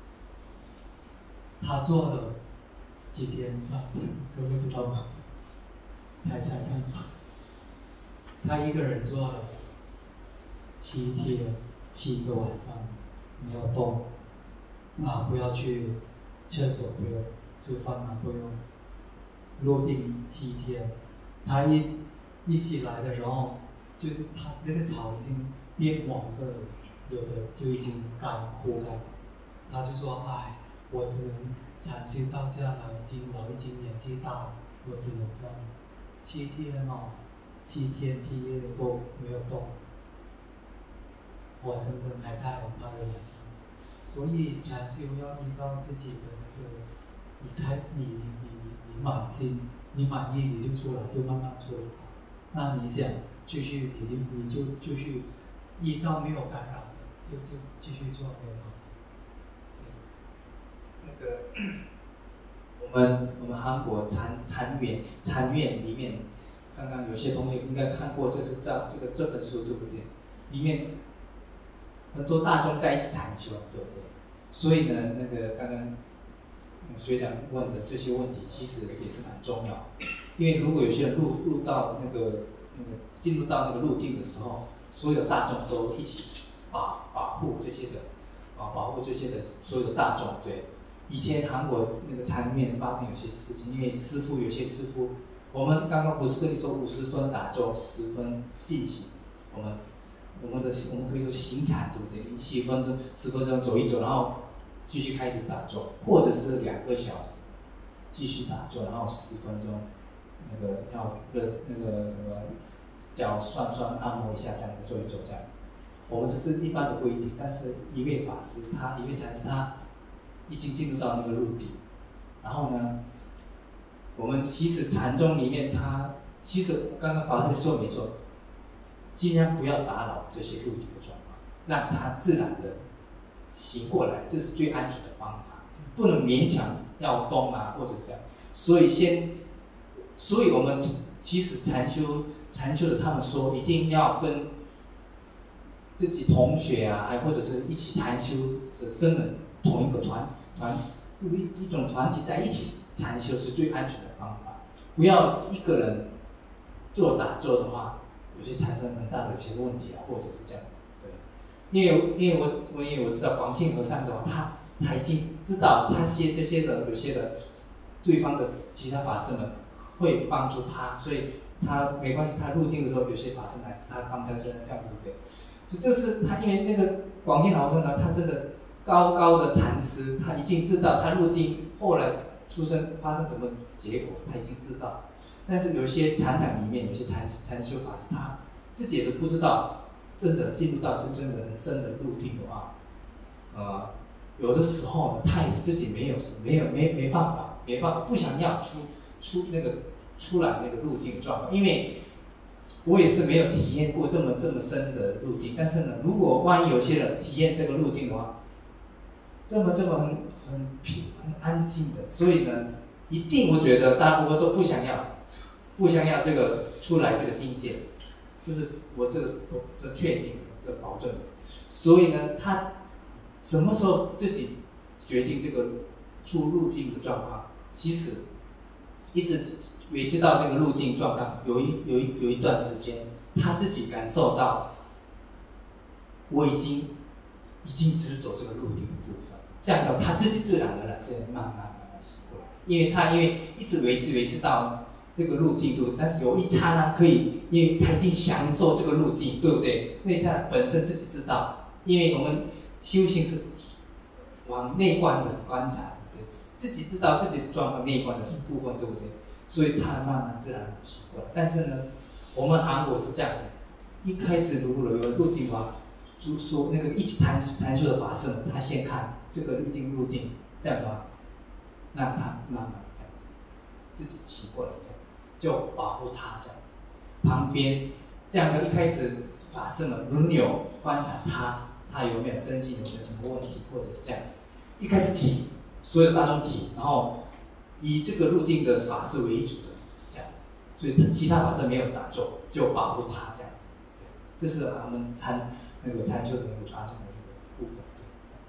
他做了几天饭，各位知道吗？猜猜看吧。他一个人做了七天七个晚上，没有动，啊，不要去厕所，不用吃饭嘛，不用。入定七天，他一一起来的时候，就是他那个草已经变黄色了，有的就已经干枯干，他就说：“哎。”我只能禅修到这样了，已经我已经年纪大了，我只能这样。七天哦，七天七夜都没有动，活生生还在我他的晚上。所以禅修要依照自己的那个，你开始你你你你你满心，你满意你就出来，就慢慢出来。那你想继续，你就你就继续依照没有干扰的，就就继续做没有关系。 那个，我们我们韩国禅禅院禅院里面，刚刚有些同学应该看过，这是这这个这本书对不对？里面很多大众在一起禅修，对不对？所以呢，那个刚刚学长问的这些问题，其实也是蛮重要。因为如果有些人入入到那个那个进入到那个入定的时候，所有的大众都一起保保护这些的啊，保护这些的所有的大众，对。以前韩国那个禅院发生有些事情，因为师父有些师父，我们刚刚不是跟你说五十分打坐，十分进行，我们我们的我们可以说行禅，对不对？十分钟十分钟走一走，然后继续开始打坐，或者是两个小时继续打坐，然后十分钟那个要热那个什么脚酸酸按摩一下，这样子做一做这样子。我们是一般的规定，但是一位法师他一位禅师他。已经进入到那个入定，然后呢，我们其实禅宗里面它，其实刚刚法师说没错，尽量不要打扰这些入定的状况，让它自然的醒过来，这是最安全的方法，不能勉强要动啊，或者是这样。所以先，所以我们其实禅修禅修的他们说，一定要跟自己同学啊，还或者是一起禅修的僧人同一个团团一一种团体在一起禅修是最安全的方法。不要一个人做打坐的话，有些产生很大的有些问题啊，或者是这样子。对，因为因为我我因为我知道广庆和尚的话，他他已经知道他些这些的有些的对方的其他法师们会帮助他，所以他没关系，他入定的时候有些法师来，他帮他这样这样对不对？所以这是他因为那个广庆老和尚呢，他真的高高的禅师，他已经知道他入定后来出生发生什么结果，他已经知道。但是有一些禅堂里面有些禅禅修法师，他自己也是不知道，真的进入到真正的很深的入定的话，呃，有的时候呢，他也自己没有没有没没办法，没办法，不想要出出那个出来那个入定的状况，因为我也是没有体验过这么这么深的入定。但是呢，如果万一有些人体验这个入定的话，这么这么很很平很安静的，所以呢，一定我觉得大部分都不想要。不想要这个出来这个境界，就是我这个我这确定的，这保证的。所以呢，他什么时候自己决定这个出入定的状况？其实一直维持到那个入定状况，有一有一有一段时间，他自己感受到我已经已经只走这个入定的部分，这样的他自己自然而然这样慢慢慢慢醒过来，因为他因为一直维持维持到。这个入定度，但是有一刹那可以，因为他已经享受这个入定，对不对？那一刹那本身自己知道，因为我们修行是往内观的观察，对，自己知道自己的状况内观的部分，对不对？所以他慢慢自然习惯。但是呢，我们韩国是这样子，一开始如果有入定的话，就说那个一起禅禅修的法师们，他先看这个已经入定，这样的话，让他慢慢这样子，自己习惯了这样。就保护他这样子，旁边这样的一开始法师们轮流观察他，他有没有身心有没有什么问题，或者是这样子。一开始提所有的大众提，然后以这个入定的法师为主的这样子，所以其他法师没有打坐，就保护他这样子。这是我们禅那个禅修的那个传统的这个部分。对，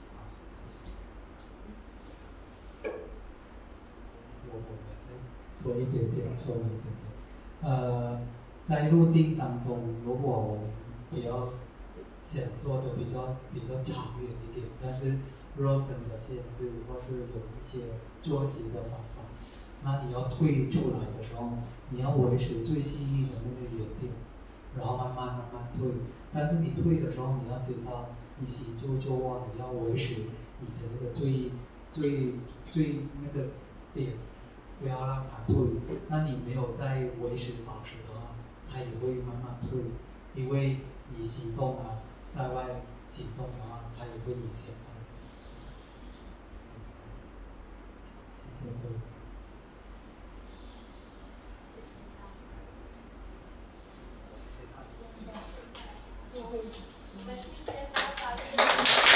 这样子啊，谢谢。我我们再说一点点，说一点点。呃，在入定当中，如果我们比较想做的比较比较长远一点，但是肉身的限制或是有一些作息的方法，那你要退出来的时候，你要维持最细腻的那个原点，然后慢慢慢慢退。但是你退的时候，你要知道，你行住坐卧，你要维持你的那个最最最那个点。不要让它退，那你没有在维持保持的话，它也会慢慢退，因为你行动啊，在外行动的话，它也会影响到。谢谢各位。 我们今天发现。